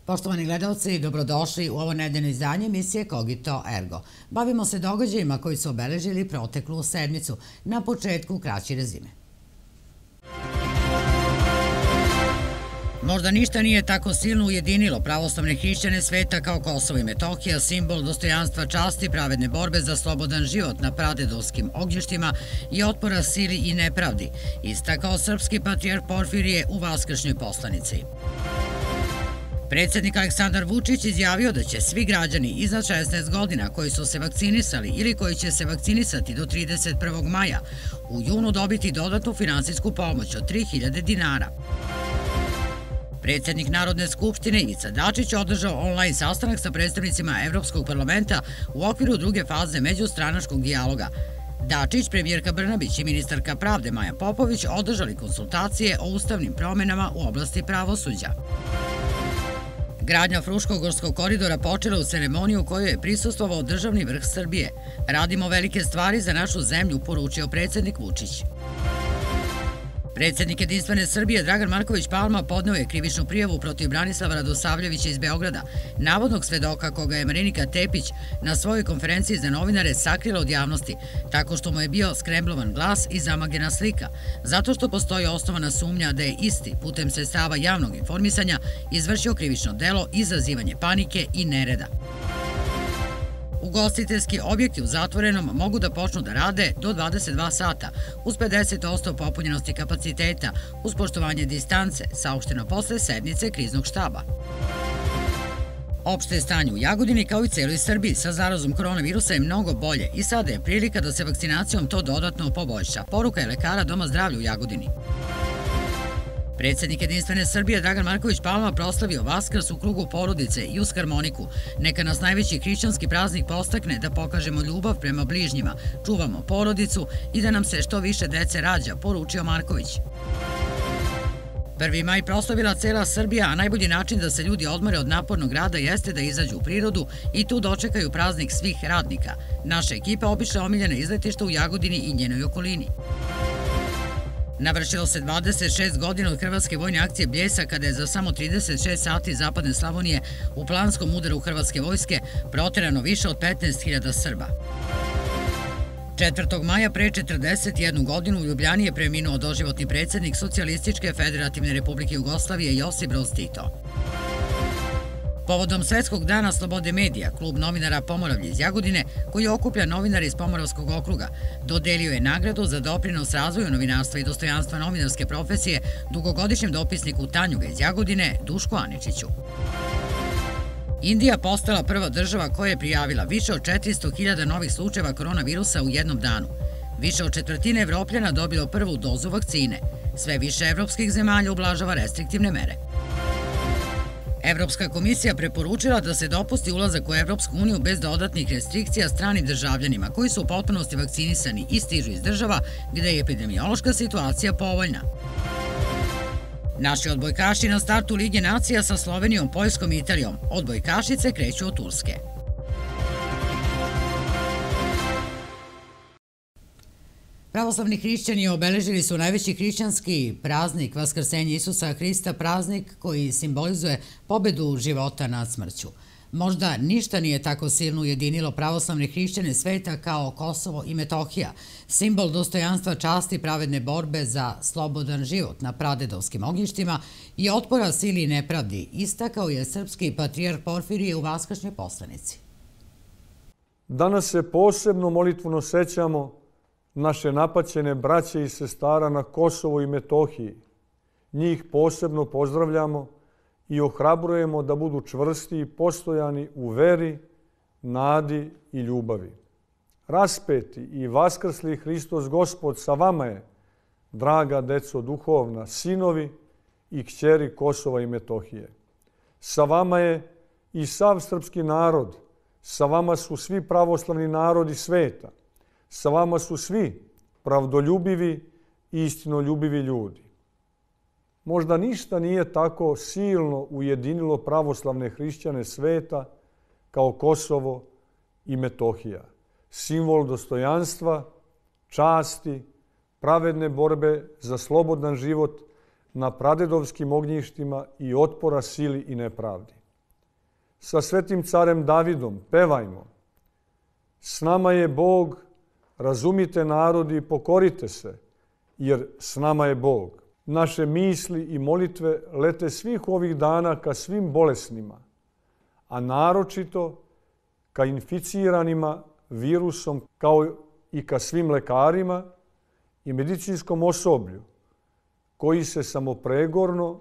Poštovani gledalci, dobrodošli u ovo nedeljno izdanje emisije Cogito Ergo. Bavimo se događajima koji su obeležili proteklu sedmicu. Na početku kraći rezime. Možda ništa nije tako silno ujedinilo pravoslavne hrišćane sveta kao Kosovo i Metohija, simbol dostojanstva, časti, pravedne borbe za slobodan život na pradedovskim ognjištima i otpora sili i nepravdi, istakao srpski patrijarh Porfirije u vaskršnjoj poslanici. Predsjednik Aleksandar Vučić izjavio da će svi građani iznad 16 godina koji su se vakcinisali ili koji će se vakcinisati do 31. maja u junu dobiti dodatnu finansijsku pomoć od 3000 dinara. Predsjednik Narodne skupštine Ivica Dačić održao online sastanak sa predstavnicima Evropskog parlamenta u okviru druge faze međustranačkog dijaloga. Dačić, premijerka Brnabić i ministarka pravde Maja Popović održali konsultacije o ustavnim promjenama u oblasti pravosuđa. Gradnja Fruškogorskog koridora počela u ceremoniju u kojoj je prisustvovao državni vrh Srbije. Radimo velike stvari za našu zemlju, poručio predsjednik Vučić. Predsjednik Jedinstvene Srbije Dragan Marković Palma podneo je krivičnu prijavu protiv Branislava Radosavljevića iz Beograda, navodnog svedoka koga je Marinika Tepić na svojoj konferenciji za novinare sakrila od javnosti, tako što mu je bio skremblovan glas i zamagljena slika, zato što postoji osnovana sumnja da je isti putem sredstava javnog informisanja izvršio krivično delo izazivanje panike i nereda. Ugostiteljski objekti u zatvorenom mogu da počnu da rade do 22 sata, uz 50% popunjenosti kapaciteta, uz poštovanje distance, saopšteno posle sednice kriznog štaba. Opšte stanje u Jagodini kao i celoj Srbiji sa zarazom koronavirusa je mnogo bolje i sada je prilika da se vakcinacijom to dodatno poboljša, poruka je lekara Doma zdravlja u Jagodini. Predsjednik Jedinstvene Srbije Dragan Marković Palma proslavio Vaskrs u krugu porodice i uz harmoniku. Neka nas najveći hrišćanski praznik postakne da pokažemo ljubav prema bližnjima, čuvamo porodicu i da nam se što više dece rađa, poručio Marković. 1. maj proslavila cela Srbija, a najbolji način da se ljudi odmore od napornog rada jeste da izađu u prirodu i tu dočekaju praznik svih radnika. Naša ekipa obišla omiljena izletišta u Jagodini i njenoj okolini. Navršilo se 26 godina od hrvatske vojne akcije Bljesak kada je za samo 36 sati zapadne Slavonije u planskom udaru hrvatske vojske proterano više od 15.000 Srba. 4. maja pre 41 godinu u Ljubljani je preminuo doživotni predsjednik Socijalističke federativne republike Jugoslavije Josip Broz Tito. Povodom Svetskog dana slobode medija, klub novinara Pomoravlje iz Jagodine, koji okuplja novinare iz Pomoravskog okruga, dodelio je nagradu za doprinos razvoju novinarstva i dostojanstva novinarske profesije dugogodišnjem dopisniku Tanjuga iz Jagodine, Dušku Aničiću. Indija postala prva država koja je prijavila više od 400.000 novih slučajeva koronavirusa u jednom danu. Više od četvrtine Evropljana dobilo prvu dozu vakcine. Sve više evropskih zemalja ublažava restriktivne mere. Evropska komisija preporučila da se dopusti ulazak u Evropsku uniju bez dodatnih restrikcija stranim državljanima koji su u potpunosti vakcinisani i stižu iz država gde je epidemiološka situacija povoljna. Naši odbojkaši na startu Lige nacija sa Slovenijom, Poljskom i Italijom. Odbojkašice kreću od Turske. Pravoslavni hrišćani obeležili su najveći hrišćanski praznik Vaskrsenje Isusa Hrista, praznik koji simbolizuje pobedu života nad smrću. Možda ništa nije tako silno ujedinilo pravoslavne hrišćane sveta kao Kosovo i Metohija, simbol dostojanstva, časti, pravedne borbe za slobodan život na pradedovskim ognjištima i otpora sili i nepravdi, istakao je srpski patrijarh Porfirije u vaskršnjoj poslanici. Danas se posebno molitveno sećamo naše napaćene braće i sestara na Kosovu i Metohiji. Njih posebno pozdravljamo i ohrabrujemo da budu čvrsti i postojani u veri, nadi i ljubavi. Raspeti i vaskrsli Hristos Gospod sa vama je, draga deco duhovna, sinovi i kćeri Kosova i Metohije. Sa vama je i sav srpski narod, sa vama su svi pravoslavni narodi sveta, sa vama su svi pravdoljubivi i istinoljubivi ljudi. Možda ništa nije tako silno ujedinilo pravoslavne hrišćane sveta kao Kosovo i Metohija. Simbol dostojanstva, časti, pravedne borbe za slobodan život na pradedovskim ognjištima i otpora sili i nepravdi. sa svetim carem Davidom, pevajmo. S nama je Bog, razumite narodi i pokorite se, jer s nama je Bog. Naše misli i molitve lete svih ovih dana ka svim bolesnima, a naročito ka inficiranima virusom, kao i ka svim lekarima i medicinskom osoblju, koji se samopregorno,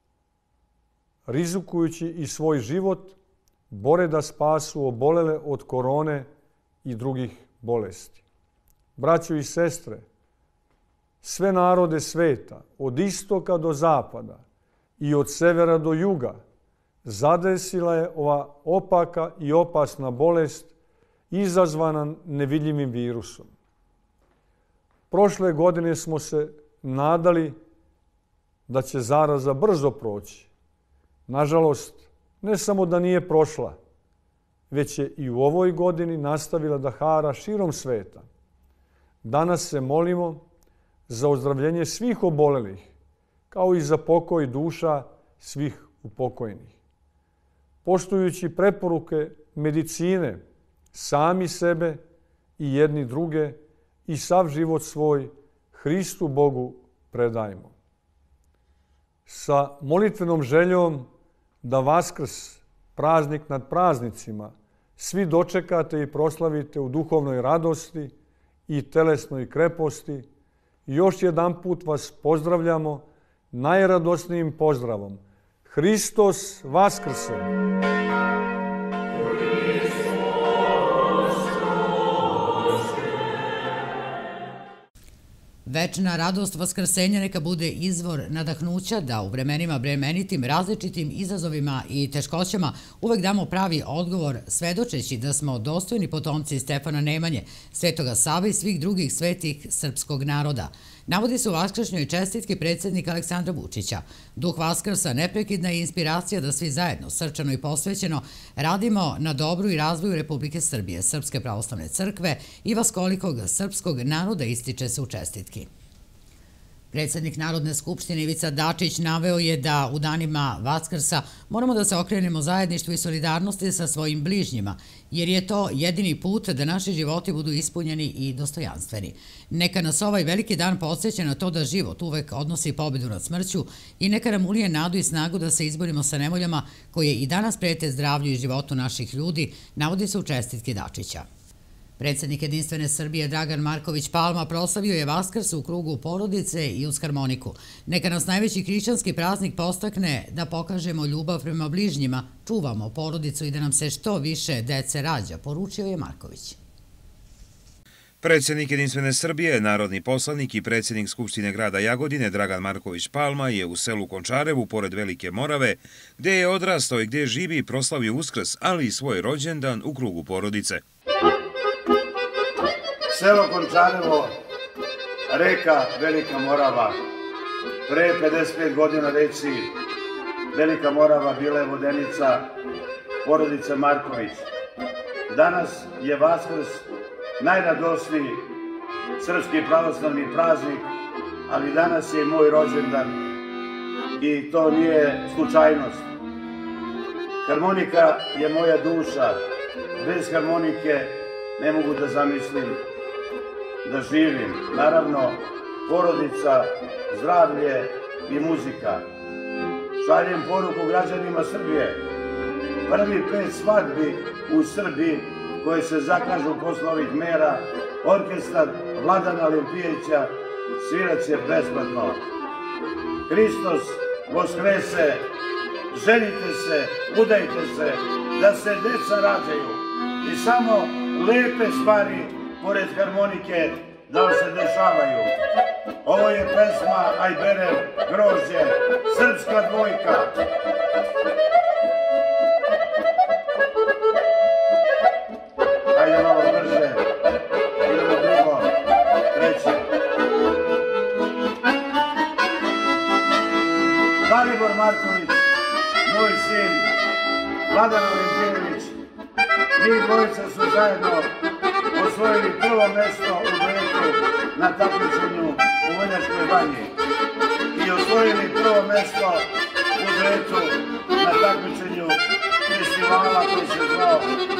rizikujući i svoj život, bore da spasu obolele od korone i drugih bolesti. Braćo i sestre, sve narode sveta, od istoka do zapada i od severa do juga, zadesila je ova opaka i opasna bolest izazvana nevidljivim virusom. Prošle godine smo se nadali da će zaraza brzo proći. Nažalost, ne samo da nije prošla, već je i u ovoj godini nastavila da hara širom sveta. Danas se molimo za ozdravljenje svih obolelih, kao i za pokoj duša svih upokojnih. Poštujući preporuke medicine, sami sebe i jedni druge i sav život svoj Hristu Bogu predajmo. Sa molitvenom željom da Vaskrs, praznik nad praznicima, svi dočekate i proslavite u duhovnoj radosti i telesnoj kreposti, još jedanput vas pozdravljamo najradosnijim pozdravom. Hristos Vaskrse! Večna radost vaskrsenja neka bude izvor nadahnuća da u vremenima bremenitim, različitim izazovima i teškoćama uvek damo pravi odgovor, svedočeći da smo dostojni potomci Stefana Nemanje, Svetoga Save i svih drugih svetih srpskog naroda. Navodi se u vaskršnjoj čestitki predsjednika Aleksandra Vučića. Duh Vaskrsa neprekidna je inspiracija da svi zajedno, srčano i posvećeno, radimo na dobru i razvoju Republike Srbije, Srpske pravoslavne crkve i vaskolikog srpskog naroda, ističe se u čestitki. Predsjednik Narodne skupštine Ivica Dačić naveo je da u danima Vaskrsa moramo da se okrenemo zajedništvu i solidarnosti sa svojim bližnjima, jer je to jedini put da naši životi budu ispunjeni i dostojanstveni. Neka nas ovaj veliki dan podsjeća na to da život uvek odnosi pobedu nad smrću i neka nam ulije nadu i snagu da se izborimo sa nevoljama koje i danas prete zdravlju i životu naših ljudi, navodi se u čestitki Dačića. Predsjednik Jedinstvene Srbije Dragan Marković Palma proslavio je Vaskrs u krugu porodice i uz harmoniku. Neka nas najveći hrišćanski praznik postakne da pokažemo ljubav prema bližnjima, čuvamo porodicu i da nam se što više dece rađa, poručio je Marković. Predsjednik Jedinstvene Srbije, narodni poslanik i predsjednik Skupštine grada Jagodine Dragan Marković Palma je u selu Končarevu, pored Velike Morave, gde je odrastao i gde živi, proslavio Uskrs, ali i svoj rođendan u krugu porodice. Selo Končarevo, reka Velika Morava. Pre 55 godina reći Velika Morava bila je vodenica porodice Marković. Danas je Vaskrs najradosniji srpski pravoslavni praznik, ali danas je i moj rođendan i to nije slučajnost. Harmonika je moja duša. Bez harmonike ne mogu da zamislim da živim. Naravno, porodica, zdravlje i muzika. Šaljem poruku građanima Srbije. Prvi 5 svadbi u Srbiji koje se zakažu posle ovih mera, orkestar Vladana Limpijevića sviraće besplatno. Hristos Voskrese, ženite se, udajte se, da se deca rađaju i samo lepe stvari pored harmonike da vam se dešavaju. Ovo je pesma Ajberev grožđe, srpska dvojka. Ajde malo brže, idemo drugo, treće. Dalibor Marković, moj sin, Vladan Valentinović, njih dvojica su zajedno osvojili prvo mesto u duetu na takmičenju u Vrnjačkoj banji i osvojili prvo mesto u duetu na takmičenju festivala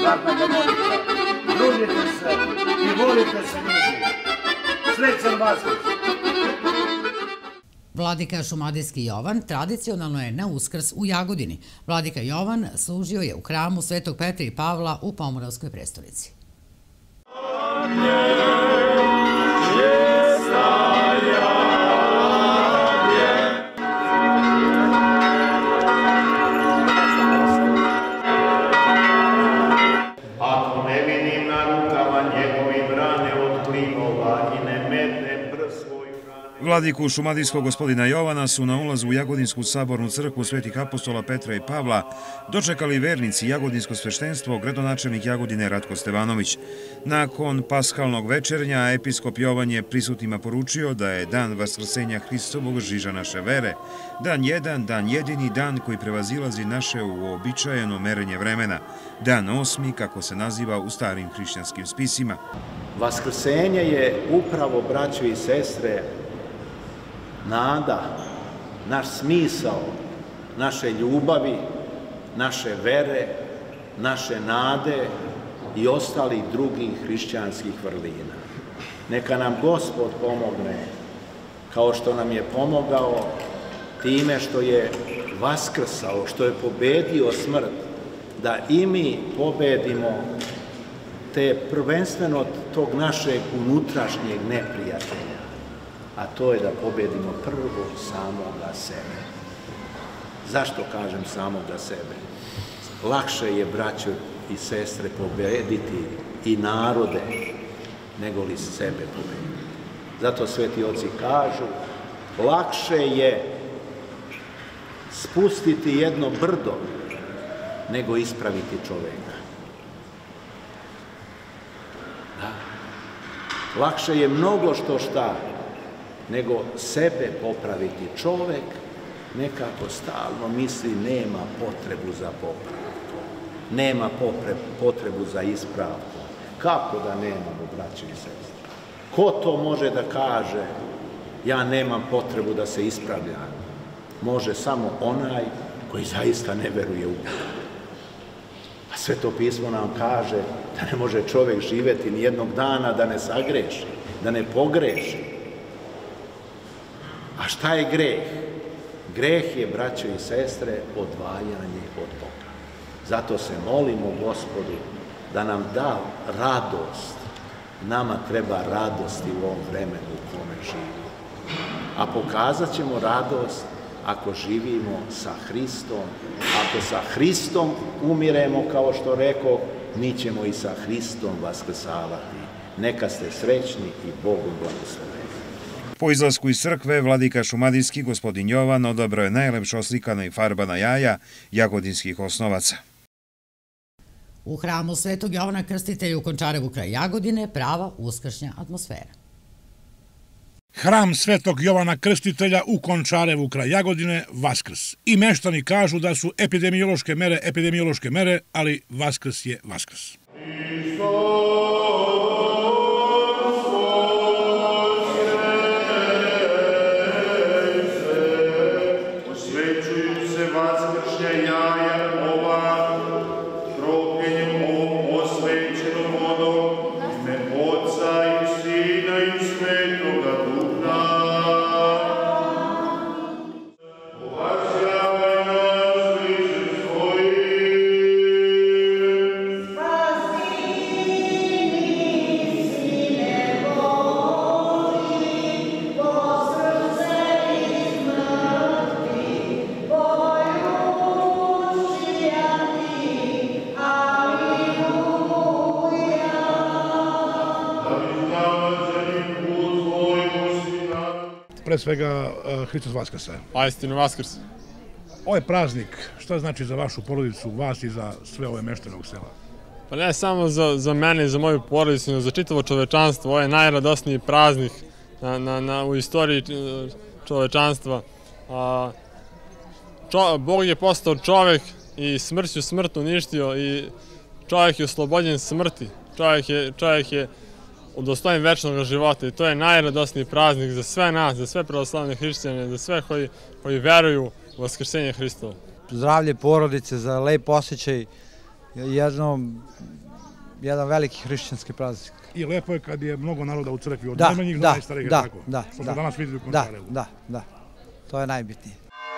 zlatna harmonika. Družite se i volite se ljudi. Srećan Vaskrs! Vladika Šumadijski Jovan tradicionalno je na Uskrs u Jagodini. Vladika Jovan služio je u hramu Svetog Petra i Pavla u Pomoravskoj prestonici. Ako ne vidim na rukama njegovim rane od klinova i ne metnem prst svoj hrane... Vladiku šumadijskog gospodina Jovana su na ulazu u Jagodinsku sabornu crkvu Svetih apostola Petra i Pavla dočekali vernici Jagodinsko sveštenstvo, gradonačelnik Jagodine Ratko Stevanović. Nakon paskalnog večernja, episkop Jovan je prisutnima poručio da je dan Vaskrsenja Hristovog, žiža naše vere, dan jedan, dan jedini, dan koji prevazilazi naše uobičajeno merenje vremena, dan osmi, kako se naziva u starim hrišćanskim spisima. Vaskrsenje je upravo, braćo i sestre, nada, naš smisao, naše ljubavi, naše vere, naše nade i ostalih drugih hrišćanskih vrlina. Neka nam Gospod pomogne, kao što nam je pomogao time što je vaskrsao, što je pobedio smrt, da i mi pobedimo te prvenstveno tog našeg unutrašnjeg neprijatelja, a to je da pobedimo prvo samoga sebe. Zašto kažem samoga sebe? Lakše je, braćo i sestre, pobediti i narode, nego li sebe pobediti. Zato sveti oci kažu, lakše je spustiti jedno brdo, nego ispraviti čoveka. Da. Lakše je mnogo što šta, nego sebe popraviti. Čovek nekako stalno misli nema potrebu za popravku, nema potrebu za ispravku. Kako da nemamo, braći i sestre? Ko to može da kaže ja nemam potrebu da se ispravljam? Može samo onaj koji zaista ne veruje u Boga. A Sveto pismo nam kaže da ne može čovek živeti ni jednog dana da ne sagreši, da ne pogreši. A šta je greh? Greh je, braćo i sestre, odvajanje od Boga. Zato se molimo Gospodu da nam da radost. Nama treba radosti u ovom vremenu u kome živimo. A pokazat ćemo radost ako živimo sa Hristom. Ako sa Hristom umiremo, kao što rekao, mi ćemo i sa Hristom vaskrsavati. Neka ste srećni i Bogom blagosloveni. Po izlasku iz crkve, vladika šumadijski gospodin Jovan odabrao je najlepša oslikana i farbana jaja jagodinskih osnovaca. U hramu Svetog Jovana Krstitelja u Končarevu kraj Jagodine prava uskršnja atmosfera. Hram Svetog Jovana Krstitelja u Končarevu kraj Jagodine, Vaskrs. I meštani kažu da su epidemiološke mere, ali Vaskrs je Vaskrs. Osvećuju se vaskršnja jaja ova, tropljenjem ovom osvećenom vodom, ime Oca i Sina i Svetoga Duha. Ovažavaj nas, bliže svojim. Pre svega, Hristos Vaskrsa. Istinu Vaskrs. Ovaj praznik, šta znači za vašu porodicu, vas i za sve ove meštane ovog sela? Pa ne samo za mene i za moju porodicu, nego za čitavo čovečanstvo. Ovo je najradosniji praznik u istoriji čovečanstva. Bog je postao čovek i smrću smrt uništio i čovek je oslobođen smrti. Čovek je udostojen večnog života i to je najradosniji praznik za sve nas, za sve pravoslavne hrišćane, za sve koji veruju u Vaskrsenje Hristovo. Zdravlje porodice, za lep osjećaj jedan veliki hrišćanski praznik. I lepo je kad je mnogo naroda u crkvi, od najmanjih do najstarijih, tako? Da. Što smo danas videli u Končarevu. Da. To je najbitnije.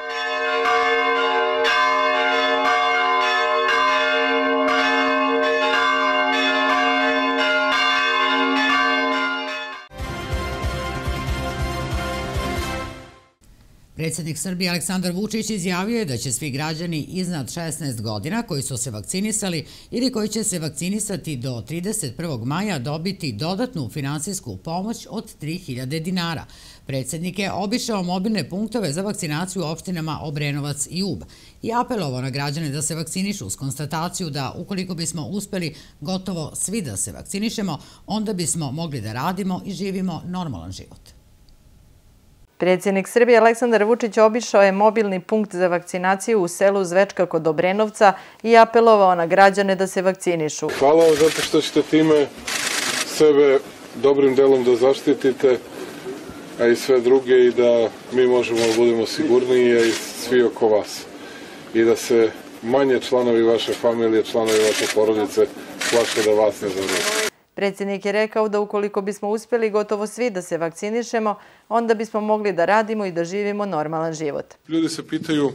Predsjednik Srbije Aleksandar Vučić izjavio je da će svi građani iznad 16 godina koji su se vakcinisali ili koji će se vakcinisati do 31. maja dobiti dodatnu finansijsku pomoć od 3000 dinara. Predsjednik je obišao mobilne punktove za vakcinaciju u opštinama Obrenovac i Ub i apelovao na građane da se vakcinišu uz konstataciju da ukoliko bismo uspeli gotovo svi da se vakcinišemo, onda bismo mogli da radimo i živimo normalan život. Predsjednik Srbije Aleksandar Vučić obišao je mobilni punkt za vakcinaciju u selu Zvečka kod Obrenovca i apelovao na građane da se vakcinišu. Hvala vam zato što ćete time sebe dobrim delom da zaštitite, a i sve druge, i da mi možemo da budemo sigurniji, a i svi oko vas. I da se manje članovi vaše familije, članovi vaše porodice plaše da vas ne zaraze. Predsjednik je rekao da ukoliko bismo uspjeli gotovo svi da se vakcinišemo, onda bismo mogli da radimo i da živimo normalan život. Ljudi se pitaju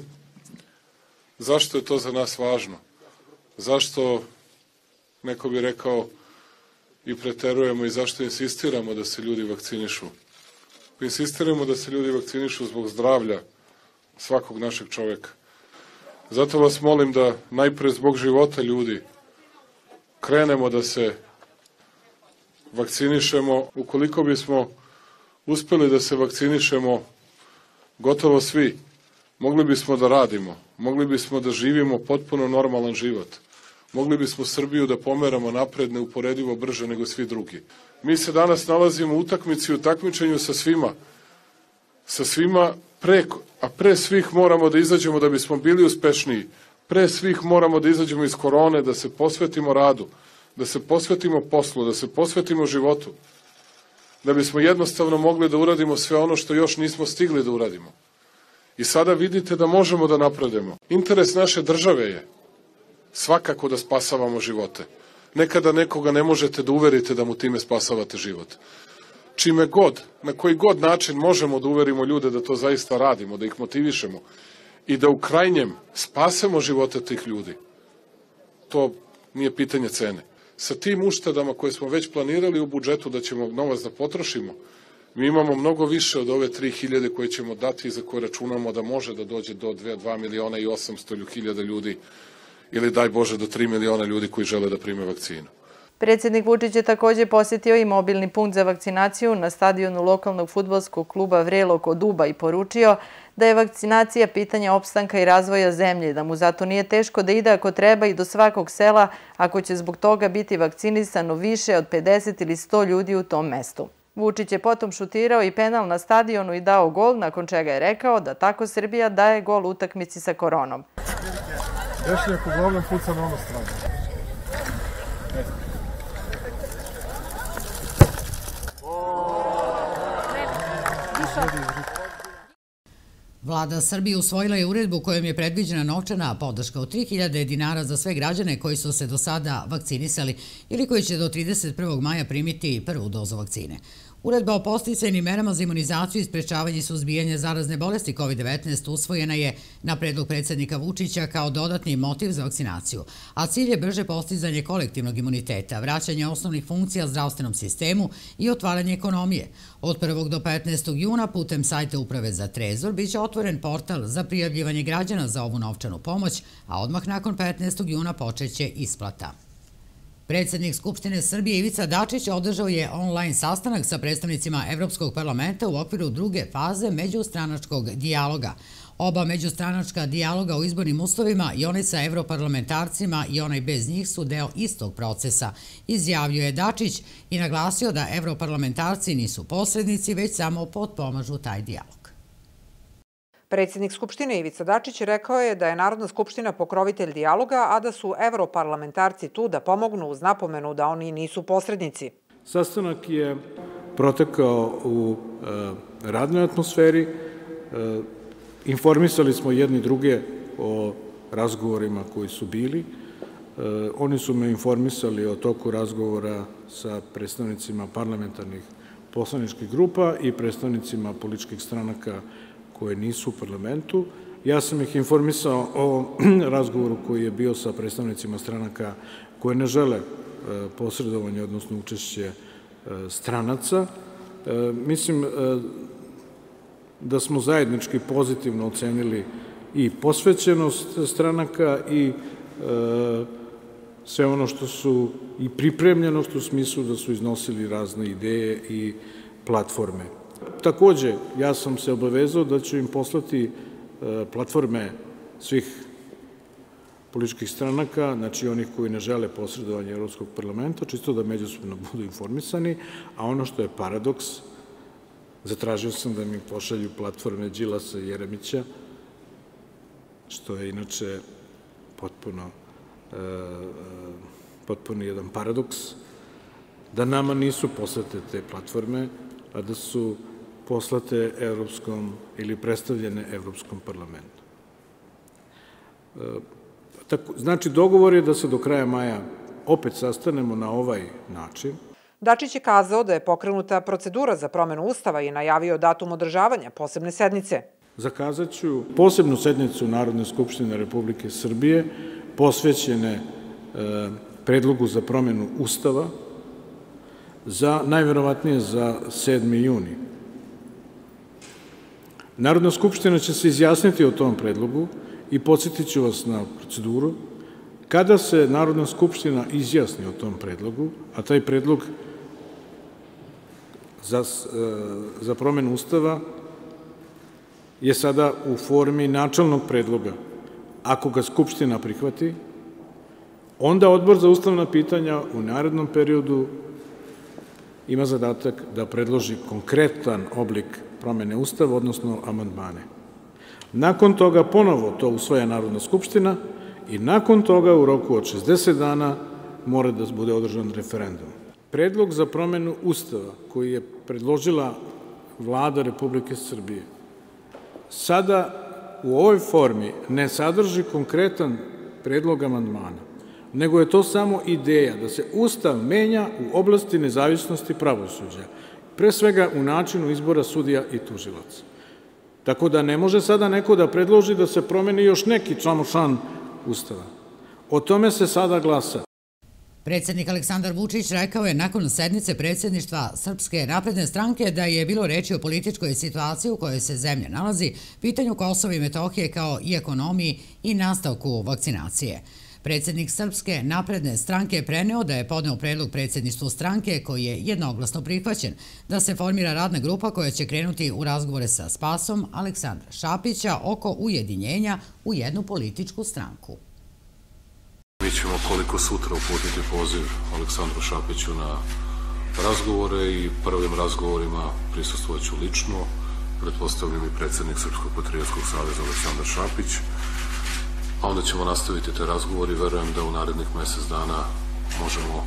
zašto je to za nas važno. Zašto, neko bi rekao, i preterujemo i zašto insistiramo da se ljudi vakcinišu. Insistiramo da se ljudi vakcinišu zbog zdravlja svakog našeg čoveka. Zato vas molim da najpre zbog života ljudi krenemo da se vakcinišemo. Ukoliko bismo uspeli da se vakcinišemo gotovo svi, mogli bismo da radimo, mogli bismo da živimo potpuno normalan život, mogli bismo Srbiju da pomeramo napred neuporedivo brže nego svi drugi. Mi se danas nalazimo u utakmici, u takmičenju sa svima, a pre svih moramo da izađemo da bismo bili uspešniji, pre svih moramo da izađemo iz korone, da se posvetimo radu, da se posvetimo poslu, da se posvetimo životu, da bismo jednostavno mogli da uradimo sve ono što još nismo stigli da uradimo. I sada vidite da možemo da napredemo. Interes naše države je svakako da spasavamo živote. Nekada nekoga ne možete da uverite da mu time spasavate život. Čime god, na koji god način možemo da uverimo ljude da to zaista radimo, da ih motivišemo i da u krajnjem spasemo živote tih ljudi. To nije pitanje cene. Sa tim uštedama koje smo već planirali u budžetu da ćemo novac da potrošimo, mi imamo mnogo više od ove 3000 koje ćemo dati i za koje računamo da može da dođe do 2.800.000 ljudi ili daj Bože do 3 miliona ljudi koji žele da prime vakcinu. Predsjednik Vučić je također posjetio i mobilni punkt za vakcinaciju na stadionu lokalnog fudbalskog kluba Vrelo kod Uba i poručio da je vakcinacija pitanje opstanka i razvoja zemlje, da mu zato nije teško da ide ako treba i do svakog sela ako će zbog toga biti vakcinisano više od 50 ili 100 ljudi u tom mestu. Vučić je potom šutirao i penal na stadionu i dao gol, nakon čega je rekao da tako Srbija daje gol utakmici sa koronom. Dešnjak uglavnom puca na onu stranu. Vlada Srbije usvojila je uredbu kojom je predviđena novčana podrška od 3000 dinara za sve građane koji su se do sada vakcinisali ili koji će do 31. maja primiti prvu dozu vakcine. Uredba o podsticajnim merama za imunizaciju i sprečavanje suzbijanja zarazne bolesti COVID-19 usvojena je na predlog predsjednika Vučića kao dodatni motiv za vakcinaciju, a cilj je brže postizanje kolektivnog imuniteta, vraćanje osnovnih funkcija zdravstvenom sistemu i otvaranje ekonomije. Od 1. do 15. juna putem sajta Uprave za trezor biće otvoren portal za prijavljivanje građana za ovu novčanu pomoć, a odmah nakon 15. juna počeće isplata. Predsjednik Skupštine Srbije Ivica Dačić održao je online sastanak sa predstavnicima Evropskog parlamenta u okviru druge faze međustranačkog dijaloga. Oba međustranačka dijaloga o izbornim uslovima, i onaj sa evroparlamentarcima i onaj bez njih, su deo istog procesa, izjavio je Dačić i naglasio da evroparlamentarci nisu posrednici, već samo potpomažu taj dijalog. Predsjednik Skupštine Ivica Dačić rekao je da je Narodna skupština pokrovitelj dijaloga, a da su evroparlamentarci tu da pomognu uz napomenu da oni nisu posrednici. Sastanak je protekao u radnoj atmosferi. Informisali smo jedni druge o razgovorima koji su bili. Oni su me informisali o toku razgovora sa predstavnicima parlamentarnih poslaničkih grupa i predstavnicima političkih stranaka koje nisu u parlamentu. Ja sam ih informisao o razgovoru koji je bio sa predstavnicima stranaka koje ne žele posredovanje, odnosno učešće stranaca. Mislim da smo zajednički pozitivno ocenili i posvećenost stranaka i sve ono što su i pripremljenost u smislu da su iznosili razne ideje i platforme. Takođe, ja sam se obavezao da ću im poslati platforme svih političkih stranaka, znači onih koji ne žele posredovanje Evropskog parlamenta, čisto da međusobno budu informisani, a ono što je paradoks, zatražio sam da mi pošalju platforme Đilasa i Jeremića, što je inače potpuno jedan paradoks, da nama nisu poslate te platforme, a da su poslate Evropskom ili predstavljene Evropskom parlamentu. Znači, dogovor je da se do kraja maja opet sastanemo na ovaj način. Dačić je kazao da je pokrenuta procedura za promenu Ustava i najavio datum održavanja posebne sednice. Zakazat ću posebnu sednicu Narodne skupštine Republike Srbije posvećene predlogu za promenu Ustava najverovatnije za 7. juni. Narodna skupština će se izjasniti o tom predlogu i podsjetit ću vas na proceduru. Kada se Narodna skupština izjasni o tom predlogu, a taj predlog za promenu Ustava je sada u formi načelnog predloga, ako ga Skupština prihvati, onda Odbor za ustavna pitanja u narednom periodu ima zadatak da predloži konkretan oblik promene Ustava, odnosno amandmane. Nakon toga ponovo to usvaja Narodna skupština i nakon toga u roku od 60 dana mora da bude održan referendum. Predlog za promenu Ustava koji je predložila Vlada Republike Srbije sada u ovoj formi ne sadrži konkretan predlog amandmana, nego je to samo ideja da se Ustav menja u oblasti nezavisnosti pravosuđa, pre svega u načinu izbora sudija i tužilaca. Tako da ne može sada neko da predloži da se promeni još neki član Ustava. O tome se sada glasa. Predsjednik Aleksandar Vučić rekao je nakon sednice predsjedništva Srpske napredne stranke da je bilo reči o političkoj situaciji u kojoj se zemlja nalazi, pitanju Kosova i Metohije kao i ekonomiji i nastavku vakcinacije. Predsjednik Srpske napredne stranke je preneo da je podneo predlog predsjedništvu stranke koji je jednoglasno prihvaćen da se formira radna grupa koja će krenuti u razgovore sa Spasom Aleksandra Šapića oko ujedinjenja u jednu političku stranku. Mi ćemo koliko sutra uputiti poziv Aleksandru Šapiću na razgovore i prvim razgovorima prisustvovaću lično, pretpostavljam i predsjednik Srpskog patriotskog saveza Aleksandar Šapić, a onda ćemo nastaviti te razgovore i verujem da u narednih mesec dana možemo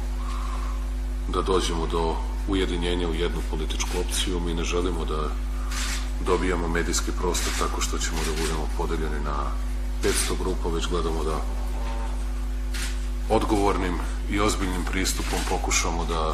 da dođemo do ujedinjenja u jednu političku opciju. Mi ne želimo da dobijamo medijski prostor tako što ćemo da budemo podeljeni na 500 grupa, već gledamo da odgovornim i ozbiljnim pristupom pokušamo da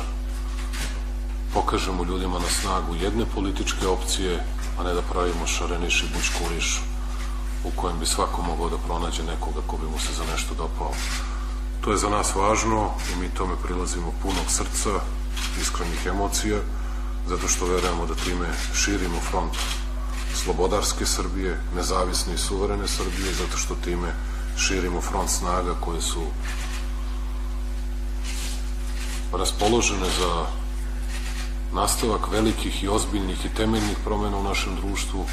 pokažemo ljudima na snagu jedne političke opcije, a ne da pravimo šareniš i bućkuriš u kojem bi svako mogao da pronađe nekoga ko bi mu se za nešto dopao. To je za nas važno i mi tome prilazimo punog srca, iskrenih emocija, zato što verujemo da time širimo front slobodarske Srbije, nezavisne i suverene Srbije, zato što time širimo front snaga koje su raspoložene za nastavak velikih i ozbiljnih i temeljnih promena u našem društvu,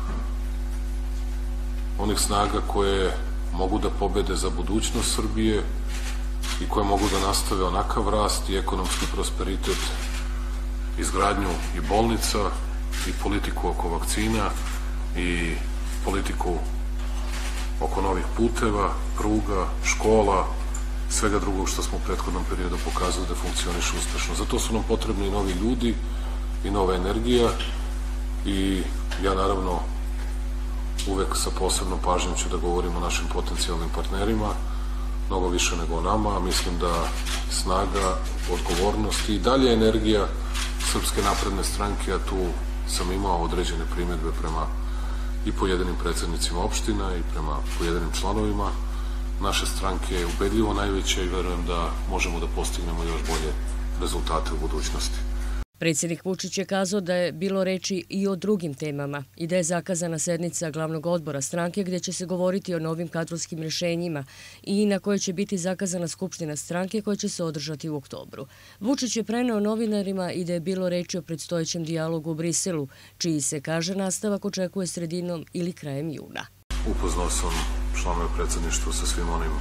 onih snaga koje mogu da pobede za budućnost Srbije i koje mogu da nastave onakav rast i ekonomski prosperitet, izgradnju i bolnica i politiku oko vakcina i politiku oko novih puteva, pruga, škola, svega drugog što smo u prethodnom periodu pokazali da funkcioniše uspešno. Zato su nam potrebni i novi ljudi i nova energija i ja naravno uvek sa posebnom pažnjom ću da govorim o našim potencijalnim partnerima, mnogo više nego o nama, a mislim da snaga, odgovornost i dalje energija Srpske napredne stranke, a tu sam imao određene primjedbe prema i pojedinim predsednicima opština i prema pojedinim članovima naše stranke je ubedljivo najveća i verujem da možemo da postignemo još bolje rezultate u budućnosti. Predsjednik Vučić je kazao da je bilo reči i o drugim temama i da je zakazana sednica glavnog odbora stranke gdje će se govoriti o novim kadrovskim rješenjima i na kojoj će biti zakazana skupština stranke koja će se održati u oktobru. Vučić je preneo novinarima i da je bilo reči o predstojećem dijalogu u Briselu, čiji se, kaže, nastavak očekuje sredinom ili krajem juna. Upoznao sam članove predsjedništva sa svim onim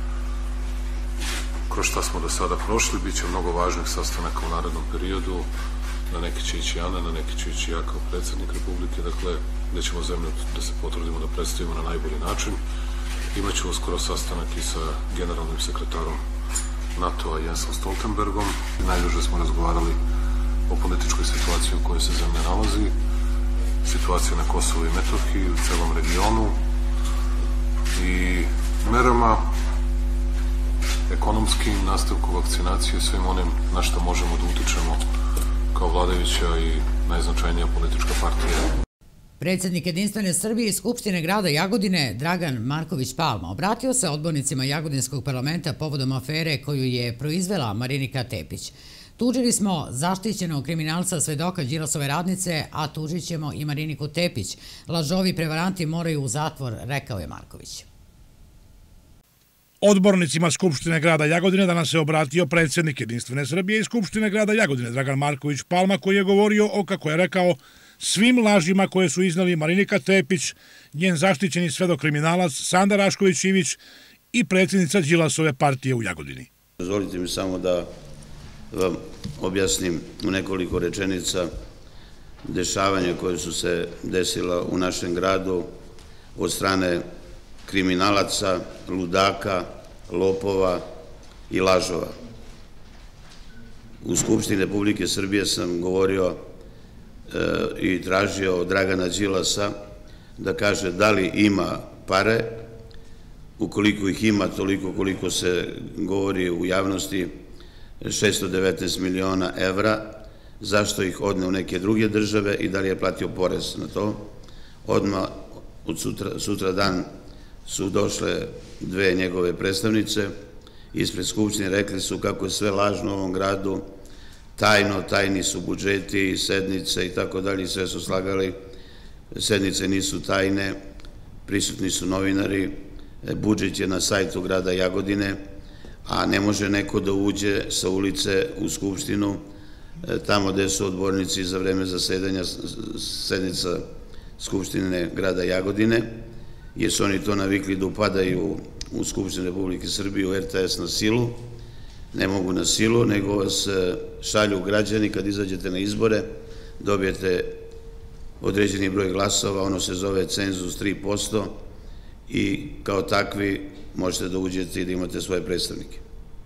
kroz šta smo do sada prošli. Biće mnogo važnih sastanaka u narednom periodu. Na neki će ići Ana, na neki će ići ja kao predsjednik Republike, dakle, gde ćemo zemlju da se potrudimo da predstavimo na najbolji način. Imaću uskoro sastanak i sa generalnim sekretarom NATO-a Jensom Stoltenbergom. Najduže smo razgovarali o političkoj situaciji u kojoj se zemlja nalazi, situacija na Kosovu i Metohiji, u celom regionu i merama ekonomskim, nastavku vakcinacije, svim onim na što možemo da utičemo kao vladajuća i najznačajnija politička partija. Predsjednik Jedinstvene Srbije i Skupštine grada Jagodine Dragan Marković Palma obratio se odbornicima Jagodinskog parlamenta povodom afere koju je proizvela Marinika Tepić. Tužili smo zaštićenog kriminalca svedoka Đilasove radnice, a tužit ćemo i Mariniku Tepić. Lažovi prevaranti moraju u zatvor, rekao je Marković. Odbornicima Skupštine grada Jagodine danas se obratio predsjednik Jedinstvene Srbije i Skupštine grada Jagodine Dragan Marković Palma, koji je govorio o, kako je rekao, svim lažima koje su iznali Marinika Tepić, njen zaštićeni svedok kriminalac Sanda Rašković Ivić i predsjednica Đilasove partije u Jagodini. Dozvolite mi samo da vam objasnim u nekoliko rečenica dešavanja koje su se desila u našem gradu od strane kriminalaca, ludaka, lopova i lažova. U Skupštini Republike Srbije sam govorio i tražio od Dragana Đilasa da kaže da li ima pare, ukoliko ih ima toliko koliko se govori u javnosti, 619 miliona evra, zašto ih odne u neke druge države i da li je platio porez na to. Odmah od sutra dan su došle dve njegove predstavnice ispred Skupštine, rekli su kako je sve lažno u ovom gradu, tajni su budžeti, sednice i tako dalje, sve su slagali, sednice nisu tajne, prisutni su novinari, budžet je na sajtu grada Jagodine, a ne može neko da uđe sa ulice u Skupštinu, tamo gde su odbornici za vreme zasedanja sednica Skupštine grada Jagodine, jer su oni to navikli da upadaju u Skupštinu Republike Srbije, u RTS na silu. Ne mogu na silu, nego vas šalju građani kad izađete na izbore, dobijete određeni broj glasova, ono se zove cenzus 3% i kao takvi možete da uđete i da imate svoje predstavnike.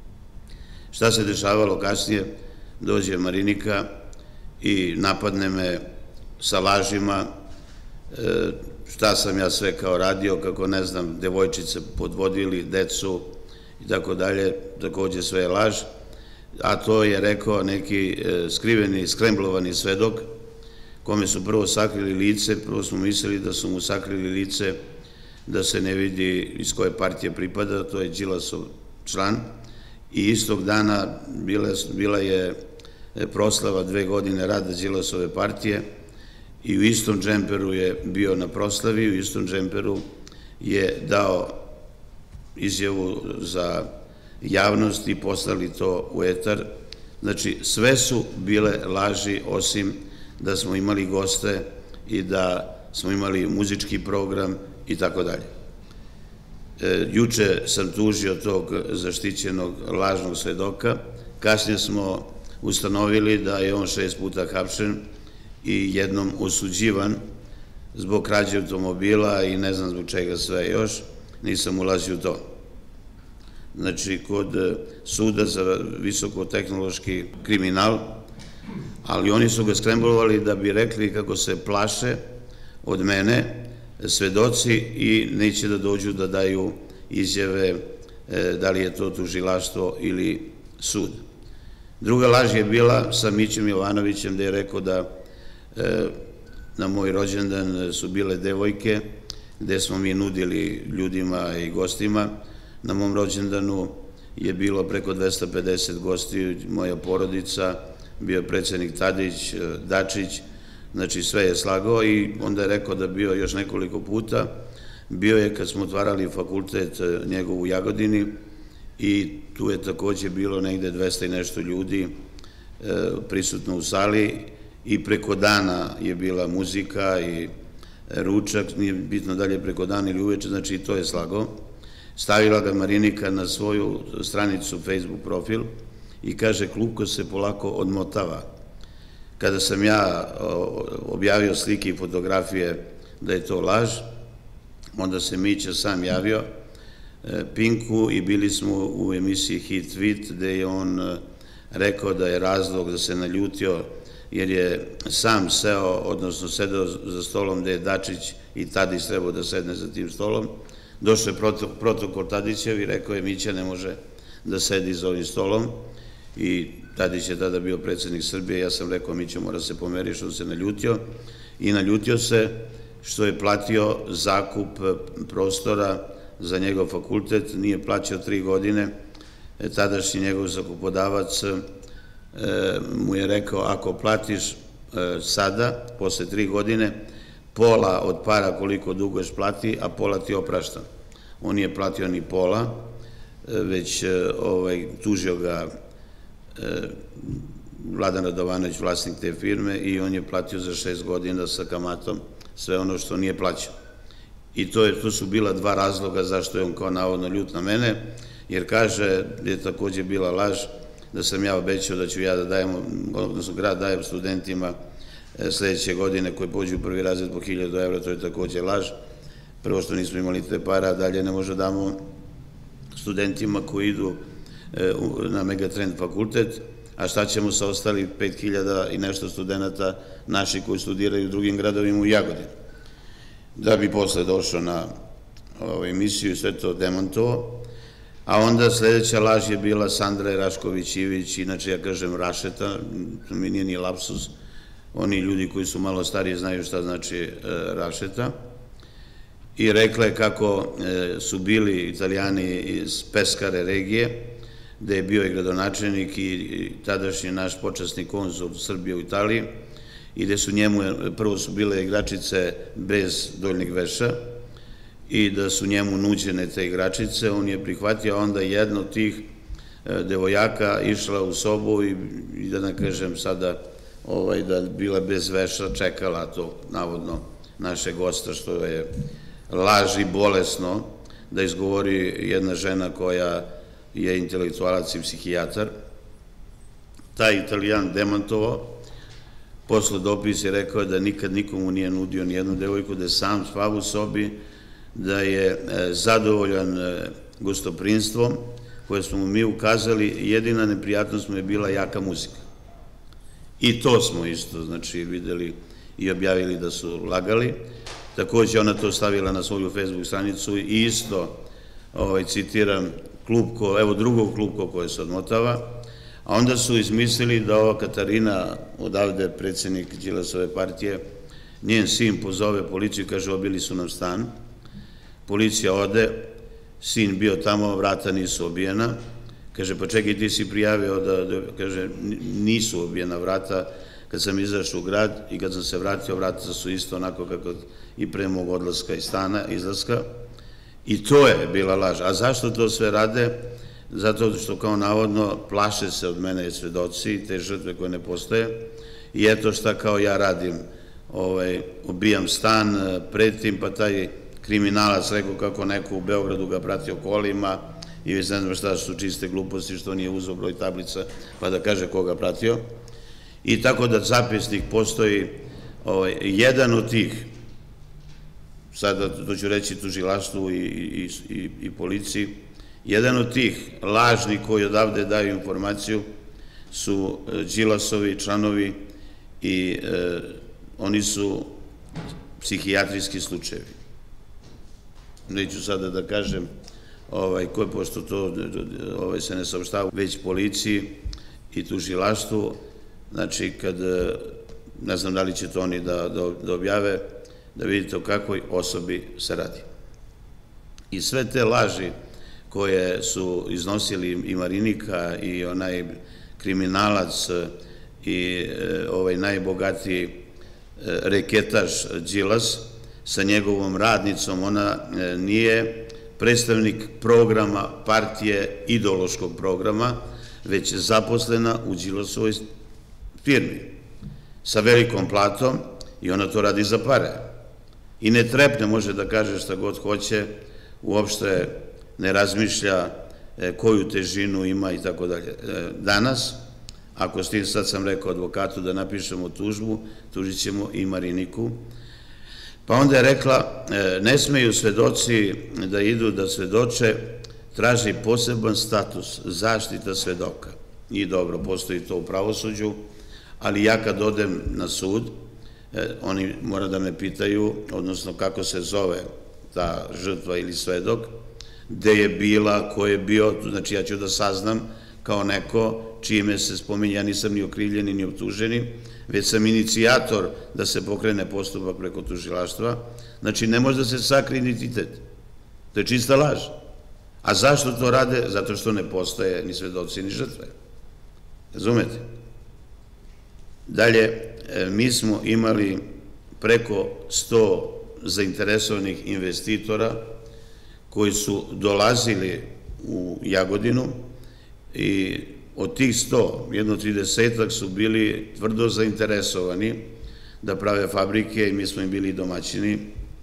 Šta se dešavalo kasnije? Dođe Marinika i napadne me sa lažima, šta sam ja sve kao radio, kako ne znam, devojčice podvodili, decu i tako dalje, takođe sve je laž, a to je rekao neki skriveni, skremblovani svedok, kome su prvo sakrili lice, prvo smo mislili da su mu sakrili lice da se ne vidi iz koje partije pripada, to je Đilasov član, i istog dana bila je proslava 2 godine rada Đilasove partije i u istom džemperu je bio na proslavi, u istom džemperu je dao izjavu za javnost i poslali to u etar. Znači, sve su bile laži, osim da smo imali goste i da smo imali muzički program i tako dalje. Juče sam tužio tog zaštićenog lažnog svedoka, kasnije smo ustanovili da je on 6 puta hapšen i jednom osuđivan zbog krađe automobila i ne znam zbog čega sve još, nisam ulazio u to. Znači, kod suda za visokotehnološki kriminal, ali oni su ga skremblovali da bi rekli kako se plaše od mene svedoci i neće da dođu da daju izjave da li je to tužilaštvo ili sud. Druga laž je bila sa Mićem Jovanovićem, gde je rekao da na moj rođendan su bile devojke, gde smo mi nudili ljudima i gostima. Na mom rođendanu je bilo preko 250 gosti, moja porodica, bio je predsednik Tadić, Dačić, znači sve je slagao i onda je rekao da bio još nekoliko puta. Bio je kad smo otvarali fakultet njegov u Jagodini i tu je takođe bilo negde 200 i nešto ljudi prisutno u sali i preko dana je bila muzika i ručak, nije bitno da li je preko dana ili uveče, znači i to je slagao. Stavila ga Marinika na svoju stranicu, Facebook profil i kaže klupko se polako odmotava. Kada sam ja objavio slike i fotografije da je to laž, onda se Mića sam javio Pinku i bili smo u emisiji Hit Tweet gde je on rekao da je razlog da se naljutio jer je sam seo, odnosno sedeo za stolom gde je Dačić i Tadić trebao da sedne za tim stolom. Došao je protokol Tadićev i rekao je Mića ne može da sedi za ovim stolom i Tadić je tada bio predsednik Srbije. Ja sam rekao Mića mora se pomeri što se naljutio i naljutio se što je platio zakup prostora za njegov fakultet, nije plaćao 3 godine. Tadašnji njegov zakupodavac mu je rekao ako platiš sada, posle 3 godine, pola od para koliko duguješ plati, a pola ti opraštam. On nije platio ni pola, već tužio ga Vladan Radovanović, vlasnik te firme, i on je platio za 6 godina sa kamatom sve ono što nije plaćao. I to su bila 2 razloga zašto je on kao navodno ljut na mene, jer kaže, je takođe bila laž, da sam ja obećao da ću ja da dajem, odnosno grad dajem studentima sledeće godine koji pođu u prvi razred po 1000 evra, to je takođe laž. Prvo što nismo imali te para, a dalje ne može damo studentima koji idu na Megatrend fakultet, a šta ćemo sa ostalih 5000 i nešto studenta naši koji studiraju u drugim gradovima u Jagodini. Da bi posle došao na emisiju i sve to demontovao. A onda sledeća laž je bila Sandra Rašković-Ivić, inače ja kažem Rašeta, to mi nije ni lapsus, oni ljudi koji su malo stariji znaju šta znači Rašeta. I rekla je kako su bili Italijani iz Peskare regije, gde je bio i gradonačelnik i tadašnji naš počasni konzul Srbije u Italiji, i gde su njemu, prvo su bile igračice bez donjeg veša, i da su njemu nuđene te igračice, on je prihvatio, onda jedna od tih devojaka išla u sobu i da ne kažem sada da bila bez veša, čekala to navodno naše gosta, što je laž i bolesno da izgovori jedna žena koja je intelektualac i psihijatar. Taj Italijan demantovao, posle dopis je rekao da nikad nikomu nije nudio ni jednu devojku, da je sam spavao u sobi, da je zadovoljan gostoprinstvom koje smo mu mi ukazali, jedina neprijatnost mu je bila jaka muzika. I to smo isto, znači, videli i objavili da su lagali. Takođe ona to stavila na svoju Facebook stranicu i isto, citiram, klupko, evo drugog klupko koje se odmotava, a onda su izmislili da ova Katarina, odavde predsednik Đilasove partije, njen sin pozove policiju i kaže obili su nam stan. Policija ode, sin bio tamo, vrata nisu obijena. Kaže, pa čekaj, ti si prijavio da, kaže, nisu obijena vrata kad sam izašao u grad i kad sam se vratio, vrata su isto onako kako i pre mog odlaska iz stana, izlaska. I to je bila laž. A zašto to sve rade? Zato što kao navodno plaše se od mene svedoci, te žrtve koje ne postoje. I eto šta kao ja radim, obijam stan, pretim, pa taj kriminalac rekao kako neko u Beogradu ga pratio kolima i već ne znam šta su čiste gluposti što nije uzeo broj tablica pa da kaže koga pratio. I tako da zapisnik postoji, jedan od tih, sada to ću reći tužilaštvu i policiji, jedan od tih lažnih koji odavde daju informaciju su Đilasovi članovi i oni su psihijatrijski slučajevi. Neću sada da kažem pošto to se ne saopštava već policiji i tužilaštvu, znači kad, ne znam da li će to oni da objave, da vidite o kakvoj osobi se radi. I sve te laži koje su iznosili i Marinika i onaj kriminalac i ovaj najbogatiji reketaš Đilas sa njegovom radnicom, ona nije predstavnik programa partije, ideološkog programa, već je zaposlena u Đilasovoj firmi sa velikom platom i ona to radi za pare. I ne trepne, može da kaže šta god hoće, uopšte ne razmišlja koju težinu ima i tako dalje. Danas, ako sad sam rekao advokatu da napišemo tužbu, tužit ćemo i Mariniku, pa onda je rekla, ne smeju svedoci da idu da svedoče, traži poseban status, zaštita svedoka. I dobro, postoji to u pravosuđu, ali ja kad odem na sud, oni mora da me pitaju, odnosno kako se zove ta žrtva ili svedok, gde je bila, ko je bio, znači ja ću da saznam kao neko čime se spominje, ja nisam ni okrivljeni ni optuženi, već sam inicijator da se pokrene postupak preko tužilaštva, znači ne može da se sakrije identitet. To je čista laž. A zašto to rade? Zato što ne postoje ni svedoci ni žrtve. Razumete? Dalje, mi smo imali preko 100 zainteresovanih investitora koji su dolazili u Jagodinu i od tih 100, jedno 30-ak su bili tvrdo zainteresovani da prave fabrike i mi smo im bili domaćini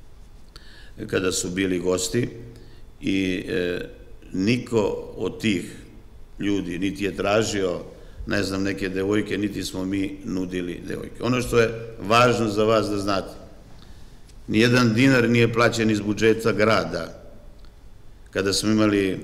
kada su bili gosti i niko od tih ljudi niti je tražio, ne znam, neke devojke, niti smo mi nudili devojke. Ono što je važno za vas da znate, nijedan dinar nije plaćen iz budžeta grada. Kada smo imali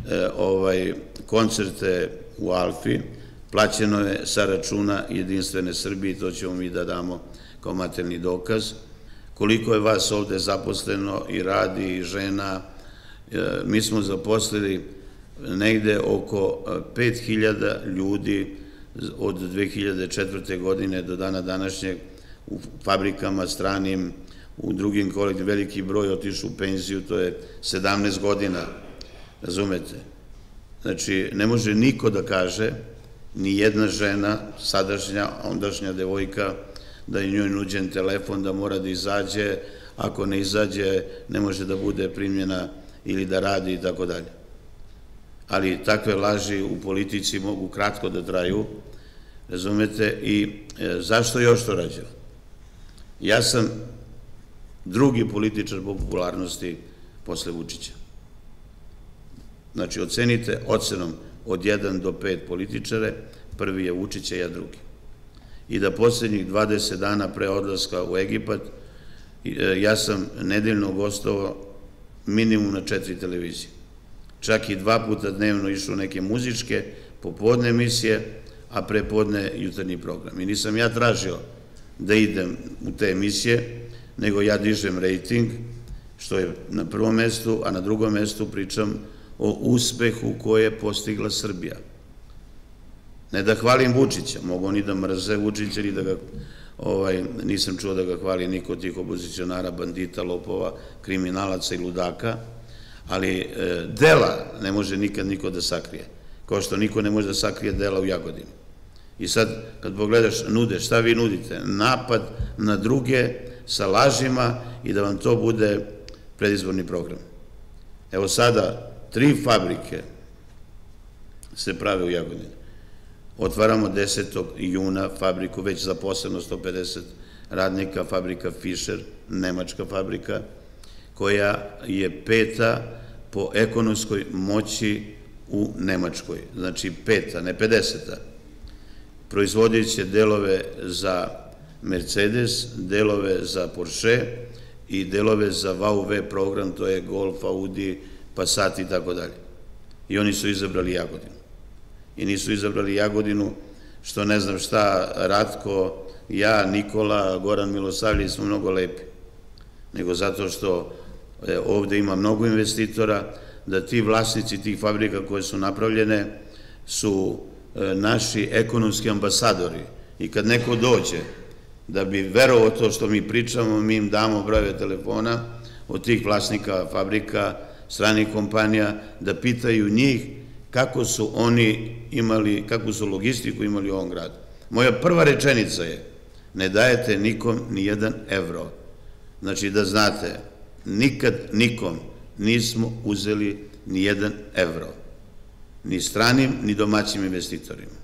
koncerte u Alfi, plaćeno je sa računa Jedinstvene Srbije, to ćemo mi da damo kao materijalni dokaz. Koliko je vas ovde zaposleno i radi i žena, mi smo zaposlili negde oko 5000 ljudi od 2004. godine do dana današnjeg u fabrikama stranim, u drugim kolektivima, veliki broj otišao u penziju, to je 17 godina, razumete? Znači, ne može niko da kaže, ni jedna žena, sadašnja, ondašnja devojka, da je njoj nuđen telefon, da mora da izađe, ako ne izađe, ne može da bude primljena ili da radi i tako dalje. Ali takve laži u politici mogu kratko da traju, razumete, i zašto još to rađeno? Ja sam drugi političar po popularnosti posle Vučića. Znači, ocenite ocenom od 1 do 5 političare, prvi je Vučić, a ja drugi. I da poslednjih 20 dana pre odlaska u Egipat, ja sam nedeljno gostovao minimum na 4 televizije. Čak i 2 puta dnevno išao neke muzičke, popodne emisije, a prepodne jutarnji program. I nisam ja tražio da idem u te emisije, nego ja dižem rejting, što je na prvom mestu, a na drugom mestu pričam o uspehu koje je postigla Srbija. Ne da hvalim Vučića, mogu oni da mrze Vučića ili da ga, nisam čuo da ga hvali niko od tih opozicionara, bandita, lopova, kriminalaca i ludaka, ali dela ne može nikad niko da sakrije, kao što niko ne može da sakrije dela u Jagodini. I sad, kad pogledaš nude, šta vi nudite? Napad na druge sa lažima i da vam to bude predizborni program. Evo sada, 3 fabrike se prave u Jagodini. Otvaramo 10. juna fabriku, već zaposleno 150 radnika, fabrika Fischer, nemačka fabrika, koja je 5. po ekonomskoj moći u Nemačkoj. Znači 5., ne 50. Proizvodit će delove za Mercedes, delove za Porsche i delove za VW program, to je Golf, Audi, Passat i tako dalje. I oni su izabrali Jagodinu. I nisu izabrali Jagodinu što ne znam šta, Ratko, ja, Nikola, Goran Milosavljević smo mnogo lepi, nego zato što ovde ima mnogo investitora, da ti vlasnici tih fabrika koje su napravljene su naši ekonomski ambasadori i kad neko dođe da bi verovao to što mi pričamo, mi im damo brojeve telefona od tih vlasnika fabrika, stranih kompanija, da pitaju njih kako su oni imali, kakvu su logistiku imali u ovom gradu. Moja prva rečenica je, ne dajete nikom ni 1 evro. Znači da znate, nikad nikom nismo uzeli ni 1 evro. Ni stranim, ni domaćim investitorima.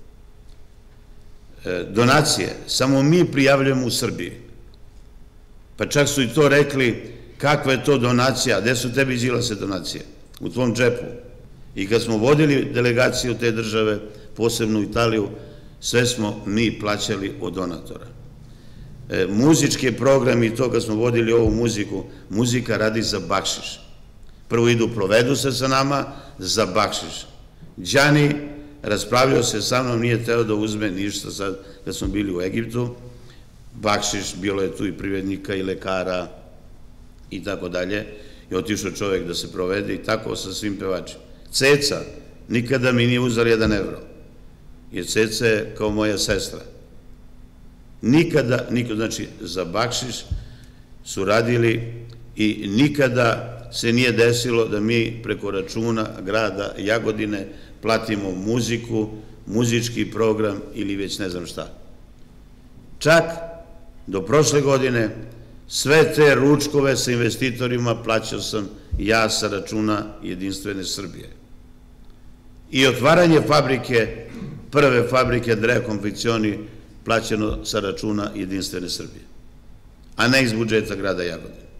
Donacije, samo mi prijavljujemo u Srbiji. Pa čak su i to rekli, kakva je to donacija, gde su tebi Đilase donacije? U tvom džepu. I kad smo vodili delegaciju te države, posebno u Italiju, sve smo mi plaćali od donatora. Muzički program i to kad smo vodili ovu muziku, muzika radi za bakšiš. Prvo idu, provedu se sa nama za bakšiš. Đani raspravljao se sa mnom, nije teo da uzme ništa sad kad smo bili u Egiptu. Bakšiš, bilo je tu i privrednika i lekara i tako dalje. I otišao čovjek da se provede i tako sa svim pevačima. Ceca nikada mi nije uzela 1 evro. Jer Ceca je kao moja sestra. Nikada, znači za bakšiš su radili i nikada se nije desilo da mi preko računa grada Jagodine platimo muziku, muzički program ili već ne znam šta. Čak do prošle godine sve te ručkove sa investitorima plaćao sam ja sa računa Jedinstvene Srbije. I otvaranje fabrike, prve fabrike Drea konfekcioni plaćeno sa računa Jedinstvene Srbije, a ne iz budžeta grada Jagodine.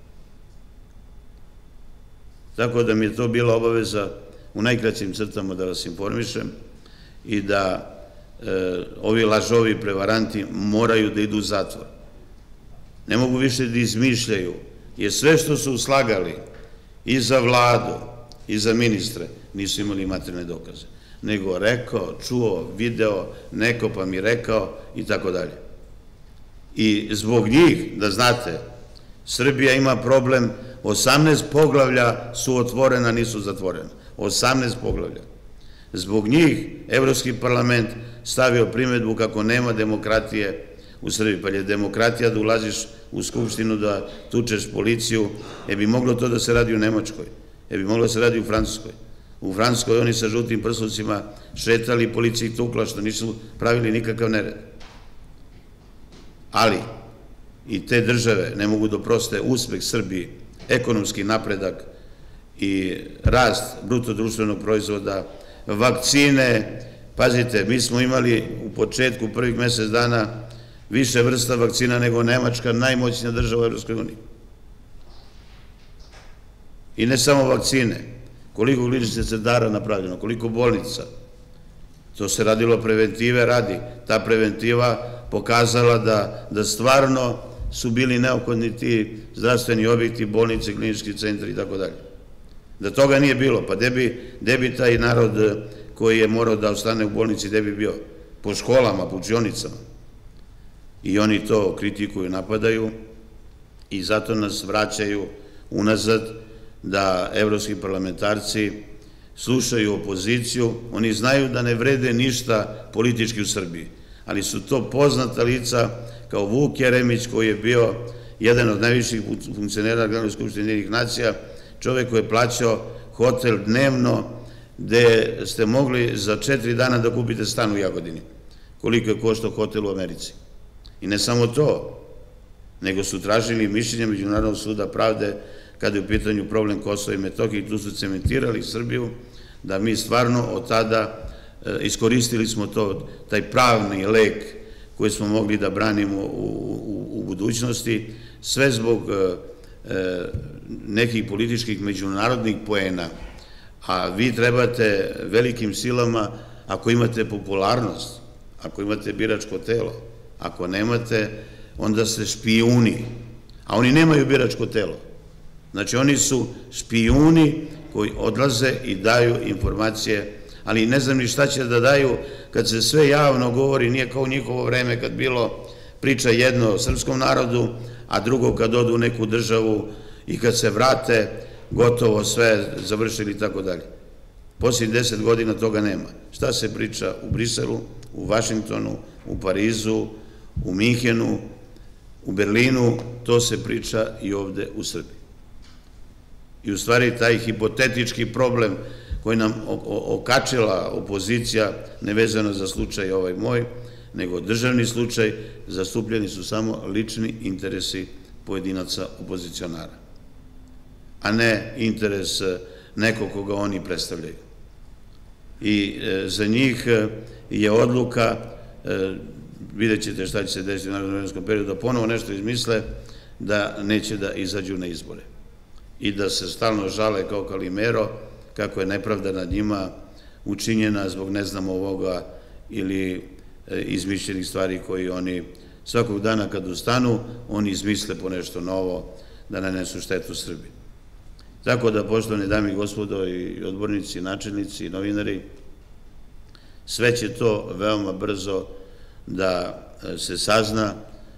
Tako da mi je to bila obaveza u najkraćim crtama da vas informišem i da ovi lažovi prevaranti moraju da idu u zatvor. Ne mogu više da izmišljaju, jer sve što su slagali i za vladu i za ministre nisu imali materijalne dokaze, nego rekao, čuo, video, neko pa mi rekao i tako dalje. I zbog njih, da znate, Srbija ima problem, 18 poglavlja su otvorena, nisu zatvorena. 18 poglavlja. Zbog njih Evropski parlament stavio primedbu kako nema demokratije u Srbiji. Pa je demokratija da ulaziš u Skupštinu, da tučeš policiju, bi moglo to da se radi u Nemačkoj, bi moglo da se radi u Francuskoj. U Francuskoj oni sa žutim prslucima šetali, policija ih tukla, što nisu pravili nikakav nered. Ali i te države ne mogu da oproste uspeh Srbiji, ekonomski napredak i rast bruto društvenog proizvoda, vakcine. Pazite, mi smo imali u početku prvih mesec dana više vrsta vakcina nego Nemačka, najmoćnija država u Evropskoj uniji. I ne samo vakcine, koliko kliničkih centara napravljeno, koliko bolnica. To se radilo preventive radi. Ta preventiva pokazala da stvarno su bili neophodni ti zdravstveni objekti, bolnice, klinički centri i tako dalje. Da toga nije bilo, pa gde bi taj narod koji je morao da ostane u bolnici, gde bi bio? Po školama, po učionicama. I oni to kritikuju, napadaju i zato nas vraćaju unazad da evropski parlamentarci slušaju opoziciju. Oni znaju da ne vrede ništa politički u Srbiji, ali su to poznata lica kao Vuk Jeremić, koji je bio jedan od najviših funkcionera Generalne skupštine Ujedinjenih nacija, čovek koji je plaćao hotel dnevno, gde ste mogli za 4 dana da kupite stan u Jagodini, koliko je koštao hotel u Americi. I ne samo to, nego su tražili mišljenje Međunarodnog suda pravde kada je u pitanju problem Kosova i Metohije, i tu su cementirali Srbiju, da mi stvarno od tada iskoristili smo taj pravni lek koji smo mogli da branimo u budućnosti, sve zbog nekih političkih međunarodnih poena, a vi trebate velikim silama, ako imate popularnost, ako imate biračko telo, ako nemate, onda ste špijuni, a oni nemaju biračko telo. Znači, oni su špijuni koji odlaze i daju informacije, ali ne znam ni šta će da daju kad se sve javno govori, nije kao u njihovo vreme kad bilo priča jedno o srpskom narodu, a drugo kad odu u neku državu i kad se vrate, gotovo sve završili i tako dalje. Posljednjih 10 godina toga nema. Šta se priča u Briselu, u Vašingtonu, u Parizu, u Minhenu, u Berlinu, to se priča i ovde u Srbiji. I u stvari taj hipotetički problem koji nam okačila opozicija, nevezano za slučaj ovaj moj, nego državni slučaj, zastupljeni su samo lični interesi pojedinaca opozicionara, a ne interes nekog koga oni predstavljaju. I za njih je odluka, vidjet ćete šta će se desiti u narednom vremenskom periodu, da ponovo nešto izmisle, da neće da izađu na izbore i da se stalno žale kao Kalimero kako je nepravda nad njima učinjena zbog ne znam ovoga ili izmišljenih stvari koji oni svakog dana kad ustanu, oni izmisle po nešto novo da nanesu štetu Srbiji. Tako da, poštovane dame i gospodo i odbornici, načelnici i novinari, sve će to veoma brzo da se sazna.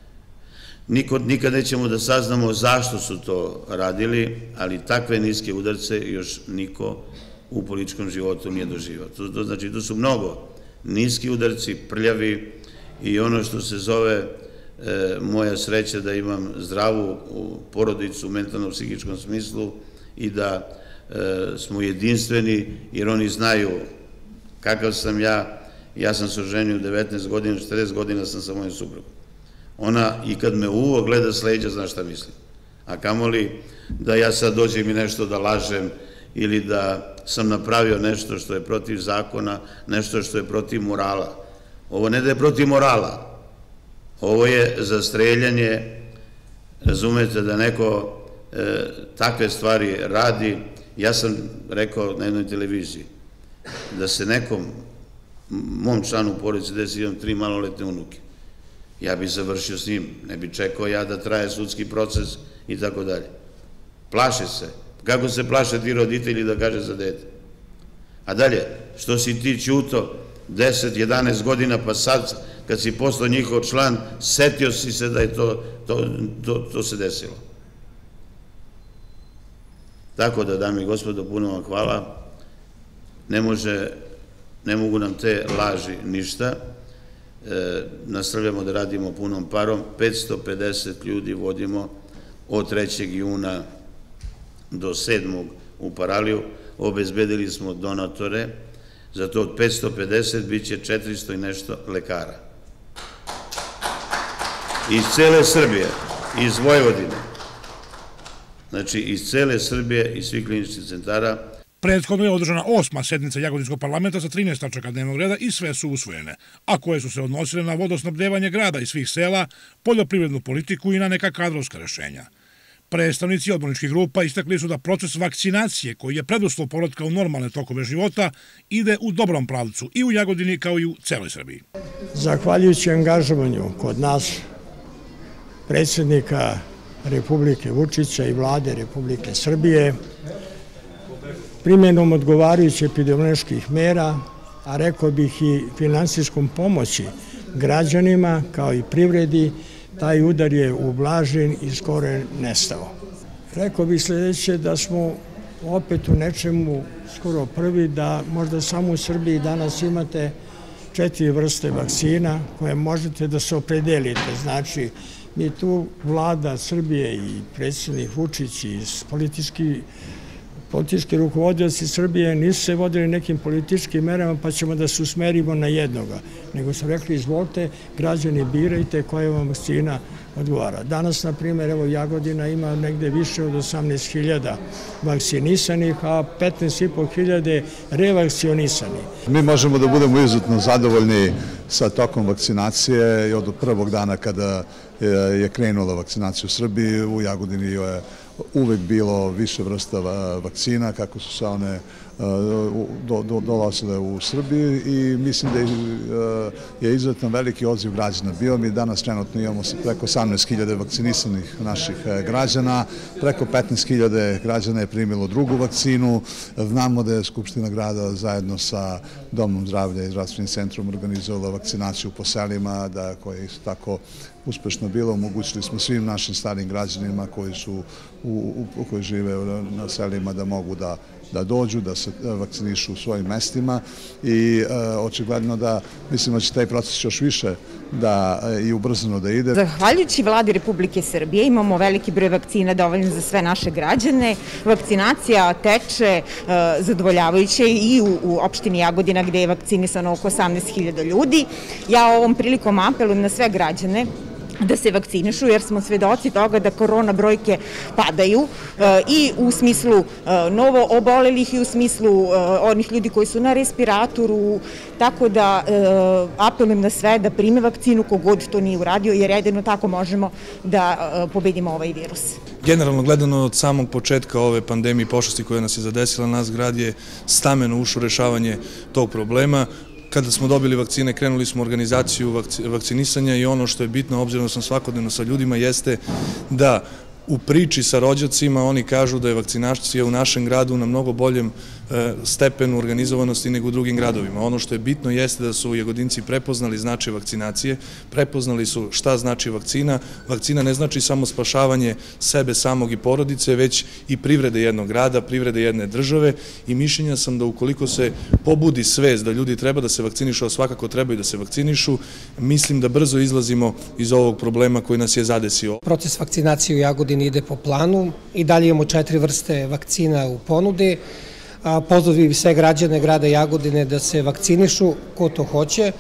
Nikad nećemo da saznamo zašto su to radili, ali takve niske udarce još niko u političkom životu nije doživao. To znači, to su mnogo niski udarci, prljavi i ono što se zove moja sreća da imam zdravu porodicu u mentalno-psihičkom smislu i da smo jedinstveni, jer oni znaju kakav sam ja. Ja sam se oženio 19 godina, 40 godina sam sa mojim suprugom. Ona i kad me uvo gleda s leđa, zna šta mislim. A kamoli da ja sad dođem i nešto da lažem ili da sam napravio nešto što je protiv zakona, nešto što je protiv morala. Ovo ne da je protiv morala, ovo je za streljanje, razumete, da neko takve stvari radi. Ja sam rekao na jednoj televiziji da se nekom, mom članu porodice desi, imam 3 maloletne unuke, ja bih završio s njim, ne bih čekao ja da traje sudski proces i tako dalje. Plaše se. Kako se plaše ti roditelji da kaže za dete? A dalje, što si ti ćuto 10, 11 godina, pa sad kad si postao njihov član, setio si se da je to se desilo. Tako da, dame i gospodo, puno vam hvala. Ne mogu nam te laži ništa. Nastavljamo da radimo punom parom. 550 ljudi vodimo od 3. juna do 7. u Paraliju. Obezbedili smo donatore. Zato od 550 bit će 400 i nešto lekara. Iz cele Srbije, iz Vojvodine. Znači, iz cele Srbije i svih kliničkih centara. Prethodno je održana 8. sednica Jagodinskog parlamenta sa 13 tačaka dnevnog reda i sve su usvojene, a koje su se odnosile na vodosnabdevanje grada i svih sela, poljoprivrednu politiku i na neka kadrovska rešenja. Predstavnici odborničkih grupa istakli su da proces vakcinacije, koji je preduslov povratka u normalne tokove života, ide u dobrom pravcu i u Jagodini kao i u celoj Srbiji. Zahvaljujući angažovanju kod nas predsjednika Republike Vučića i vlade Republike Srbije, primjenom odgovarajućih epidemioloških mera, a rekao bih i finansijskom pomoći građanima kao i privredi, taj udar je ublažen i skoro je nestao. Rekao bih sljedeće, da smo opet u nečemu skoro prvi, da možda samo u Srbiji danas imate 4 vrste vakcina koje možete da se opredelite. Znači, mi tu vlada Srbije i predsjednik Vučić i politički rukovodioci Srbije nisu se vodili nekim političkim merama pa ćemo da se usmerimo na jednoga, nego su rekli izvolite, građani birajte koja vam vakcina odgovara. Danas, na primjer, evo Jagodina ima negde više od 18.000 vakcinisanih, a 15.500 revakcionisanih. Mi možemo da budemo izuzetno zadovoljni sa tokom vakcinacije i od prvog dana kada je krenula vakcinacija u Srbiji. U Jagodini je uvek bilo više vrsta vakcina, kako su se one dolazile u Srbiji i mislim da je izuzetno veliki odziv građana bio. Mi danas trenutno imamo preko 18.000 vakcinisanih naših građana, preko 15.000 građana je primilo drugu vakcinu. Znamo da je Skupština grada zajedno sa Domom zdravlja i zdravstvenim centrom organizovala vakcinaciju po selima, koja je isto tako uspešno bilo. Omogućili smo svim našim starim građanima koji žive na selima da mogu da dođu, da se vakcinišu u svojim mestima i očigledno da mislim da će taj proces još više i ubrzano da ide. Zahvaljujući vladi Republike Srbije imamo veliki broj vakcina dovoljno za sve naše građane. Vakcinacija teče zadovoljavajuće i u opštini Jagodina gde je vakcinisano oko 18.000 ljudi. Ja ovom prilikom apelujem na sve građane da se vakcinišu, jer smo svedoci toga da korona brojke padaju i u smislu novo obolelih i u smislu onih ljudi koji su na respiratoru, tako da apelujem na sve da prime vakcinu kogod to nije uradio, jer jedino tako možemo da pobedimo ovaj virus. Generalno gledano od samog početka ove pandemije i pošasti koja nas je zadesila, naš grad je stameno ušao u rešavanje tog problema. Kada smo dobili vakcine, krenuli smo u organizaciju vakcinisanja i ono što je bitno, obzirom da sam svakodnevno sa ljudima, jeste da u priči sa rođacima oni kažu da je vakcinacija u našem gradu na mnogo boljem stepenu organizovanosti nego u drugim gradovima. Ono što je bitno jeste da su Jagodinci prepoznali značaj vakcinacije, prepoznali su šta znači vakcina. Vakcina ne znači samo spašavanje sebe samog i porodice, već i privrede jednog grada, privrede jedne države i mišljenja sam da ukoliko se pobudi svest da ljudi treba da se vakcinišu, a svakako trebaju da se vakcinišu, mislim da brzo izlazimo iz ovog problema koji nas je zadesio. Proces vakcinacije u Jagodini ide po planu i dalje imamo 4 vrste vakcina u ponudi. Pozdravujem sve građane grada Jagodine da se vakcinišu ko to hoće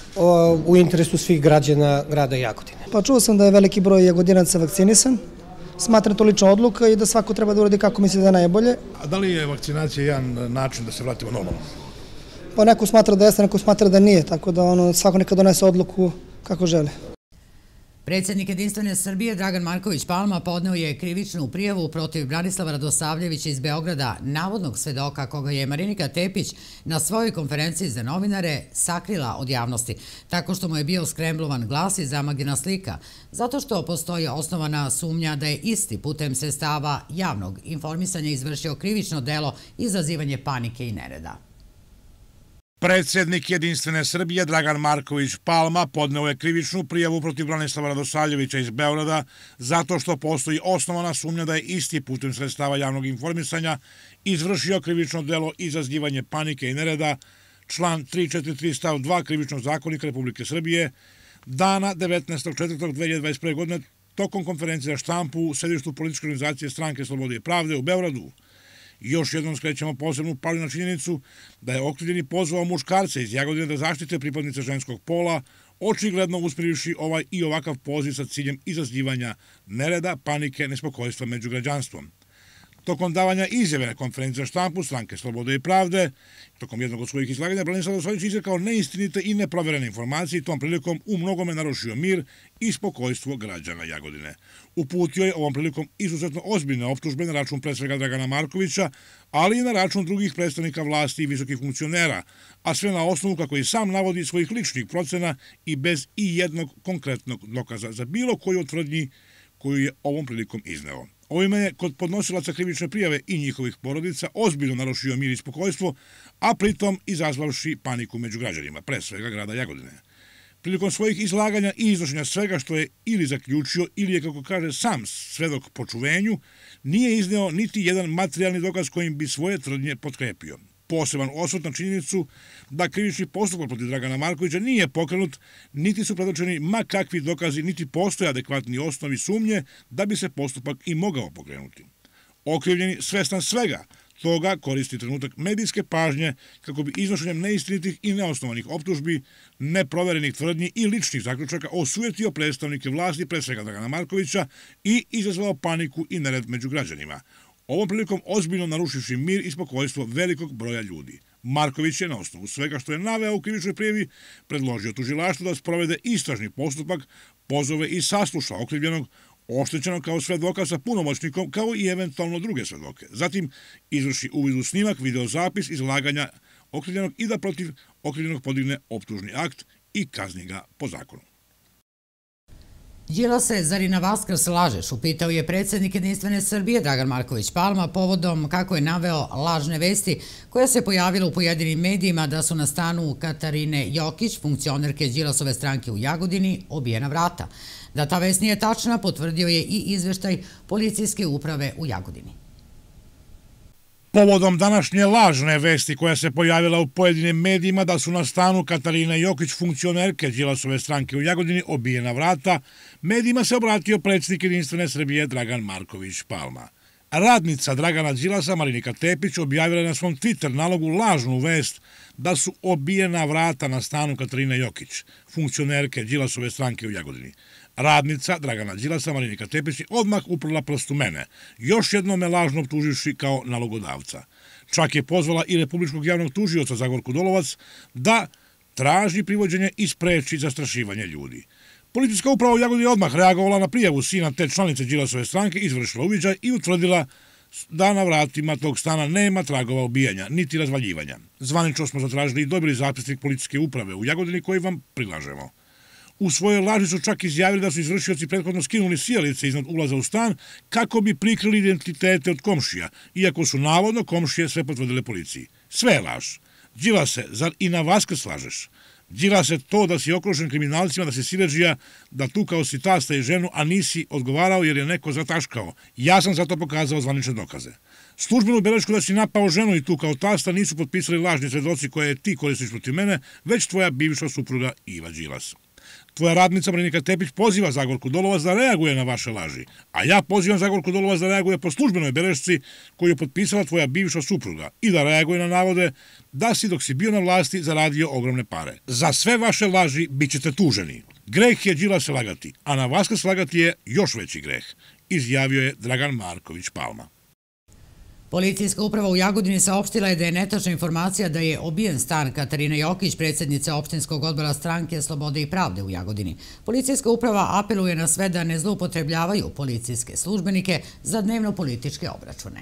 u interesu svih građana grada Jagodine. Pa čuo sam da je veliki broj Jagodinaca vakcinisan. Smatram to lična odluka i da svako treba da uradi kako misli da je najbolje. A da li je vakcinacija jedan način da se vratimo normalno? Pa neko smatra da jeste, neko smatra da nije, tako da svako neka donese odluku kako žele. Predsjednik Jedinstvene Srbije Dragan Marković Palma podneo je krivičnu prijavu protiv Branislava Radosavljevića iz Beograda, navodnog svedoka koga je Marinika Tepić na svojoj konferenciji za novinare sakrila od javnosti, tako što mu je bio skremblovan glas i zamagljena slika, zato što postoji osnovana sumnja da je isti putem sredstava javnog informisanja izvršio krivično delo izazivanje panike i nereda. Predsjednik Jedinstvene Srbije Dragan Marković Palma podneo je krivičnu prijavu protiv Branislava Radosavljevića iz Beograda zato što postoji osnovana sumnja da je isti putem sredstava javnog informisanja izvršio krivično delo izazivanje panike i nereda, član 343 stav 2 Krivičnog zakonika Republike Srbije, dana 19.4.2021. godine tokom konferencije za štampu u sedištu političke organizacije Stranke slobode i pravde u Beogradu. Još jednom skrećemo posebnu pažnju na činjenicu da je okrivljeni pozvao muškarce iz Jagodine da zaštite pripadnice ženskog pola, očigledno usmjerivši ovaj i ovakav poziv sa ciljem izazivanja nereda, panike, nespokojstva među građanstvom. Tokom davanja izjave na konferenciji za štampu Stranke slobode i pravde, tokom jednog od svojih izlaganja, Branislav Radosavljević izrekao neistinite i neproverene informacije i tom prilikom u mnogome narušio mir i spokojstvo građana Jagodine. Uputio je ovom prilikom izuzetno ozbiljne optužbe na račun pre svega Dragana Markovića, ali i na račun drugih predstavnika vlasti i visokih funkcionera, a sve na osnovu, kako i sam navodi, svojih ličnih procena i bez i jednog konkretnog dokaza za bilo koju od tvrdnji koju je ovom prilikom izneo. Ovime je kod podnosilaca krivične prijave i njihovih porodica ozbiljno narušio mir i spokojstvo, a pritom izazvavši paniku među građanima, pre svega grada Jagodine. Prilikom svojih izlaganja i iznošenja svega što je ili zaključio ili je, kako kaže sam svedok po čuvenju, nije izneo niti jedan materijalni dokaz kojim bi svoje tvrdnje potkrepio. Poseban osvrt na činjenicu da krivični postupak protiv Dragana Markovića nije pokrenut, niti su predočeni ma kakvi dokazi, niti postoje adekvatni osnovi sumnje da bi se postupak i mogao pokrenuti. Okrivljeni, svestan svega toga, koristi trenutak medijske pažnje kako bi iznošenjem neistinitih i neosnovanih optužbi, neproverenih tvrdnji i ličnih zaključaka osujetio predstavnike vlasti, pre svega Dragana Markovića, i izazvao paniku i nered među građanima. Ovom prilikom ozbiljno narušivši mir i spokojstvo velikog broja ljudi. Marković je na osnovu svega što je naveo u krivičnoj prijavi predložio tužilaštvu da sprovede istražni postupak, pozove i sasluša okrivljenog, oštećeno kao svedoka sa punomoćnikom, kao i eventualno druge svedoke. Zatim izvrši uvid u snimak, videozapis, izlaganja okrivljenog i da protiv okrivljenog podigne optužni akt i kazni ga po zakonu. Đilase, zar i na Vaskrs lažeš? Upitao je predsjednik Jedinstvene Srbije Dragan Marković Palma povodom kako je naveo lažne vesti koja se pojavila u pojedinim medijima da su na stanu Katarine Jokić, funkcionerke Đilasove stranke u Jagodini, obijena vrata. Da ta vest nije tačna, potvrdio je i izveštaj policijske uprave u Jagodini. Povodom današnje lažne vesti koja se pojavila u pojedinim medijima da su na stanu Katarine Jokić, funkcionerke Đilasove stranke u Jagodini, obijena vrata, medijima se obratio predsjednik Jedinstvene Srbije Dragan Marković Palma. Radnica Dragana Đilasa, Marinika Tepić, objavila je na svom Twitter nalogu lažnu vest da su obijena vrata na stanu Katarine Jokić, funkcionerke Đilasove stranke u Jagodini. Radnica Dragana Đilasa, Marinika Tepić, odmah uprla prst u mene, još jednom me lažno optuživši kao nalogodavca. Čak je pozvala i Republičkog javnog tužioca Zagorku Dolovac da traži privođenje i spreči zastrašivanje ljudi. Policijska uprava u Jagodini odmah reagovala na prijavu sina te članice Đilasove stranke, izvršila uviđaj i utvrdila da na vratima tog stana nema tragova obijanja, niti razvaljivanja. Zvanično smo zatražili i dobili zapisnik policijske uprave u Jagodini koji vam prilažemo. U svojoj laži su čak izjavili da su izvršioci prethodno skinuli sijalice iznad ulaza u stan kako bi prikrili identitete od komšija, iako su navodno komšije sve potvrdile policiji. Sve je laž. Đilase, zar i na Vaskrs lažeš? Đilase, to da si okružen kriminalcima, da si siledžija, da tukao si tasta i ženu, a nisi odgovarao jer je neko zataškao. Ja sam za to pokazao zvanične dokaze. Službenu belešku da si napao ženu i tukao tasta nisu potpisali lažni svedoci koje ti koristiš protiv mene, već tvoja bivša supruga Iva Đilas. Tvoja radnica Marinika Tepić poziva Zagorku Dolovac da reaguje na vaše laži, a ja pozivam Zagorku Dolovac da reaguje po službenoj belešci koju je potpisala tvoja bivša supruga i da reaguje na navode da si dok si bio na vlasti zaradio ogromne pare. Za sve vaše laži bit ćete tuženi. Greh je Đilase lagati, a na Vaskrs lagati je još veći greh, izjavio je Dragan Marković Palma. Policijska uprava u Jagodini saopštila je da je netačna informacija da je obijen stan Katarine Jokić, predsjednice opštinskog odbora stranke Slobode i pravde u Jagodini. Policijska uprava apeluje na sve da ne zloupotrebljavaju policijske službenike za dnevno-političke obračune.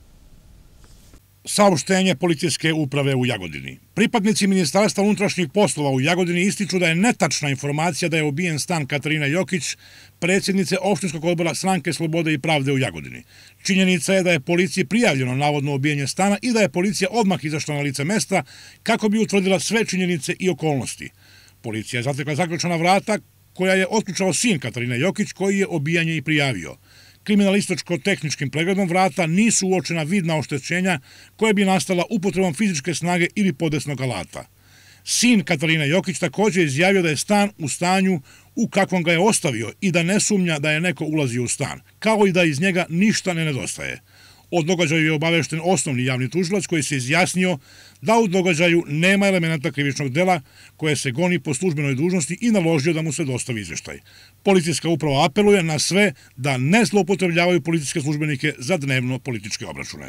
Saopštenje policijske uprave u Jagodini. Pripadnici Ministarstva unutrašnjih poslova u Jagodini ističu da je netačna informacija da je obijen stan Katarina Jokić, predsjednice opštinskog odbora stranke Slobode i pravde u Jagodini. Činjenica je da je policiji prijavljeno navodno obijenje stana i da je policija odmah izašla na lice mesta kako bi utvrdila sve činjenice i okolnosti. Policija je zatekla zaključana vrata koja je otključao sin Katarine Jokić koji je obijanje i prijavio. Kriminalističko-tehničkim pregledom vrata nisu uočena vidna oštećenja koje bi nastala upotrebom fizičke snage ili podesnog alata. Sin Katarine Jokić također je izjavio da je stan u stanju u kakvom ga je ostavio i da ne sumnja da je neko ulazio u stan, kao i da iz njega ništa ne nedostaje. O događaju je obavešten osnovni javni tužilac koji se izjasnio da u događaju nema elemenata krivičnog dela koje se goni po službenoj dužnosti i naložio da mu se dostavi izveštaj. Policijska uprava apeluje na sve da ne zloupotrebljavaju policijske službenike za dnevno političke obračune.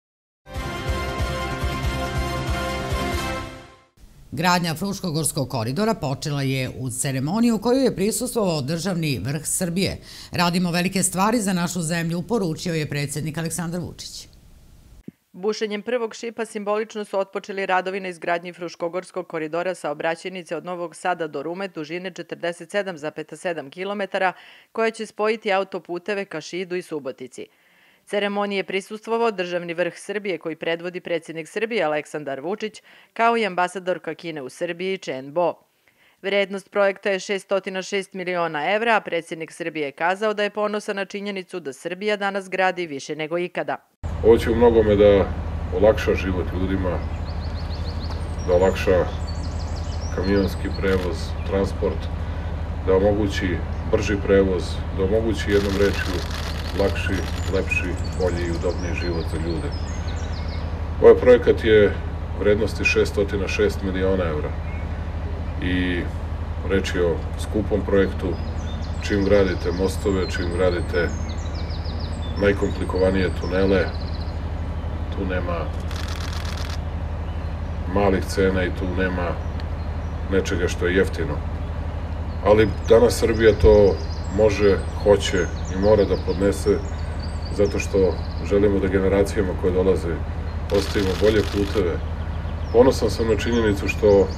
Gradnja Fruškogorskog koridora počela je u ceremoniju u kojoj je prisustvovao državni vrh Srbije. Radimo velike stvari za našu zemlju, poručio je predsjednik Aleksandar Vučić. Bušenjem prvog šipa simbolično su otpočeli radovi na izgradnji Fruškogorskog koridora saobraćajnice od Novog Sada do Rume dužine 47,7 km koja će spojiti autoputeve ka Šidu i Subotici. Ceremoniji je prisustvovao državni vrh Srbije koji predvodi predsjednik Srbije Aleksandar Vučić kao i ambasadorka Kine u Srbiji Chen Bo. Vrednost projekta je 606 miliona evra, a predsjednik Srbije je kazao da je ponosan na činjenicu da Srbija danas gradi više nego ikada. Ovo će u mnogome da olakša život ljudima, da olakša kamionski prevoz, transport, da omogući brži prevoz, da omogući jednom rečju lakši, lepši, bolji i udobniji život za ljude. Ovaj projekat je vrednosti 606 miliona evra i reč je o skupom projektu. Čim gradite mostove, čim gradite najkomplikovanije tunele, tu nema malih cena i tu nema nečega što je jeftino. Ali danas Srbija to može, hoće i mora da podnese, zato što želimo da generacijama koje dolaze ostavimo bolje puteve. Ponosan sam na činjenicu što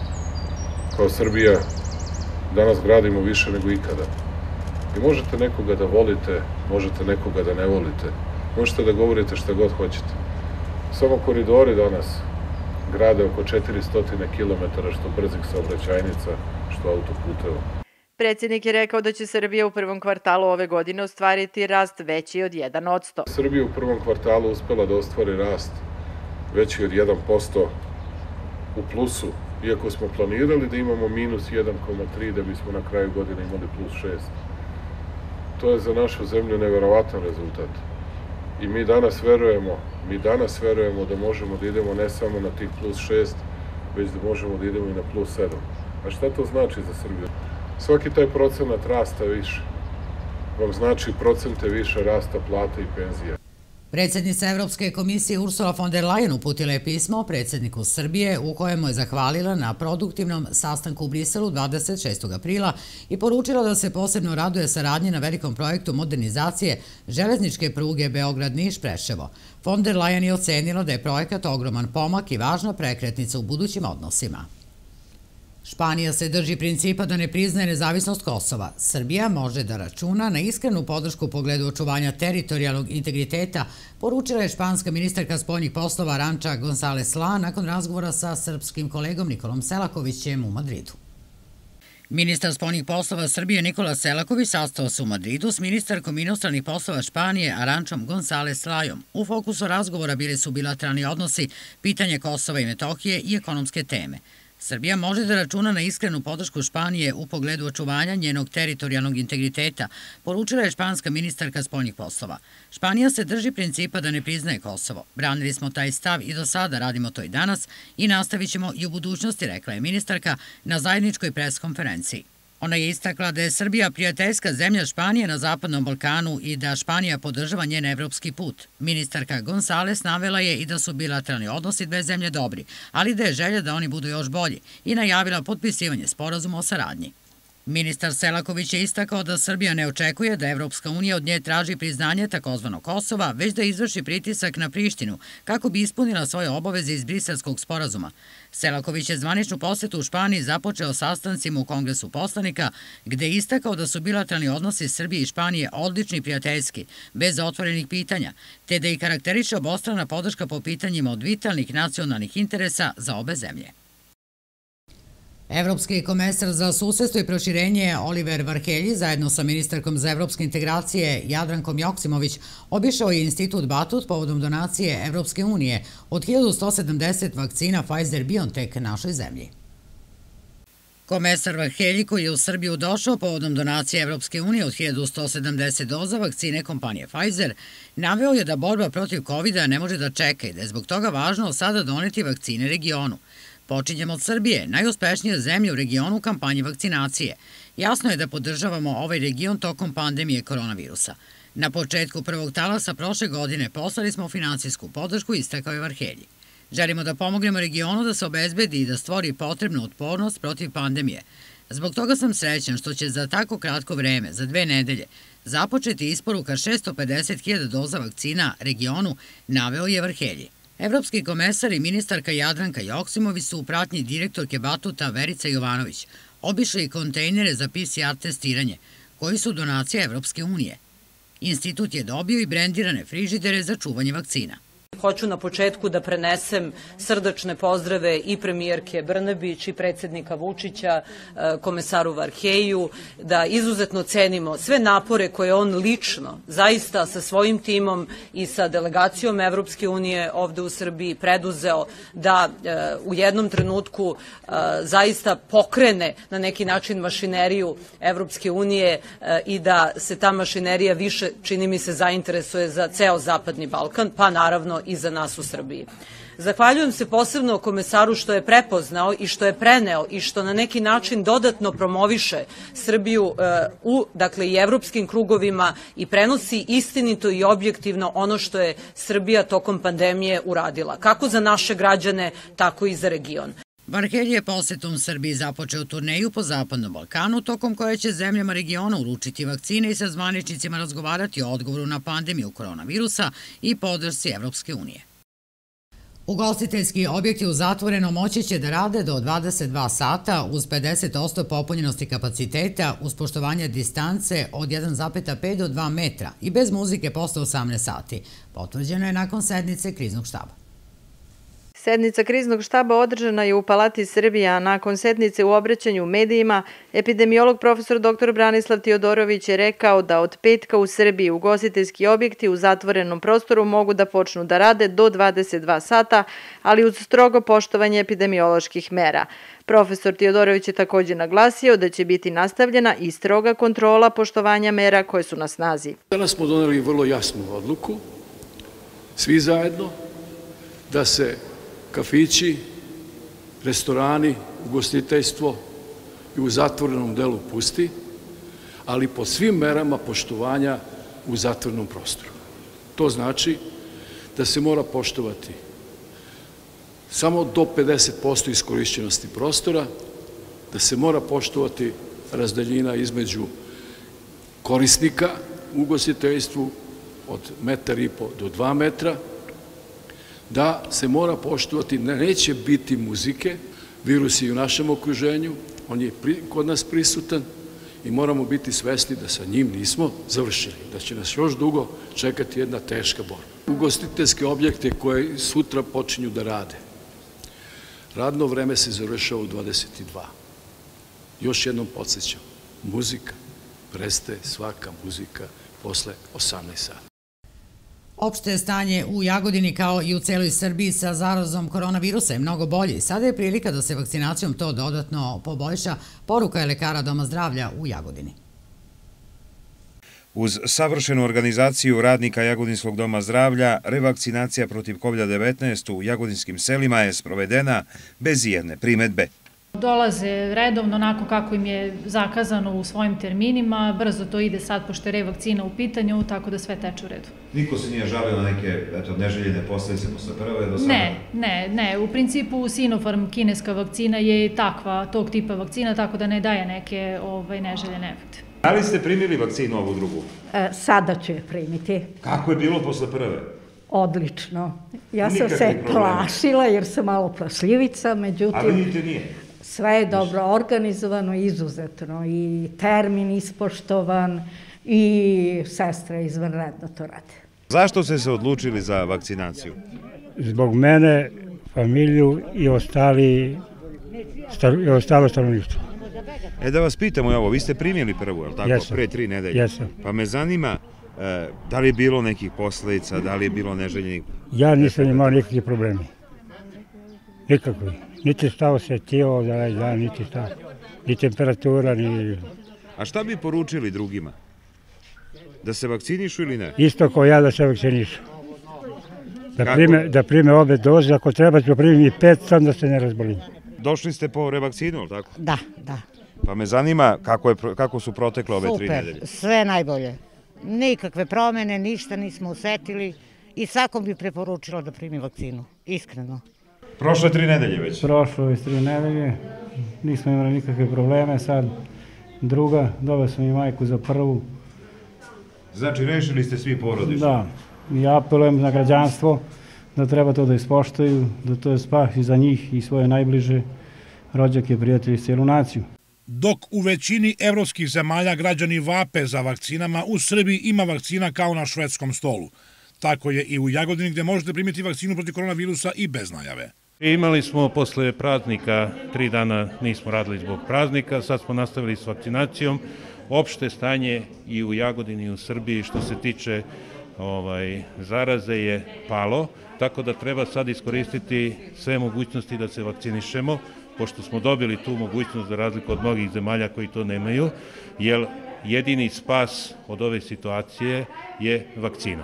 kao Srbija danas gradimo više nego ikada. I možete nekoga da volite, možete nekoga da ne volite, možete da govorite šta god hoćete. Samo koridori danas grade oko 400 km, što brzih saobraćajnica, što autoputeva. Predsjednik je rekao da će Srbija u prvom kvartalu ove godine ostvariti rast veći od 1%. Srbija u prvom kvartalu uspela da ostvari rast veći od 1% u plusu, iako smo planirali da imamo minus 1,3, da bismo na kraju godine imali plus 6. To je za našu zemlju neverovatan rezultat. I mi danas verujemo da možemo da idemo ne samo na tih plus 6, već da možemo da idemo i na plus 7. A šta to znači za Srbiju? Svaki taj procenat rasta više vam znači procente više rasta plata i penzija. Predsjednica Evropske komisije Ursula von der Leyen uputila je pismo predsjedniku Srbije u kojemu je zahvalila na produktivnom sastanku u Briselu 26. aprila i poručila da se posebno raduje saradnji na velikom projektu modernizacije železničke pruge Beograd-Niš-Preševo. Von der Leyen je ocenila da je projekat ogroman pomak i važna prekretnica u budućim odnosima. Španija se drži principa da ne priznaje nezavisnost Kosova. Srbija može da računa na iskrenu podršku u pogledu očuvanja teritorijalnog integriteta, poručila je španska ministarka spoljnih poslova Arantxa González Lá nakon razgovora sa srpskim kolegom Nikolom Selakovićem u Madridu. Ministar spoljnih poslova Srbije Nikola Selaković sastao se u Madridu s ministarkom inostranih poslova Španije Arantxom González Lájom. U fokusu razgovora bili su bilateralni odnosi, pitanje Kosova i Metohije i ekonomske teme. Srbija može da računa na iskrenu podršku Španije u pogledu očuvanja njenog teritorijalnog integriteta, poručila je španska ministarka spoljnih poslova. Španija se drži principa da ne priznaje Kosovo. Branili smo taj stav i do sada, radimo to i danas i nastavit ćemo i u budućnosti, rekla je ministarka na zajedničkoj preskonferenciji. Ona je istakla da je Srbija prijateljska zemlja Španije na Zapadnom Balkanu i da Španija podržava njen evropski put. Ministarka González navela je i da su bilateralni odnosi dve zemlje dobri, ali da je želja da oni budu još bolji i najavila potpisivanje sporazuma o saradnji. Ministar Selaković je istakao da Srbija ne očekuje da Evropska unija od nje traži priznanje takozvanog Kosova, već da izvrši pritisak na Prištinu kako bi ispunila svoje obaveze iz Briselskog sporazuma. Selaković je zvaničnu posetu u Španiji započeo sastancima u Kongresu poslanika, gde je istakao da su bilateralni odnosi Srbije i Španije odlični i prijateljski, bez otvorenih pitanja, te da ih karakteriše obostrana podrška po pitanjima od vitalnih nacionalnih interesa za obe zemlje. Evropski komesar za susedstvo i proširenje Oliver Varhelji zajedno sa ministarkom za evropske integracije Jadrankom Joksimović obišao je Institut Batut povodom donacije Evropske unije od 1170 vakcina Pfizer-BioNTech našoj zemlji. Komesar Varhelji, koji je u Srbiju došao povodom donacije Evropske unije od 1170 doza vakcine kompanije Pfizer, naveo je da borba protiv COVID-a ne može da čeka i da je zbog toga važno sada doneti vakcine regionu. Počinjemo od Srbije, najuspešnije zemlje u regionu u kampanji vakcinacije. Jasno je da podržavamo ovaj region tokom pandemije koronavirusa. Na početku prvog talasa prošle godine poslali smo finansijsku podršku, istakao je Varhelji. Želimo da pomognemo regionu da se obezbedi i da stvori potrebnu otpornost protiv pandemije. Zbog toga sam srećan što će za tako kratko vreme, za 2 nedelje, započeti isporuka 650.000 doza vakcina regionu, naveo je Varhelji. Evropski komesar i ministarka Jadranka Joksimović su u pratnji direktorke Batuta Verica Jovanović obišli kontejnere za PCR testiranje, koji su donacija Evropske unije. Institut je dobio i brendirane frižidere za čuvanje vakcina. Hoću na početku da prenesem srdačne pozdrave i premijerke Brnabić i predsjednika Vučića, komesaru Varhelju, da izuzetno cenimo sve napore koje on lično, zaista sa svojim timom i sa delegacijom Evropske unije ovde u Srbiji preduzeo da u jednom trenutku zaista pokrene na neki način mašineriju Evropske unije i da se ta mašinerija više, čini mi se, zainteresuje za ceo Zapadni Balkan, pa naravno i za nas u Srbiji. Zahvaljujem se posebno komesaru što je prepoznao i što je preneo i što na neki način dodatno promoviše Srbiju u, dakle, i evropskim krugovima i prenosi istinito i objektivno ono što je Srbija tokom pandemije uradila, kako za naše građane, tako i za region. Varhelji je posetom Srbiji započeo turneju po Zapadnom Balkanu, tokom koje će zemljama regiona uručiti vakcine i sa zvaničnicima razgovarati o odgovoru na pandemiju koronavirusa i podršci Evropske unije. Ugostiteljski objekti u zatvorenom moći će da rade do 22 sata uz 50% popunjenosti kapaciteta uz poštovanje distance od 1,5 do 2 metra i bez muzike posle 18 sati. Potvrđeno je nakon sednice kriznog štaba. Sednica kriznog štaba održana je u Palati Srbija, a nakon sednice u obraćanju medijima, epidemiolog profesor dr. Branislav Tiodorović je rekao da od petka u Srbiji ugostiteljski objekti u zatvorenom prostoru mogu da počnu da rade do 22 sata, ali uz strogo poštovanje epidemioloških mera. Profesor Tiodorović je također naglasio da će biti nastavljena i stroga kontrola poštovanja mera koje su na snazi. Danas smo doneli vrlo jasnu odluku, svi zajedno, da se kafići, restorani, ugostiteljstvo i u zatvorenom delu pusti, ali po svim merama poštovanja u zatvorenom prostoru. To znači da se mora poštovati samo do 50% iskorišćenosti prostora, da se mora poštovati razdaljina između korisnika u ugostiteljstvu od 1,5 do 2 metra, da se mora poštovati, neće biti muzike, virus je u našem okruženju, on je kod nas prisutan i moramo biti svesni da sa njim nismo završili, da će nas još dugo čekati jedna teška borba. Ugostiteljske objekte koje sutra počinju da rade, radno vreme se završava u 22. Još jednom podsjećam, muzika prestaje svaka muzika posle 18 sata. Opšte stanje u Jagodini kao i u celoj Srbiji sa zarazom koronavirusa je mnogo bolje. Sada je prilika da se vakcinacijom to dodatno poboljša, poruka je lekara Doma zdravlja u Jagodini. Uz savršenu organizaciju radnika Jagodinskog doma zdravlja, revakcinacija protiv COVID-19 u jagodinskim selima je sprovedena bez ijedne primetbe. Dolaze redovno onako kako im je zakazano u svojim terminima, brzo to ide sad pošto je revakcina u pitanju, tako da sve teče u redu. Niko se nije žalio na neke neželjene posledice posle prve do sada? Ne. U principu Sinopharm kineska vakcina je takva, tog tipa vakcina, tako da ne daje neke neželjene efekte. Da li ste primili vakcinu ovu drugu? Sada ću je primiti. Kako je bilo posle prve? Odlično. Ja sam se plašila jer sam malo plašljivica, međutim... A vidite nije? Sve je dobro organizovano, izuzetno, i termin ispoštovan, i sestre izvanredno to rade. Zašto ste se odlučili za vakcinaciju? Zbog mene, familiju i ostalo stanovništvo. Da vas pitamo, evo, vi ste primili prvu, je li tako, pre 3 nedelje? Jesam. Pa me zanima, da li je bilo nekih posledica, da li je bilo neželjenih... Ja nisam imao nikakve probleme. Nikakve. Niti šta osjetio za ovaj dan, niti šta. Ni temperatura, ni... A šta bi poručili drugima? Da se vakcinišu ili ne? Isto kao ja da se vakcinišu. Da prime obe doze, ako treba ću primiti i 5, sam da se ne razbolim. Došli ste po revakcinu, ili tako? Da. Pa me zanima kako su protekle ove 3 nedelje. Super, sve najbolje. Nikakve promene, ništa nismo osetili i svakom bi preporučila da primi vakcinu, iskreno. Prošle 3 nedelje već? Prošlo je 3 nedelje, nismo imali nikakve probleme, sad druga, dobio sam i majku za prvu. Znači, rešili ste svi porodično? Da, i apelujem na građanstvo da treba to da ispoštuju, da to je spas i za njih i svoje najbliže rođake, prijatelji i cijelu naciju. Dok u većini evropskih zemalja građani vape za vakcinama, u Srbiji ima vakcina kao na švedskom stolu. Tako je i u Jagodini gde možete primiti vakcinu protiv koronavirusa i bez najave. Imali smo posle praznika, 3 dana nismo radili zbog praznika, sad smo nastavili s vakcinacijom. Opšte stanje i u Jagodini i u Srbiji što se tiče zaraze je palo, tako da treba sad iskoristiti sve mogućnosti da se vakcinišemo, pošto smo dobili tu mogućnost za razliku od mnogih zemalja koji to nemaju, jer jedini spas od ove situacije je vakcina.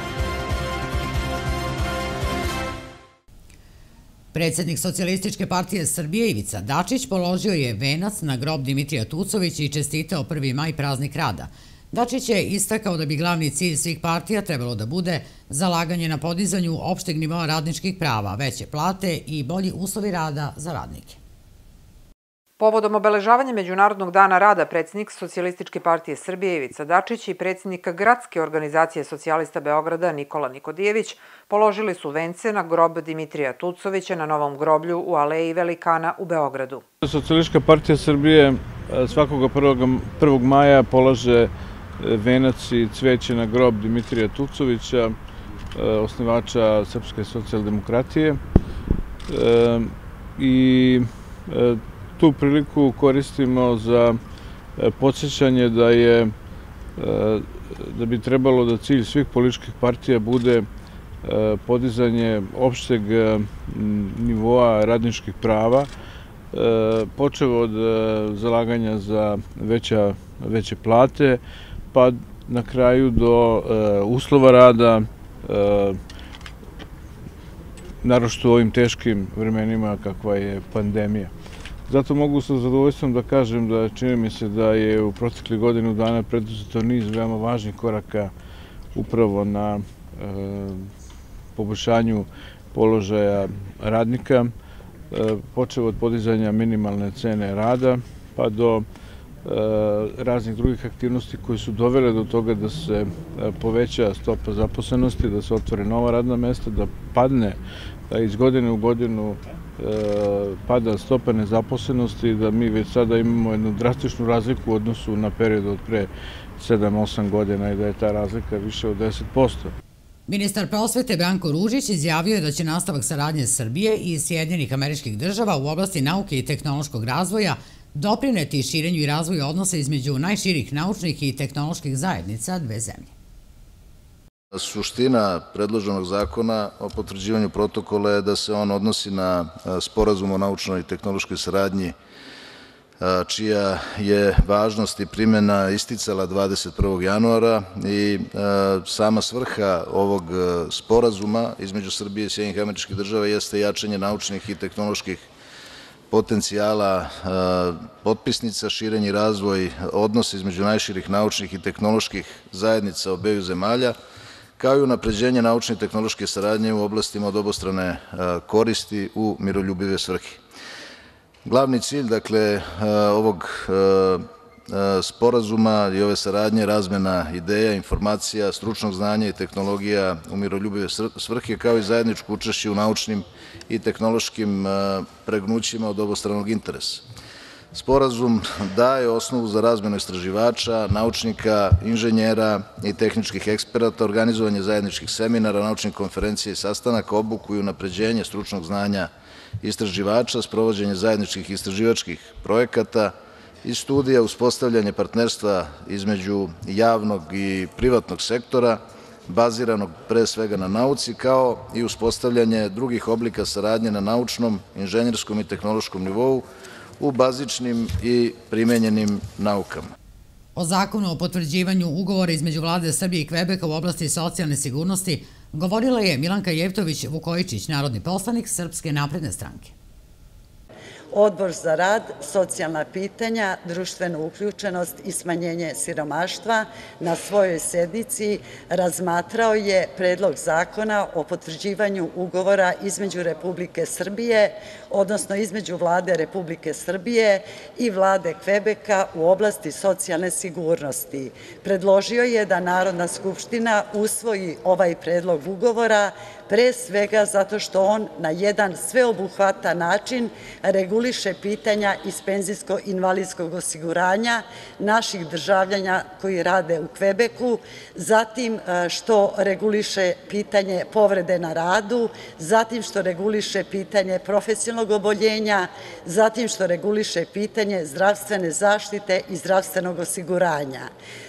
Predsjednik Socijalističke partije Srbije Ivica Dačić položio je venac na grob Dimitrija Tucovića i čestitao 1. maj praznik rada. Dačić je istakao da bi glavni cilj svih partija trebalo da bude zalaganje na podizanju opšteg nivoa radničkih prava, veće plate i bolji uslovi rada za radnike. Povodom obeležavanja Međunarodnog dana rada, predsjednik Socijalističke partije Srbije Ivica Dačić i predsjednik Gradske organizacije socijalista Beograda Nikola Nikodijević položili su vence na grob Dimitrija Tucovića na Novom groblju u Aleji Velikana u Beogradu. Socijalistička partija Srbije svakog 1. maja polaže venac i cveće na grob Dimitrija Tucovića, osnivača Srpske socijaldemokratije, i tu priliku koristimo za podsjećanje da bi trebalo da cilj svih političkih partija bude podizanje opšteg nivoa radničkih prava, počev od zalaganja za veće plate, pa na kraju do uslova rada, naročito u ovim teškim vremenima kakva je pandemija. Zato mogu sa zadovoljstvom da kažem da čini mi se da je u proteklih godinu dana preduzeto niz veoma važnih koraka upravo na poboljšanju položaja radnika, počev od podizanja minimalne cene rada, pa do raznih drugih aktivnosti koje su dovele do toga da se poveća stopa zaposlenosti, da se otvore nova radna mesta, da iz godine u godinu pada stopa nezaposlenosti, da mi već sada imamo jednu drastičnu razliku u odnosu na period od pre 7-8 godina i da je ta razlika više od 10%. Ministar prosvete Branko Ružić izjavio je da će nastavak saradnje Srbije i Sjedinjenih Američkih Država u oblasti nauke i tehnološkog razvoja doprineti širenju i razvoju odnosa između najširih naučnih i tehnoloških zajednica dve zemlje. Suština predloženog zakona o potvrđivanju protokola je da se on odnosi na sporazum o naučnoj i tehnološkoj saradnji, čija je važnost i primjena isticala 21. januara i sama svrha ovog sporazuma između Srbije i Sjedinjenih Američkih Država jeste jačanje naučnih i tehnoloških potencijala potpisnica, širenje i razvoj odnosa između najširih naučnih i tehnoloških zajednica obeju zemalja, kao i unapređenje naučne i tehnološke saradnje u oblastima od obostrane koristi u miroljubive svrhe. Glavni cilj, dakle, ovog sporazuma i ove saradnje, razmena ideja, informacija, stručnog znanja i tehnologija u miroljubive svrhe, kao i zajedničko učešće u naučnim i tehnološkim pregnućima od obostranog interesa. Sporazum daje osnovu za razmenu istraživača, naučnika, inženjera i tehničkih eksperata, organizovanje zajedničkih seminara, naučnih konferencija i sastanaka, obuku i unapređenje stručnog znanja istraživača, sprovođenje zajedničkih istraživačkih projekata i studija, uspostavljanje partnerstva između javnog i privatnog sektora, baziranog pre svega na nauci, kao i uspostavljanje drugih oblika saradnje na naučnom, inženjerskom i tehnološkom nivou u bazičnim i primenjenim naukama. O zakonu o potvrđivanju ugovora između vlade Srbije i Kvebeka u oblasti socijalne sigurnosti govorila je Milanka Jevtović-Vukojičić, narodni poslanik Srpske napredne stranke. Odbor za rad, socijalna pitanja, društvenu uključenost i smanjenje siromaštva na svojoj sednici razmatrao je Predlog zakona o potvrđivanju ugovora između Republike Srbije, odnosno između Vlade Republike Srbije i Vlade Kvebeka u oblasti socijalne sigurnosti. Predložio je da Narodna skupština usvoji ovaj predlog ugovora, pre svega zato što on na jedan sveobuhvatan način reguliše pitanja iz penzijsko-invalidskog osiguranja naših državljana koji rade u Kvebeku, zatim što reguliše pitanje povrede na radu, zatim što reguliše pitanje profesionalnog oboljenja, zatim što reguliše pitanje zdravstvene zaštite i zdravstvenog osiguranja.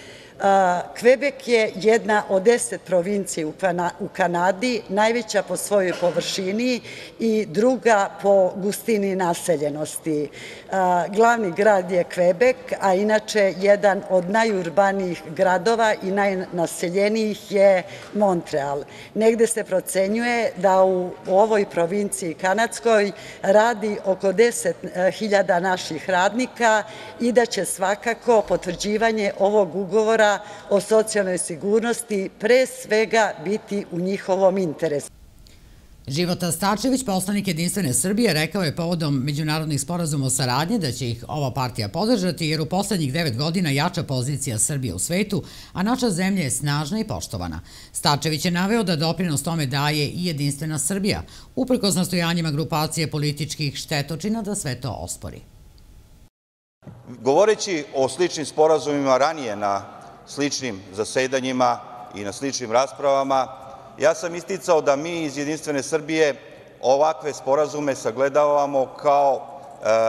Kvebek je jedna od 10 provincija u Kanadi, najveća po svojoj površini i druga po gustini naseljenosti. Glavni grad je Kvebek, a inače jedan od najurbanijih gradova i najnaseljenijih je Montreal. Negde se procenjuje da u ovoj provinciji kanadskoj radi oko 10.000 naših radnika i da će svakako potvrđivanje ovog ugovora odluka o socijalnoj sigurnosti pre svega biti u njihovom interesu. Života Starčević, poslanik Jedinstvene Srbije, rekao je povodom međunarodnih sporazuma o saradnji da će ih ova partija podržati jer u poslednjih 9 godina jača pozicija Srbije u svetu, a naša zemlja je snažna i poštovana. Starčević je naveo da doprinos tome daje i Jedinstvena Srbija, uprkos nastojanjima grupacije političkih štetočina da sve to ospori. Govoreći o sličnim sporazumima ranije na sličnim zasedanjima i na sličnim raspravama, ja sam isticao da mi iz Jedinstvene Srbije ovakve sporazume sagledavamo kao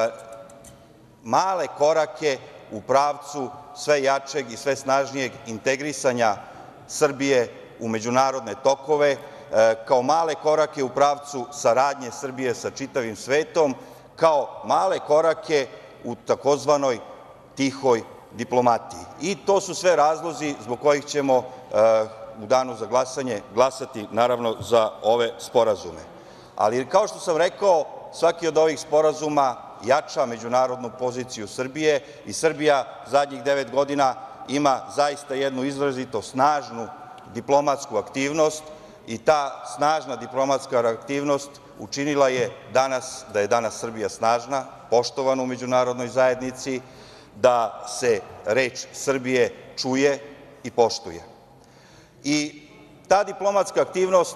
male korake u pravcu sve jačeg i sve snažnijeg integrisanja Srbije u međunarodne tokove, kao male korake u pravcu saradnje Srbije sa čitavim svetom, kao male korake u takozvanoj tihoj diplomatiji. I to su sve razlozi zbog kojih ćemo u danu za glasanje glasati, naravno, za ove sporazume. Ali, kao što sam rekao, svaki od ovih sporazuma jača međunarodnu poziciju Srbije i Srbija zadnjih 9 godina ima zaista jednu izrazito snažnu diplomatsku aktivnost i ta snažna diplomatska aktivnost učinila je da je danas Srbija snažna, poštovana u međunarodnoj zajednici, da se reč Srbije čuje i poštuje. I ta diplomatska aktivnost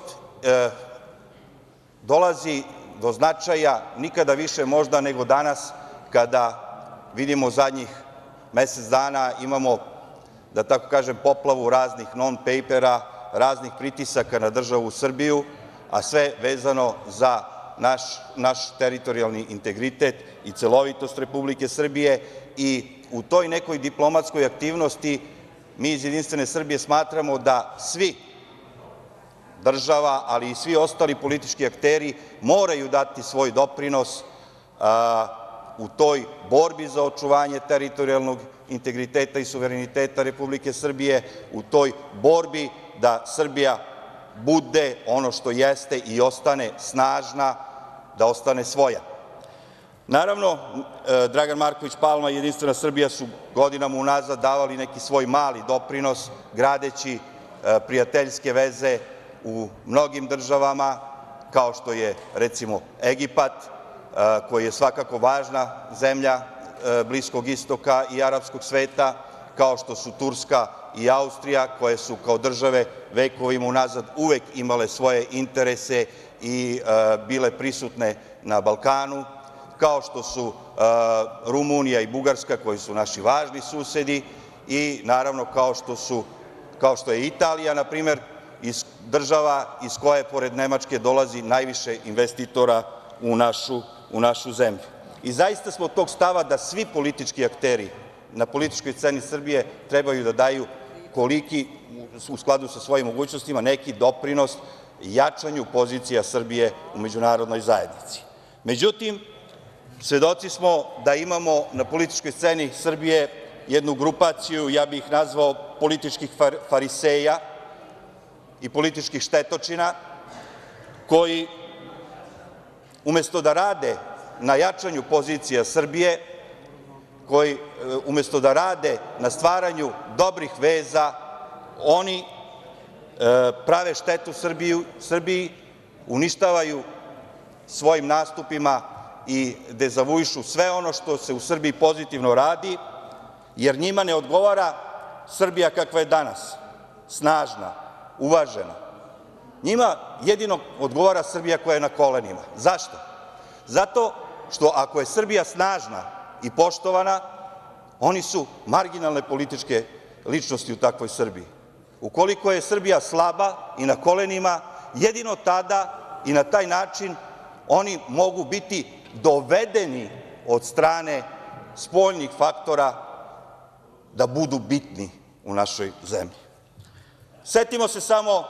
dolazi do značaja nikada više možda nego danas kada vidimo zadnjih mesec dana imamo, da tako kažem, poplavu raznih non-papera, raznih pritisaka na državu Srbiju, a sve vezano za naš teritorijalni integritet i celovitost Republike Srbije. I u toj nekoj diplomatskoj aktivnosti mi iz Jedinstvene Srbije smatramo da svi, država, ali i svi ostali politički akteri moraju dati svoj doprinos u toj borbi za očuvanje teritorijalnog integriteta i suvereniteta Republike Srbije, u toj borbi da Srbija bude ono što jeste i ostane snažna, da ostane svoja. Naravno, Dragan Marković Palma i Jedinstvena Srbija su godinama unazad davali neki svoj mali doprinos gradeći prijateljske veze u mnogim državama, kao što je, recimo, Egipat, koji je svakako važna zemlja Bliskog istoka i arapskog sveta, kao što su Turska i Austrija, koje su kao države vekovima unazad uvek imale svoje interese i bile prisutne na Balkanu, kao što su Rumunija i Bugarska, koji su naši važni susedi, i naravno kao što je Italija, na primer, država iz koje pored Nemačke dolazi najviše investitora u našu zemlju. I zaista smo tog stava da svi politički akteri na političkoj sceni Srbije trebaju da daju koliki, u skladu sa svojim mogućnostima, neki doprinos jačanju pozicija Srbije u međunarodnoj zajednici. Međutim, svedoci smo da imamo na političkoj sceni Srbije jednu grupaciju, ja bih ih nazvao političkih fariseja i političkih štetočina, koji umesto da rade na jačanju pozicija Srbije, koji umesto da rade na stvaranju dobrih veza, oni prave štetu Srbiji, uništavaju svojim nastupima i dezavuišu sve ono što se u Srbiji pozitivno radi, jer njima ne odgovara Srbija kakva je danas, snažna, uvažena. Njima jedino odgovara Srbija koja je na kolenima. Zašto? Zato što ako je Srbija snažna i poštovana, oni su marginalne političke ličnosti u takvoj Srbiji. Ukoliko je Srbija slaba i na kolenima, jedino tada i na taj način oni mogu biti dovedeni od strane spoljnih faktora da budu bitni u našoj zemlji. Setimo se samo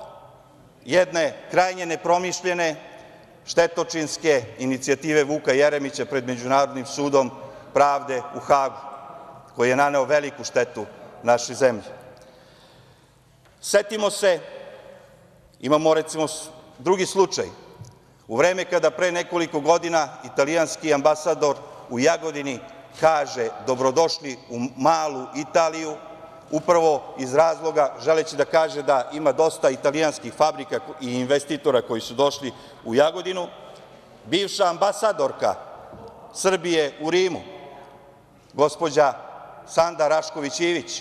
jedne krajnje nepromišljene štetočinske inicijative Vuka Jeremića pred Međunarodnim sudom pravde u Hagu, koji je naneo veliku štetu našoj zemlji. Setimo se, imamo recimo drugi slučaj, u vreme kada pre nekoliko godina italijanski ambasador u Jagodini kaže dobrodošli u malu Italiju, upravo iz razloga želeći da kaže da ima dosta italijanskih fabrika i investitora koji su došli u Jagodinu. Bivša ambasadorka Srbije u Rimu, gospođa Sanda Rašković Ivić,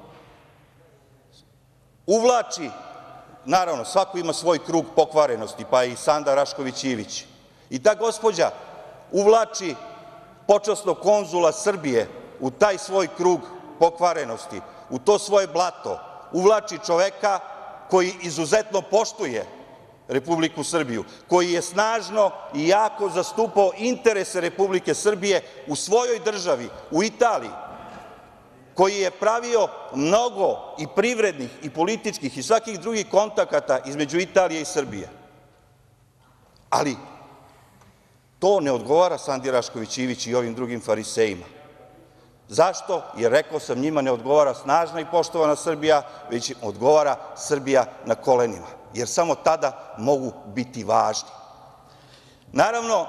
uvlači, naravno svako ima svoj krug pokvarenosti, pa i Sanda Rašković Ivić, i ta gospođa uvlači počasnog konzula Srbije u taj svoj krug pokvarenosti, u to svoje blato, uvlači čoveka koji izuzetno poštuje Republiku Srbiju, koji je snažno i jako zastupao interese Republike Srbije u svojoj državi, u Italiji, koji je pravio mnogo i privrednih i političkih i svakih drugih kontakata između Italije i Srbije. Ali to ne odgovara Sandi Rašković Ivić i ovim drugim farisejima. Zašto? Jer, rekao sam, njima ne odgovara snažna i poštovana Srbija, već im odgovara Srbija na kolenima, jer samo tada mogu biti važni. Naravno,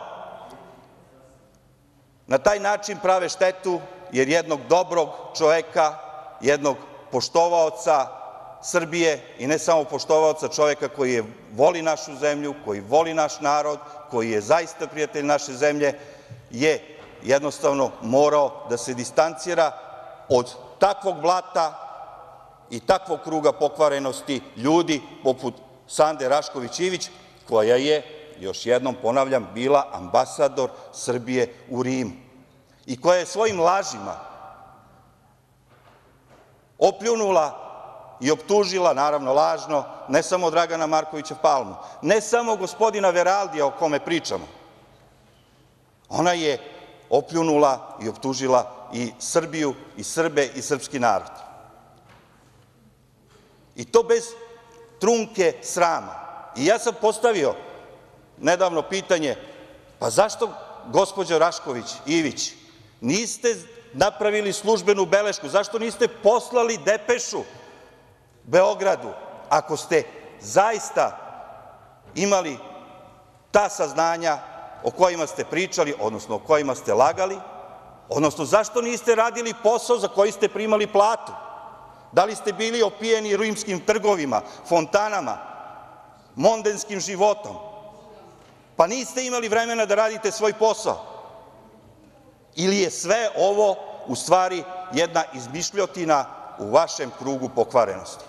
na taj način prave štetu, jer jednog dobrog čoveka, jednog poštovaoca Srbije, i ne samo poštovaoca, čoveka koji voli našu zemlju, koji voli naš narod, koji je zaista prijatelj naše zemlje, je jednostavno morao da se distancira od takvog blata i takvog kruga pokvarenosti ljudi poput Sande Rašković Ivić, koja je, još jednom ponavljam, bila ambasador Srbije u Rimu i koja je svojim lažima opljunula i optužila, naravno lažno, ne samo Dragana Markovića Palmu, ne samo gospodina Veraldija o kome pričamo, ona je opljunula i optužila i Srbiju i Srbe i srpski narod. I to bez trunke srama. I ja sam postavio nedavno pitanje, pa zašto, gospođo Rašković Ivić, niste napravili službenu belešku, zašto niste poslali depešu Beogradu, ako ste zaista imali ta saznanja o kojima ste pričali, odnosno o kojima ste lagali, odnosno zašto niste radili posao za koji ste primali platu? Da li ste bili opijeni rimskim trgovima, fontanama, mondenskim životom, pa niste imali vremena da radite svoj posao? Ili je sve ovo u stvari jedna izmišljotina u vašem krugu pokvarenosti?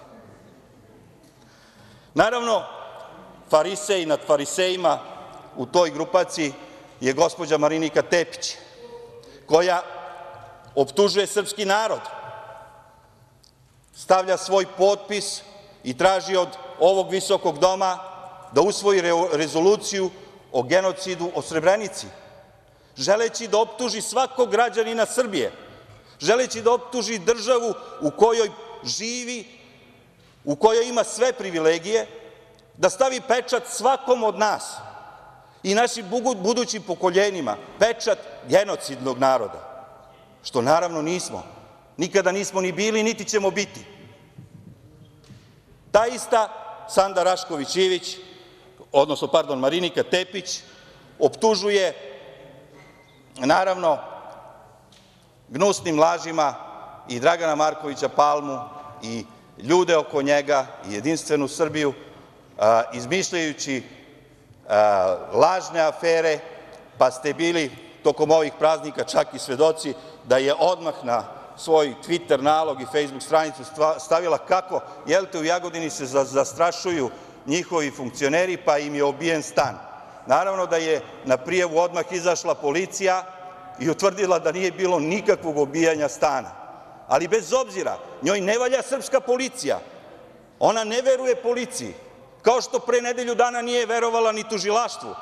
Naravno, farisej nad farisejima u toj grupaciji je gospođa Marinika Tepić, koja optužuje srpski narod, stavlja svoj potpis i traži od ovog visokog doma da usvoji rezoluciju o genocidu o Srebrenici, želeći da optuži svakog građanina Srbije, želeći da optuži državu u kojoj živi, u kojoj ima sve privilegije, da stavi pečat svakom od nas i našim budućim pokoljenjima, pečat genocidnog naroda, što naravno nismo, nikada nismo ni bili, niti ćemo biti. Ta ista Sanda Rašković Ivić, odnosno, pardon, Marinika Tepić, optužuje, naravno, gnusnim lažima i Dragana Markovića Palmu i ljude oko njega i Jedinstvenu Srbiju, izmišljajući lažne afere, pa ste bili tokom ovih praznika čak i svedoci da je odmah na svoj Twitter nalog i Facebook stranicu stavila kako, jelte, u Jagodini se zastrašuju njihovi funkcioneri, pa im je obijen stan. Naravno da je na prijavu odmah izašla policija i utvrdila da nije bilo nikakvog obijanja stana. Ali bez obzira, njoj ne valja srpska policija. Ona ne veruje policiji, kao što pre nedelju dana nije verovala ni tužilaštvu.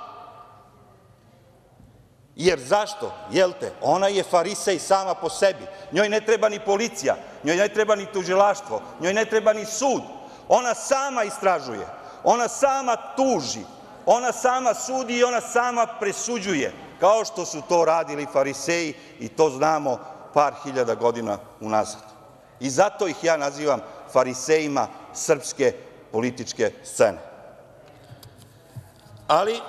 Jer zašto? Jelte, ona je farisej sama po sebi. Njoj ne treba ni policija, njoj ne treba ni tužilaštvo, njoj ne treba ni sud. Ona sama istražuje, ona sama tuži, ona sama sudi i ona sama presuđuje, kao što su to radili fariseji, i to znamo par hiljada godina unazad. I zato ih ja nazivam farisejima srpske političke scene. Ali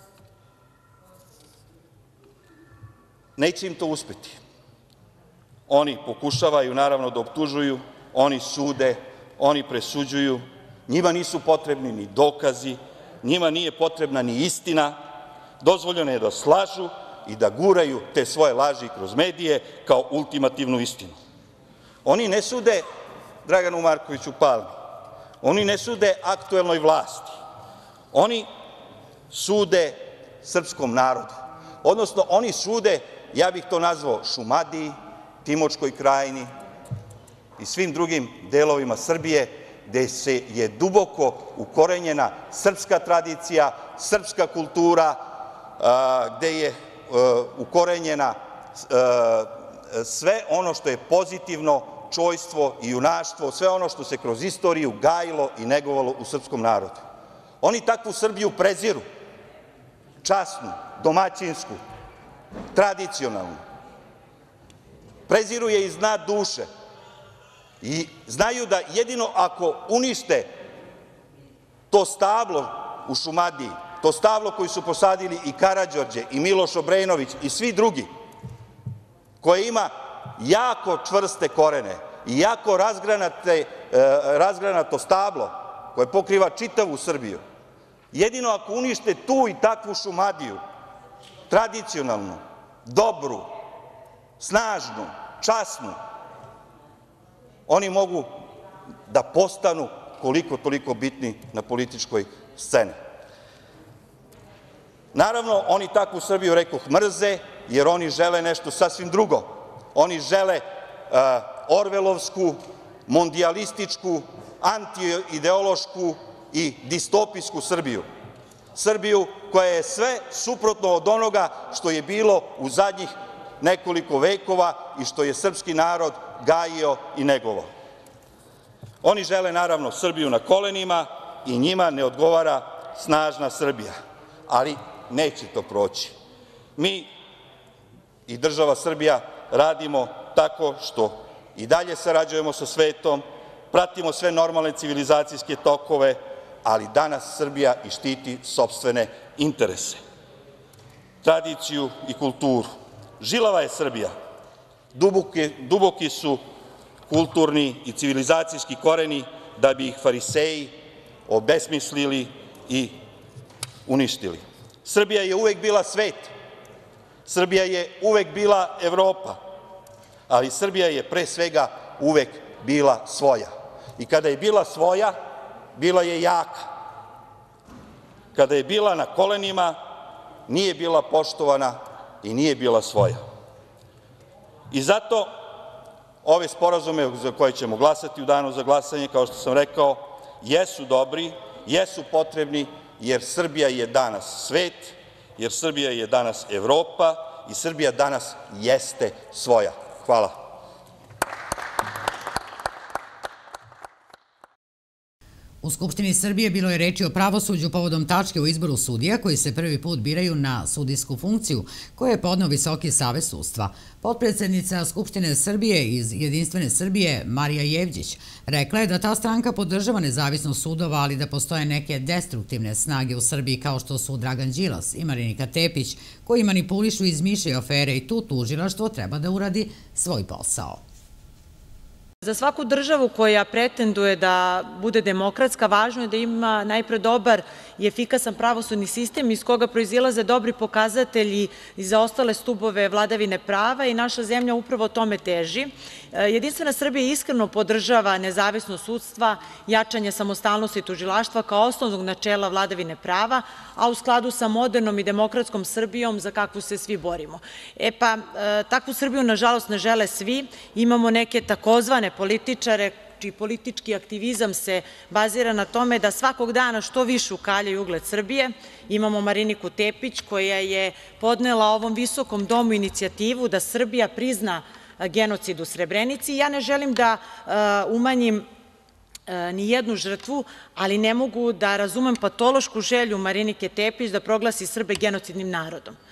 neće im to uspeti. oni pokušavaju naravno da optužuju, oni sude, oni presuđuju, njima nisu potrebni ni dokazi, njima nije potrebna ni istina, dozvoljeno je da slažu i da guraju te svoje laži kroz medije kao ultimativnu istinu. Oni ne sude Draganu Markoviću Palmi, oni ne sude aktuelnoj vlasti, oni sude srpskom narodu, odnosno oni sude, ja bih to nazvao, Šumadiji, Timočkoj krajini i svim drugim delovima Srbije gde je duboko ukorenjena srpska tradicija, srpska kultura, gde je ukorenjena sve ono što je pozitivno, čojstvo i junaštvo, sve ono što se kroz istoriju gajilo i negovalo u srpskom narodu. Oni takvu Srbiju preziru, časnu, domaćinsku, tradicionalnu. Preziru je iz dna duše i znaju da jedino ako unište to stablo u Šumadiji, to stablo koje su posadili i Karađorđe i Miloš Obrenović i svi drugi, koje ima jako čvrste korene i jako razgranato stablo koje pokriva čitavu Srbiju, jedino ako unište tu i takvu Šumadiju, tradicionalnu, dobru, snažnu, časnu, oni mogu da postanu koliko-toliko bitni na političkoj sceni. Naravno, oni takvu Srbiju, rekoh, mrze, jer oni žele nešto sasvim drugo. Oni žele orvelovsku, mondijalističku, antiideološku i distopijsku Srbiju. Srbiju koja je sve suprotno od onoga što je bilo u zadnjih nekoliko vekova i što je srpski narod gajio i negovao. Oni žele, naravno, Srbiju na kolenima i njima ne odgovara snažna Srbija, ali neće to proći. Mi i država Srbija radimo tako što i dalje sarađujemo sa svetom, pratimo sve normalne civilizacijske tokove, ali danas Srbija i štiti sopstvene interese, tradiciju i kulturu. Žilava je Srbija, duboki su kulturni i civilizacijski koreni da bi ih fariseji obesmislili i uništili. Srbija je uvek bila svet, Srbija je uvek bila Evropa, ali Srbija je pre svega uvek bila svoja. I kada je bila svoja, bila je jaka. Kada je bila na kolenima, nije bila poštovana i nije bila svoja. I zato ove sporazume za koje ćemo glasati u danu za glasanje, kao što sam rekao, jesu dobri, jesu potrebni, jer Srbija je danas svet, jer Srbija je danas Evropa i Srbija danas jeste svoja. Hvala. U Skupštini Srbije bilo je reči o pravosuđu povodom tačke o izboru sudija koji se prvi put biraju na sudijsku funkciju, koju je podneo Visoki savet sudstva. Potpredsednica Skupštine Srbije iz Jedinstvene Srbije, Marija Jevđić, rekla je da ta stranka podržava nezavisnost sudova, ali da postoje neke destruktivne snage u Srbiji kao što su Dragan Đilas i Marinika Tepić, koji manipulišu i izmišljaju afere i tu tužilaštvo treba da uradi svoj posao. Za svaku državu koja pretenduje da bude demokratska, važno je da ima najpre dobar i efikasan pravosudni sistem iz koga proizilaze dobri pokazatelji i za ostale stubove vladavine prava i naša zemlja upravo tome teži. Jedinstvena Srbija iskreno podržava nezavisnost sudstva, jačanje samostalnosti tužilaštva kao osnovnog načela vladavine prava, a u skladu sa modernom i demokratskom Srbijom za kakvu se svi borimo. Takvu Srbiju, nažalost, ne žele svi. Imamo neke takozvane političare čiji politički aktivizam se bazira na tome da svakog dana što više ukaljaju ugled Srbije. Imamo Mariniku Tepić koja je podnela ovom visokom domu inicijativu da Srbija prizna genocid u Srebrenici. Ja ne želim da umanjim ni jednu žrtvu, ali ne mogu da razumem patološku želju Marinike Tepić da proglasi Srbe genocidnim narodom.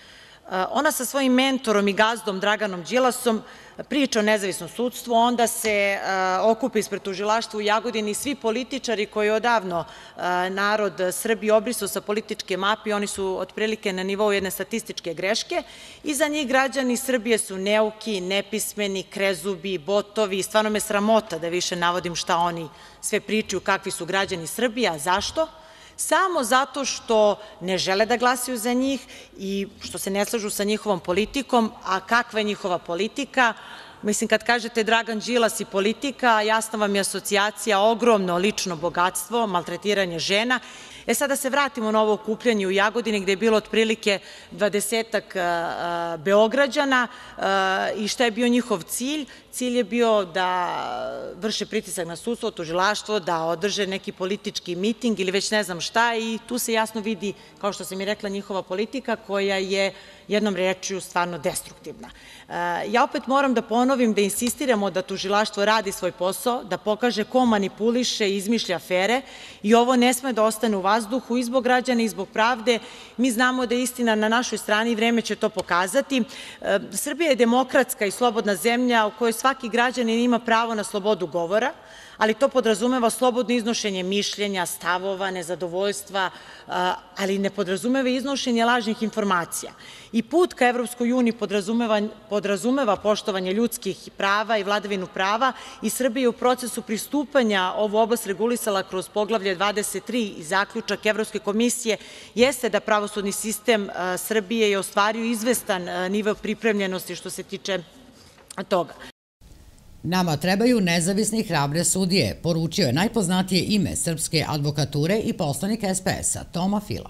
Ona sa svojim mentorom i gazdom Draganom Đilasom priča o nezavisnom sudstvu, onda se okupi ispred tužilaštva u Jagodini svi političari koji odavno narod Srbije obrisao sa političke mape, oni su otprilike na nivou jedne statističke greške i za njih građani Srbije su neuki, nepismeni, krezubi, botovi, stvarno me sramota da više navodim šta oni sve pričaju, kakvi su građani Srbije, a zašto? Samo zato što ne žele da glasaju za njih i što se ne slažu sa njihovom politikom. A kakva je njihova politika? Mislim, kad kažete Dragan Đilas i politika, jasna vam je asocijacija ogromno lično bogatstvo, maltretiranje žena. Sad da se vratimo na ovo okupljanje u Jagodini gde je bilo otprilike 20-ak Beograđana i šta je bio njihov cilj? Cilj je bio da vrše pritisak na sudstvo, tužilaštvo, da održe neki politički miting ili već ne znam šta i tu se jasno vidi, kao što sam i rekla, njihova politika koja je jednom rečju stvarno destruktivna. Ja opet moram da ponovim da insistiramo da tužilaštvo radi svoj posao, da pokaže ko manipuliše i izmišlja afere i ovo ne sme da ostane u vazduhu i zbog građana i zbog pravde. Mi znamo da je istina na našoj strani i vreme će to pokazati. Srbija je demokratska i slobodna zemlja u kojoj svaki građanin ima pravo na slobodu govora, ali to podrazumeva slobodno iznošenje mišljenja, stavova, nezadovoljstva, ali ne podrazumeva iznošenje lažnih informacija. I put ka Evropskoj uniji podrazumeva poštovanje ljudskih prava i vladavinu prava i Srbija je u procesu pristupanja ovu oblast regulisala kroz poglavlje 23 i zaključak Evropske komisije jeste da pravosudni sistem Srbije je ostvario izvestan nivo pripremljenosti što se tiče toga. Nama trebaju nezavisni hrabre sudije, poručio je najpoznatije ime srpske advokature i poslanik SPS-a, Toma Fila.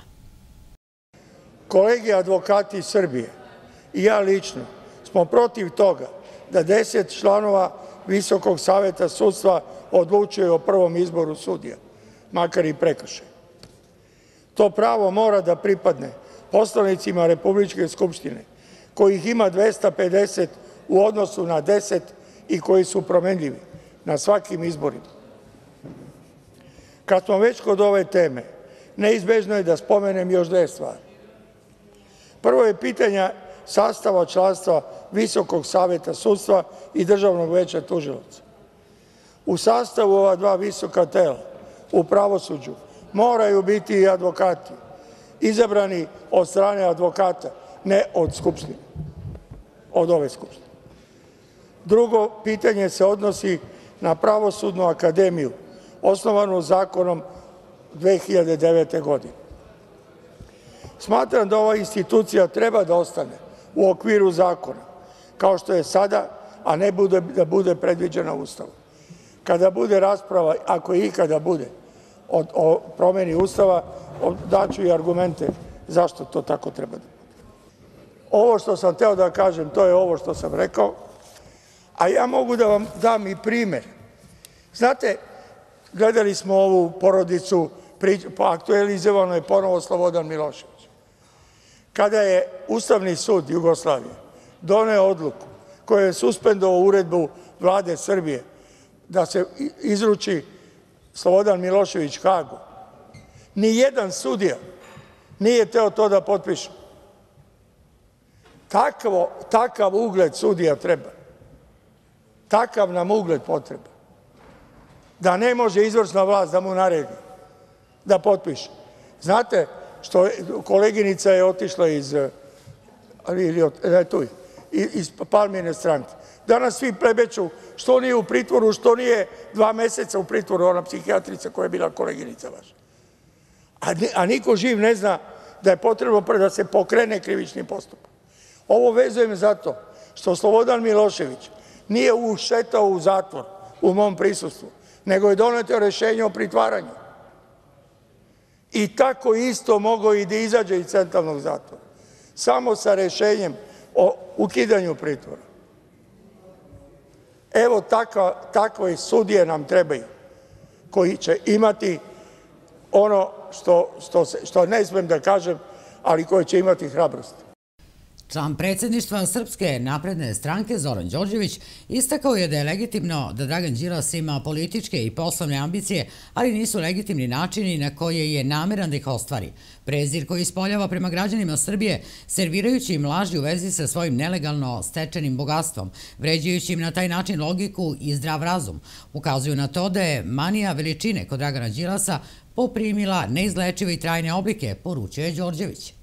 Kolegi advokati Srbije i ja lično smo protiv toga da 10 članova Visokog saveta sudstva odlučuje o prvom izboru sudija, makar i prekršaj. To pravo mora da pripadne poslanicima Republičke skupštine, kojih ima 250 u odnosu na 10 i koji su promenljivi na svakim izborima. Kad smo već kod ove teme, neizbežno je da spomenem još dve stvari. Prvo je pitanje sastava članstva Visokog saveta sudstva i Državnog veća tužilaca. U sastavu ova dva visoka tela u pravosuđu moraju biti i advokati, izabrani od strane advokata, ne od Skupštine, od ove Skupštine. Drugo pitanje se odnosi na Pravosudnu akademiju, osnovanu zakonom 2009. godine. Smatram da ova institucija treba da ostane u okviru zakona, kao što je sada, a ne da bude predviđena Ustavom. Kada bude rasprava, ako i ikada bude, o promeni Ustava, daću i argumente zašto to tako treba da bude. Ovo što sam hteo da kažem, to je ovo što sam rekao, a ja mogu da vam dam i primer. Znate, gledali smo ovu porodicu, aktualizovano je ponovo Slobodan Milošević. Kada je Ustavni sud Jugoslavije doneo odluku koja je suspendovao uredbu Vlade Srbije da se izruči Slobodan Milošević Hagu, ni jedan sudija nije teo to da potpiše. Takav ugled sudija treba. Takav nam ugled potreba. Da ne može izvršna vlast da mu naredi da potpiše. Znate, što koleginica je otišla iz Palmine stranke. Danas svi plebeću što nije u pritvoru, što nije 2 meseca u pritvoru, ona psihijatrica koja je bila koleginica vaša. A niko živ ne zna da je potrebno da se pokrene krivični postupak. Ovo vezujem zato što Slobodan Milošević nije ušetao u zatvor u mom prisustvu, nego je doneto rešenje o pritvaranju. I tako isto mogao i da izađe iz centralnog zatvora, samo sa rešenjem o ukidanju pritvora. Evo takve sudije nam trebaju, koji će imati ono što ne smem da kažem, ali koji će imati hrabrost. Član predsjedništva Srpske napredne stranke Zoran Đorđević istakao je da je legitimno da Dragan Đilas ima političke i poslovne ambicije, ali nisu legitimni načini na koje je nameran da ih ostvari. Prezir koji ispoljava prema građanima Srbije, servirajući im laži u vezi sa svojim nelegalno stečenim bogatstvom, vređajući im na taj način logiku i zdrav razum, ukazuju na to da je manija veličine kod Dragana Đilasa poprimila neizlečive i trajne oblike, poručio je Đorđević.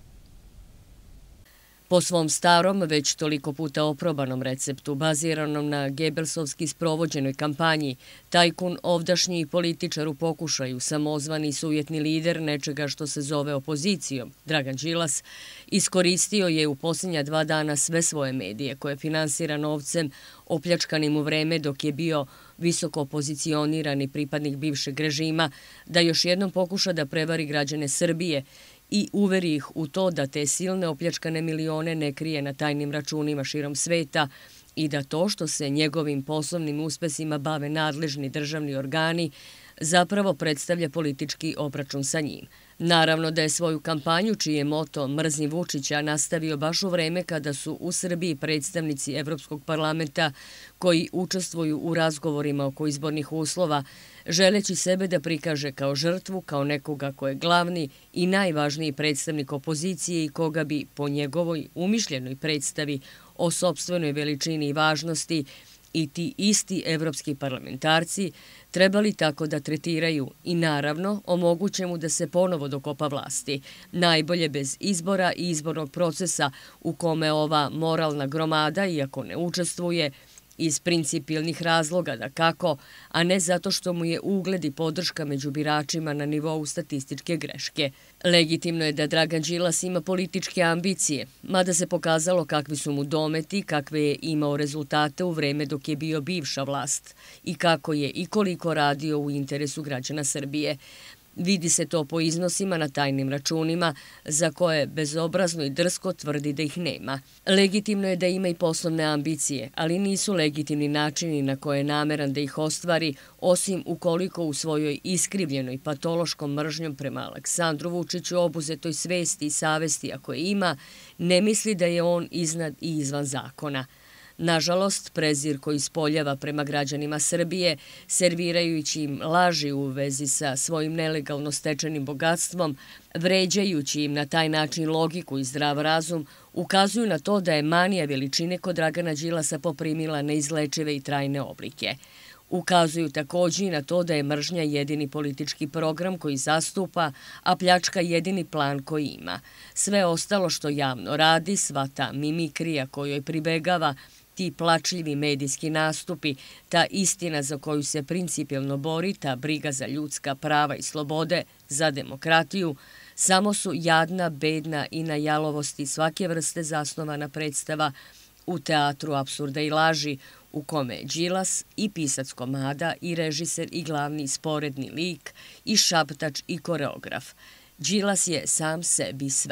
Po svom starom, već toliko puta oprobanom receptu, baziranom na gebelsovski sprovođenoj kampanji, tajkun, ovdašnji političar u pokušaju, samozvani sujetni lider nečega što se zove opozicijom, Dragan Đilas, iskoristio je u posljednja 2 dana sve svoje medije koje finansira novcem opljačkanim u vreme dok je bio visoko pozicionirani pripadnik bivšeg režima, da još jednom pokuša da prevari građane Srbije i uveri ih u to da te silne opljačkane milione ne krije na tajnim računima širom sveta i da to što se njegovim poslovnim uspesima bave nadležni državni organi zapravo predstavlja politički obračun sa njim. Naravno da je svoju kampanju, čiji je moto "Mrzni Vučića", nastavio baš u vreme kada su u Srbiji predstavnici Evropskog parlamenta koji učestvuju u razgovorima oko izbornih uslova, želeći sebe da prikaže kao žrtvu, kao nekoga ko je glavni i najvažniji predstavnik opozicije i koga bi po njegovoj umišljenoj predstavi o sopstvenoj veličini i važnosti i ti isti evropski parlamentarci trebali tako da tretiraju i naravno omoguće mu da se ponovo dokopa vlasti, najbolje bez izbora i izbornog procesa u kome ova moralna gromada, iako ne učestvuje, iz principijelnih razloga da kako, a ne zato što mu je ugled i podrška među biračima na nivou statističke greške. Legitimno je da Dragan Đilas ima političke ambicije, mada se pokazalo kakvi su mu dometi, kakve je imao rezultate u vreme dok je bio bivša vlast i kako je i koliko radio u interesu građana Srbije. Vidi se to po iznosima na tajnim računima, za koje bezobrazno i drsko tvrdi da ih nema. Legitimno je da ima i poslovne ambicije, ali nisu legitimni načini na koje je nameran da ih ostvari, osim ukoliko u svojoj iskrivljenoj patološkom mržnjom prema Aleksandru Vučiću, obuzetoj svesti i savesti ako je ima, ne misli da je on iznad i izvan zakona. Nažalost, prezir koji ispoljava prema građanima Srbije, servirajući im laži u vezi sa svojim nelegalno stečenim bogatstvom, vređajući im na taj način logiku i zdrav razum, ukazuju na to da je manija veličine kod Dragana Đilasa poprimila neizlečive i trajne oblike. Ukazuju također i na to da je mržnja jedini politički program koji zastupa, a pljačka jedini plan koji ima. Sve ostalo što javno radi, sva ta mimikrija kojoj pribegava, ti plačljivi medijski nastupi, ta istina za koju se principijelno bori, ta briga za ljudska prava i slobode, za demokratiju, samo su jadna, bedna i na jalovosti svake vrste zasnovana predstava u teatru apsurda i laži, u kome je Đilas i pisac komada i režiser i glavni sporedni lik i šaptač i koreograf. Đilas je sam sebi sve.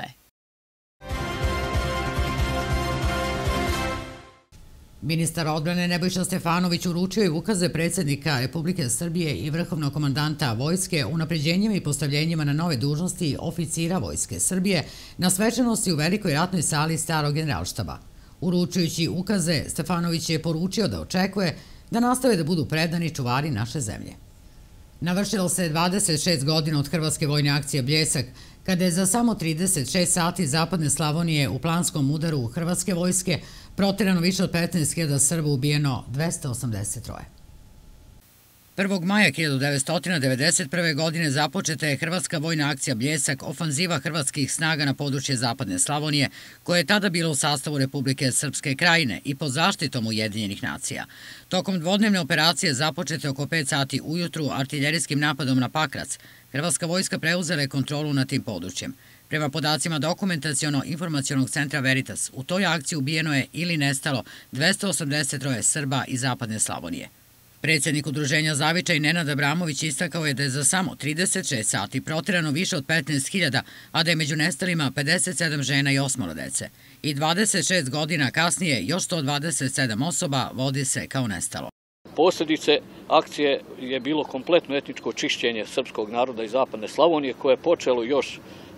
Ministar odbrane Nebojša Stefanović uručio je ukaze predsjednika Republike Srbije i vrhovnog komandanta vojske unapređenjima i postavljenjima na nove dužnosti oficira Vojske Srbije na svečanosti u Velikoj ratnoj sali Starog generalštaba. Uručujući ukaze, Stefanović je poručio da očekuje da nastave da budu predani čuvari naše zemlje. Navršilo se 26 godina od hrvatske vojne akcije Bljesak, kada je za samo 36 sati zapadne Slavonije u planskom udaru hrvatske vojske proterano više od 15.000 Srba, ubijeno 283. 1. maja 1991. godine započeta je hrvatska vojna akcija Bljesak, ofanziva hrvatskih snaga na područje zapadne Slavonije, koje je tada bilo u sastavu Republike Srpske Krajine i pod zaštitom Ujedinjenih nacija. Tokom dvodnevne operacije započete oko 5 sati ujutru artiljerijskim napadom na Pakrac, hrvatska vojska preuzela je kontrolu nad tim područjem. Prema podacima Dokumentaciono-informacionog centra Veritas, u toj akciji ubijeno je ili nestalo 283 Srba iz zapadne Slavonije. Predsjednik udruženja Zavičaj Nenad Abramović istakao je da je za samo 36 sati proterano više od 15.000, a da je među nestalima 57 žena i 8 dece. I 26 godina kasnije još 127 osoba vodi se kao nestalo. Posljedice akcije je bilo kompletno etničko čišćenje srpskog naroda iz zapadne Slavonije, koje je počelo još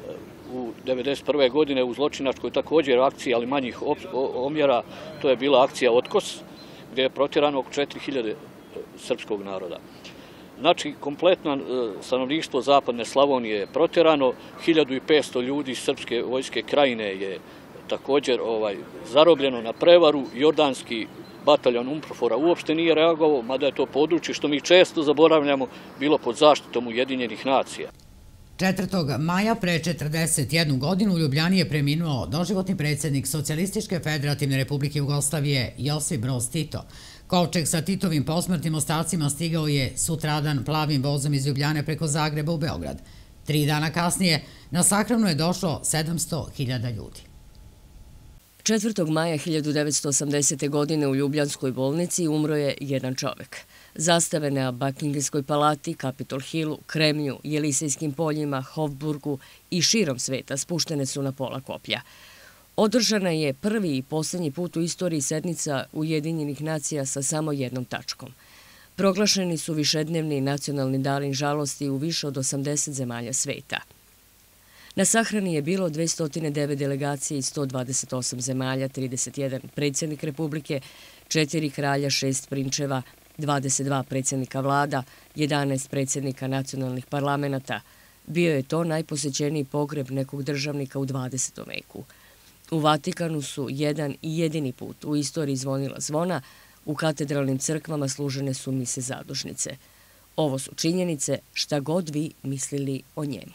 u 1991. godine u zločinačkoj također akciji, ali manjih omjera, to je bila akcija Otkos, gdje je protjerano oko 4000 srpskog naroda. Znači, kompletno stanovništvo zapadne Slavonije je protjerano, 1500 ljudi iz srpske vojske Krajine je također zarobljeno na prevaru, jordanski bataljon UNPROFOR-a uopšte nije reagovao, mada je to područje, što mi često zaboravljamo, bilo pod zaštitom Ujedinjenih nacija. 4. maja pre 41 godinu u Ljubljani je preminuo doživotni predsjednik Socijalističke federativne republike Jugoslavije Josip Broz Tito. Kovčeg sa Titovim posmrtnim ostacima stigao je sutradan plavim vozom iz Ljubljane preko Zagreba u Beograd. 3 dana kasnije na sahranu je došlo 700.000 ljudi. 4. maja 1980. godine u Ljubljanskoj bolnici umro je jedan čovek. Zastave na Bakinghamskoj palati, Capitol Hillu, Kremlju, Jelisejskim poljima, Hofburgu i širom sveta spuštene su na pola koplja. Održana je prvi i posljednji put u istoriji sednica Ujedinjenih nacija sa samo jednom tačkom. Proglašeni su višednevni nacionalni dani žalosti u više od 80 zemalja sveta. Na sahrani je bilo 209 delegacije iz 128 zemalja, 31 predsjednik Republike, 4 kralja, 6 prinčeva, 22 predsjednika vlada, 11 predsjednika nacionalnih parlamenta. Bio je to najposećeniji pogreb nekog državnika u 20. veku. U Vatikanu su jedan i jedini put u istoriji zvonila zvona, u katedralnim crkvama služene su mise zadušnice. Ovo su činjenice, šta god vi mislili o njemu.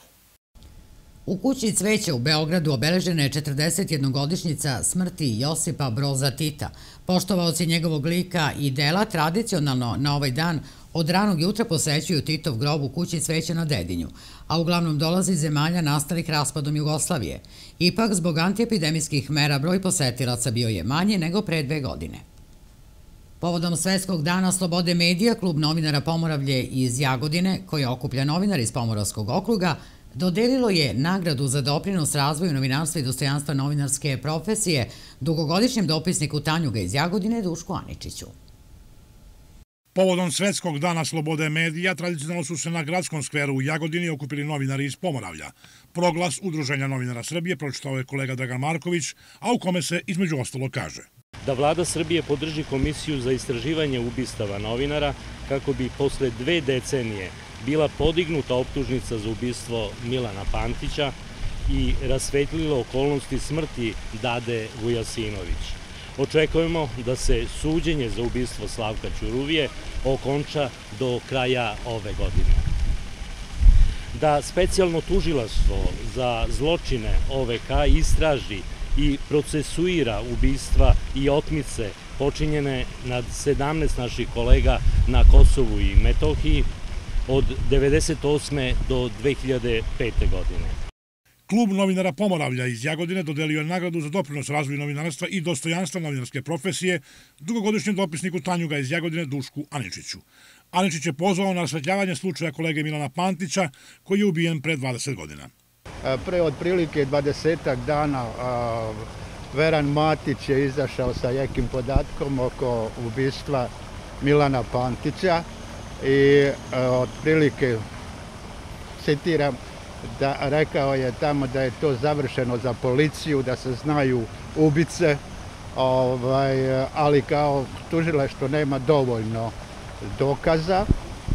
U kući Cveća u Beogradu obeležena je 41-godišnjica smrti Josipa Broza Tita. Poštovaoci njegovog lika i dela tradicionalno na ovaj dan od ranog jutra posećuju Titov grob u kući Cveća na Dedinju, a uglavnom dolazi iz zemalja nastalih raspadom Jugoslavije. Ipak, zbog antiepidemijskih mera broj posetilaca bio je manji nego pre 2 godine. Povodom Svetskog dana slobode medija, Klub novinara Pomoravlje iz Jagodine, koji okuplja novinara iz Pomoravskog okruga, dodelilo je nagradu za doprinos razvoju novinarstva i dostojanstva novinarske profesije dugogodišnjem dopisniku Tanjuga iz Jagodine Dušku Aničiću. Povodom Svetskog dana slobode medija tradicionalno su se na gradskom skveru u Jagodini okupili novinari iz Pomoravlja. Proglas Udruženja novinara Srbije pročitao je kolega Dragan Marković, a u kome se između ostalo kaže: da vlada Srbije podrži komisiju za istraživanje ubistava novinara kako bi posle 2 decenije bila podignuta optužnica za ubistvo Milana Pantića i rasvetlilo okolnosti smrti Dade Vujasinović. Očekujemo da se suđenje za ubistvo Slavka Ćuruvije okonča do kraja ove godine. Da specijalno tužilaštvo za zločine OVK istraži i procesuira ubistva i otmice počinjene nad 17 naših kolega na Kosovu i Metohiji od 1998. do 2005. godine. Klub novinara Pomoravlja iz Jagodine dodelio je nagradu za doprinos razvoju novinarstva i dostojanstva novinarske profesije dugogodišnjem dopisniku Tanjuga iz Jagodine Dušku Aničiću. Aničić je pozvao na rasvetljavanje slučaja kolege Milana Pantića, koji je ubijen pre 20 godina. Pre otprilike 20 dana Veran Matić je izašao sa nekim podatkom oko ubistva Milana Pantića i otprilike, citiram, da rekao je tamo da je to završeno za policiju, da se znaju ubice, ali kao tužilaštvo nema dovoljno dokaza,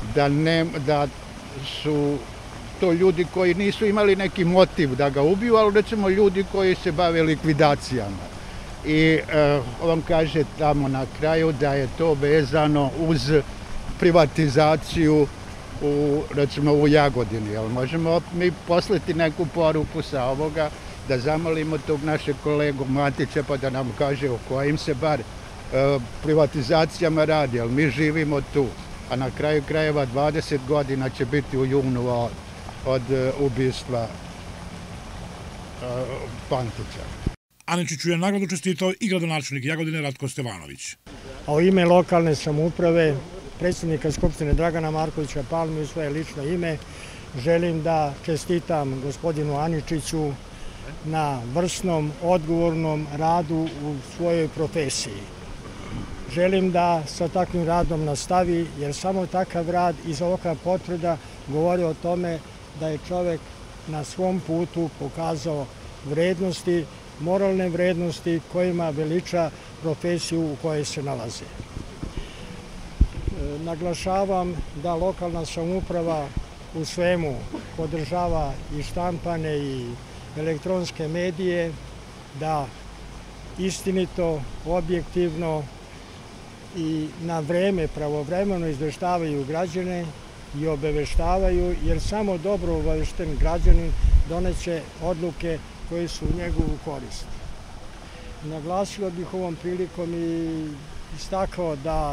da su to ljudi koji nisu imali neki motiv da ga ubiju, ali recimo ljudi koji se bave likvidacijama. I on kaže tamo na kraju da je to vezano uz privatizaciju recimo u Jagodini. Možemo mi poslati neku poruku sa ovoga da zamolimo tog našeg kolegu Matića pa da nam kaže o kojim se bar privatizacijama radi, ali mi živimo tu. A na kraju krajeva 20 godina će biti u junu od ubistva Pantića. Aničiću je nagradu čestitao i gradonačelnik Jagodine Ratko Stevanović. A u ime lokalne samouprave, predsjednika Skupštine Dragana Markovića Palme, u svoje lično ime, želim da čestitam gospodinu Aničiću na vrsnom, odgovornom radu u svojoj profesiji. Želim da sa takvim radom nastavi, jer samo takav rad iz ovoga potvrda govori o tome da je čovek na svom putu pokazao vrednosti, moralne vrednosti kojima veliča profesiju u kojoj se nalaze. Naglašavam da lokalna samouprava u svemu podržava i štampane i elektronske medije, da istinito, objektivno i na vreme, pravovremeno izveštavaju građane i obaveštavaju, jer samo dobro obavešten građanin doneće odluke koje su u njegovu korist. Naglasio bih ovom prilikom i istakao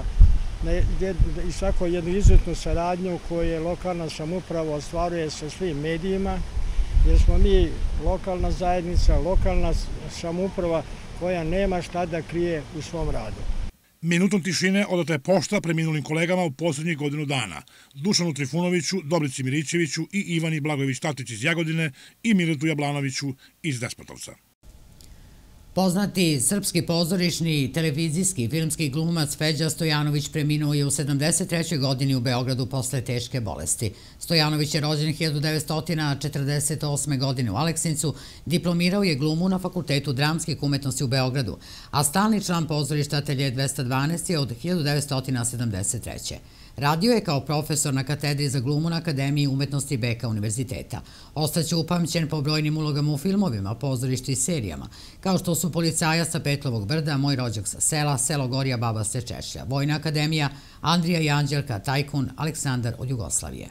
jednu izuzetnu saradnju koju lokalna samouprava ostvaruje sa svim medijima, jer smo mi lokalna zajednica, lokalna samouprava koja nema šta da krije u svom radu. Minutom tišine odata je pošta preminulim kolegama u poslednjih godinu dana. Dušanu Trifunoviću, Dobrici Mirićeviću i Ivani Blagojević-Tatić iz Jagodine i Miletu Jablanoviću iz Despotovca. Poznati srpski pozorišni i televizijski i filmski glumac Feđa Stojanović preminuo je u 73. godini u Beogradu posle teške bolesti. Stojanović je rođen 1948. godine u Aleksincu, diplomirao je glumu na Fakultetu dramskih umetnosti u Beogradu, a stalni član pozorišta Atelje 212 je od 1973. Radio je kao profesor na katedri za glumu na Akademiji umetnosti Beka univerziteta. Ostaće upamćen po brojnim ulogama u filmovima, pozorištu i serijama, kao što su Policajac sa Petlovog brda, Moj rođak sa sela, Selo Gorija, Baba se češlja, Vojna akademija, Andrija i Anđelka, Tajkun, Aleksandar od Jugoslavije.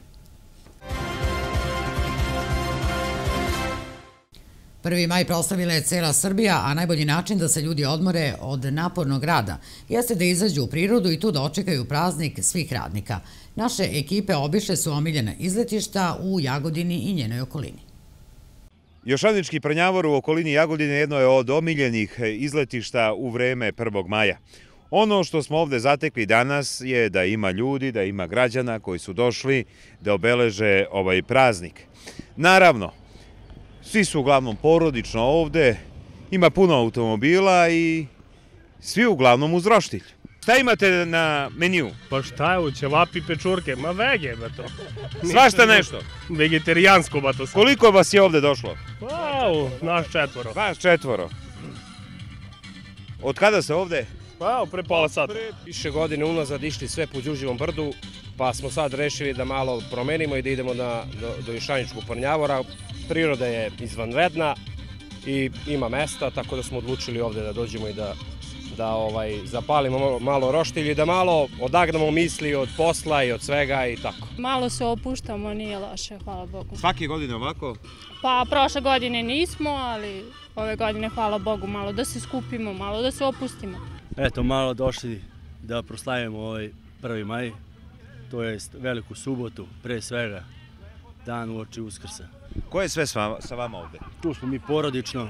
1. maj proslavila je cela Srbija, a najbolji način da se ljudi odmore od napornog rada jeste da izađu u prirodu i tu da očekaju praznik svih radnika. Naše ekipe obišle su omiljena izletišta u Jagodini i njenoj okolini. Jošanički Prnjavor u okolini Jagodine jedno je od omiljenih izletišta u vreme 1. maja. Ono što smo ovde zatekli danas je da ima ljudi, da ima građana koji su došli da obeleže ovaj praznik. Naravno, svi su uglavnom porodično ovde, ima puno automobila i svi uglavnom uz roštilj. Šta imate na meniju? Pa šta je, ćevapi, pečurke, ma vege, ba to. Svašta nešto? Vegetarijansko, ba to. Koliko vas je ovde došlo? Pa, naš 4. Vas 4. Od kada ste ovde? Pa, pre pola sata. Više godine unazad išli sve po Đurđevom brdu, pa smo sad rešili da malo promenimo i da idemo do Jošaničkog Prnjavora. Priroda je izvanredna i ima mesta, tako da smo odlučili ovde da dođemo i da zapalimo malo roštilj i da malo odagnemo misli od posla i od svega i tako. Malo se opuštamo, nije loše, hvala Bogu. Svake godine ovako? Pa prošle godine nismo, ali ove godine, hvala Bogu, malo da se skupimo, malo da se opustimo. Eto, malo došli da proslavimo ovaj 1. maj, to jest veliku subotu, pre svega, dan uoči Uskrsa. Ko je sve sa vama ovde? Tu smo mi porodično,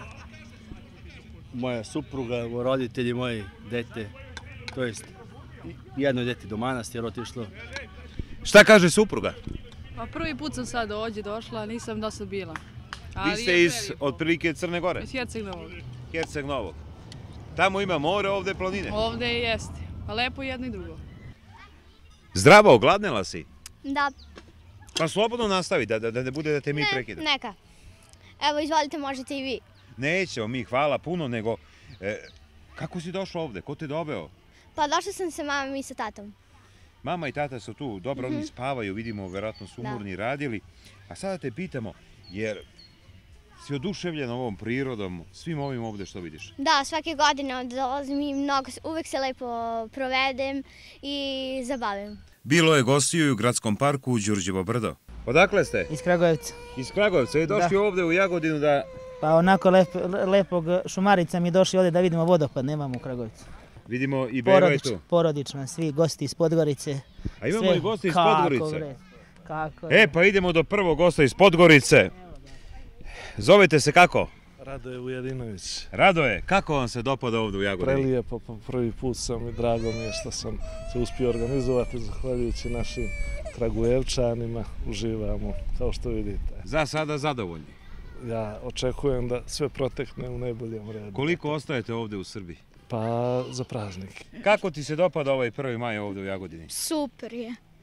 moja supruga, roditelji, moji dete, to jest jedno dete do manastira otišlo. Šta kaže supruga? Pa prvi put sam sad ovdje došla, nisam do sad bila. Vi ste iz otprilike Crne Gore? Iz Herceg Novog. Herceg Novog. Tamo ima more, ovde planine? Ovde jeste, pa lepo jedno i drugo. Zdravo, ogladnela si? Da. Pa slobodno nastavi, da ne bude da te mi prekidamo. Neka. Evo, izvolite, možete i vi. Nećemo mi, hvala puno, nego kako si došla ovde? Ko te doveo? Pa došla sam sa mamom i sa tatom. Mama i tata su tu, dobro, oni spavaju, vidimo, verovatno su umorni radili. A sada te pitamo, jer si oduševljena ovom prirodom, svim ovim ovde što vidiš? Da, svake godine dolazim i uvek se lepo provedem i zabavim. Bilo je gostiju u gradskom parku Đurđevo brdo. Odakle ste? Iz Kragujevca. Iz Kragujevca i došli ovde u Jagodinu da... Pa onako lepog Šumarica mi došli ovde da vidimo vodopad, nemamo u Kragujevcu. Vidimo i Bero je tu. Porodično, svi gosti iz Podgorice. A imamo i gosti iz Podgorice. Kako? Pa idemo do prvog gosta iz Podgorice. Zovete se kako? Radoje Vujedinović. Radoje, kako vam se dopada ovde u Jagodini? Prelijepo, prvi put sam i drago mi je što sam se uspio organizovati zahvaljujući našim Kragujevčanima. Uživamo, kao što vidite. Za sada zadovoljni? Ja očekujem da sve protekne u najboljem redu. Koliko ostajete ovde u Srbiji? Pa za praznik. Kako ti se dopada ovaj 1. maj ovde u Jagodini? Super je.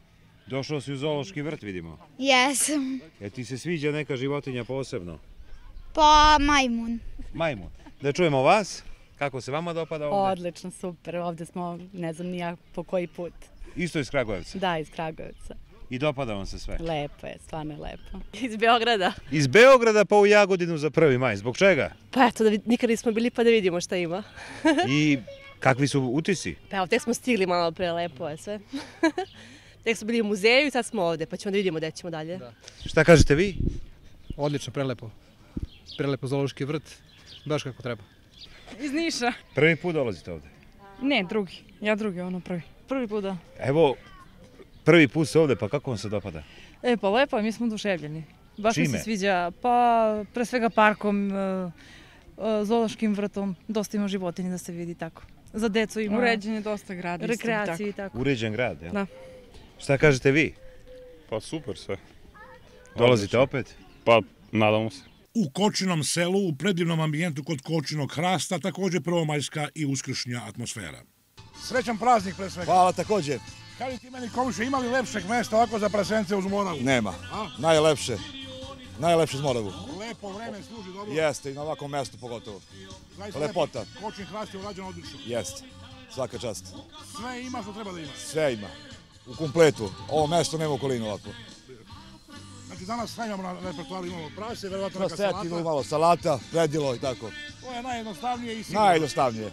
Došao si u zoološki vrt, vidimo. Jesam. Ti se sviđa neka životinja posebno? Pa majmun. Majmun. Da čujemo vas. Kako se vama dopada ovde? Odlično, super. Ovde smo, ne znam ni ja po koji put. Isto iz Kragujevca? Da, iz Kragujevca. I dopada vam se sve? Lepo je, stvarno je lepo. Iz Beograda. Iz Beograda pa u Jagodinu za 1. maj. Zbog čega? Pa eto, nikad nismo bili pa da vidimo šta ima. I kakvi su utisci? Pa evo, tek smo stigli malo pre, lepo je sve. Tek smo bili u muzeju i sad smo ovde, pa ćemo da vidimo gde ćemo dalje. Šta kažete vi? Odlično, prelepo. Prelepo zoološki vrt, baš kako treba. Iz Niša. Prvi put dolazite ovde? Ne, drugi. Ja drugi, ono prvi. Prvi put, da. Evo, prvi put se ovde, pa kako vam se dopada? Pa lepo je, mi smo oduševljeni. Baš mi Čime? se sviđa, pa pre svega parkom, zoološkim vrtom, dosta ima životinje da se vidi tako. Za decu ima... Uređen je dosta grad. Rekreaciju i tako. Uređen grad, jel? Da. Šta kažete vi? Pa super sve. Dolazite opet? Pa, nadamo se. U Kočinom selu, u predivnom ambijentu kod Kočinog hrasta, također prvomajska i uskršnja atmosfera. Srećan praznik pre svega. Hvala također. Kaži ti meni, komšo, ima li lepšeg mesta ovako za prasence uz Moravu? Nema. Najlepše. Najlepše uz Moravu. Lepo vreme služi dobro. Jeste, i na ovakvom mestu pogotovo. Lepota. Kočin hrast je urađen odlično. Jeste. Svaka čast. Sve ima što treba da ima. Sve ima. U kompletu. Ovo mesto nema okolinu ovako. Znači danas sve imamo na repertoaru, imamo prase, verovatno neka salata. Krosetinu, malo salata, predilo i tako. To je najjednostavnije i sigurno. Najjednostavnije.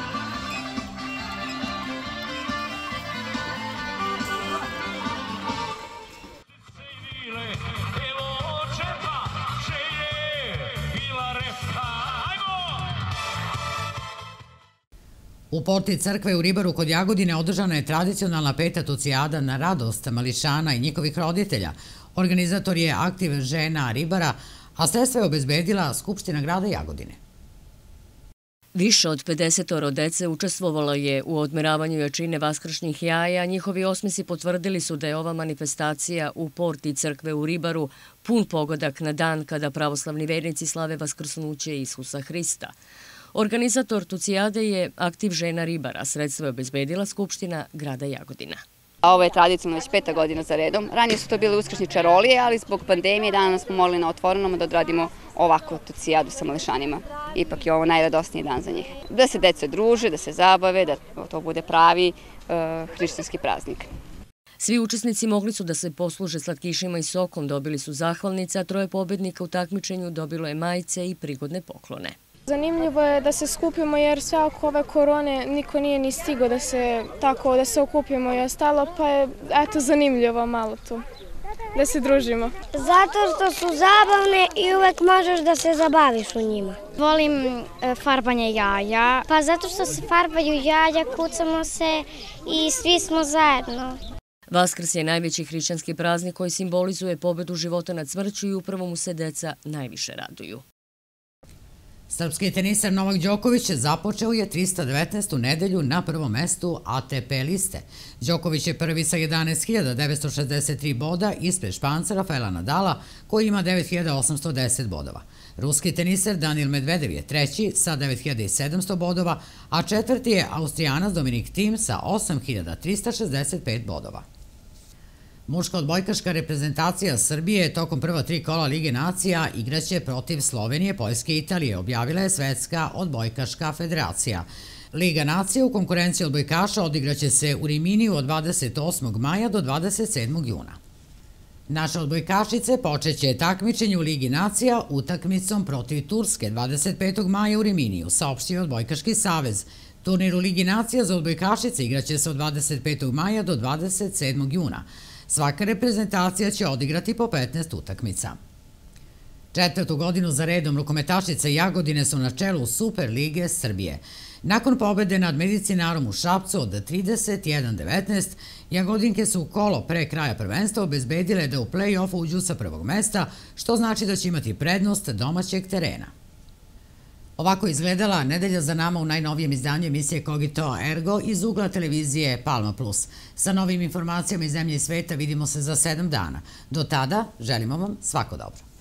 U porti crkve u Ribaru kod Jagodine održana je tradicionalna peta tucijada na radost mališana i njihovih roditelja. Organizator je Aktiv žena Ribara, a sredstva je obezbedila Skupština grada Jagodine. Više od 50 dece učestvovalo je u odmeravanju jačine vaskršnjih jaja. Njihovi osmesi potvrdili su da je ova manifestacija u porti crkve u Ribaru pun pogodak na dan kada pravoslavni vernici slave vaskrsnuće Isusa Hrista. Organizator tucijade je Aktiv žena Ribara. Sredstva je obezbedila Skupština grada Jagodina. Ovo je tradicionalno već 5. godina za redom. Ranije su to bile uskršnje čarolije, ali zbog pandemije danas smo mogli na otvorenom da odradimo ovakvu tucijadu sa mališanima. Ipak je ovo najradosniji dan za njih. Da se deca druže, da se zabave, da to bude pravi hrišćanski praznik. Svi učesnici mogli su da se posluže slatkišima i sokom, dobili su zahvalnice, a 3 pobednika u takmičenju dobilo je majice i prigodne poklone. Zanimljivo je da se skupimo jer sve oko ove korone niko nije ni stigao da se okupimo i ostalo, pa je eto zanimljivo malo tu da se družimo. Zato što su zabavne i uvek možeš da se zabaviš u njima. Volim farbanje jaja. Pa zato što se farbaju jaja, kucamo se i svi smo zajedno. Vaskrs je najveći hrišćanski praznik koji simbolizuje pobedu života nad smrću i upravo mu se deca najviše raduju. Srpski teniser Novak Đoković započeo je 319. nedelju na prvom mestu ATP liste. Đoković je prvi sa 11.963 boda ispred Španca Rafaela Nadala koji ima 9.810 bodova. Ruski teniser Danil Medvedev je treći sa 9.700 bodova, a četvrti je Austrijanac Dominik Thiem sa 8.365 bodova. Muška odbojkaška reprezentacija Srbije tokom prva 3 kola Lige nacija igraće protiv Slovenije, Poljske i Italije, objavila je Svetska odbojkaška federacija. Liga nacija u konkurenciji odbojkaša odigraće se u Riminiju od 28. maja do 27. juna. Naše odbojkašice počeće takmičenje u Ligi nacija utakmicom protiv Turske 25. maja u Riminiju, saopštio Odbojkaški savez. Turnir u Ligi nacija za odbojkašice igraće se od 25. maja do 27. juna. Svaka reprezentacija će odigrati po 15 utakmica. 4. godinu za redom rukometašice Jagodine su na čelu Super lige Srbije. Nakon pobede nad Medicinarom u Šapcu od 31-19, Jagodinke su u kolo pre kraja prvenstva obezbedile da u play-off uđu sa prvog mesta, što znači da će imati prednost domaćeg terena. Ovako izgledala nedelja za nama u najnovijem izdanju emisije Kogito Ergo iz ugla televizije Palma Plus. Sa novim informacijama iz zemlje i sveta vidimo se za 7 dana. Do tada želimo vam svako dobro.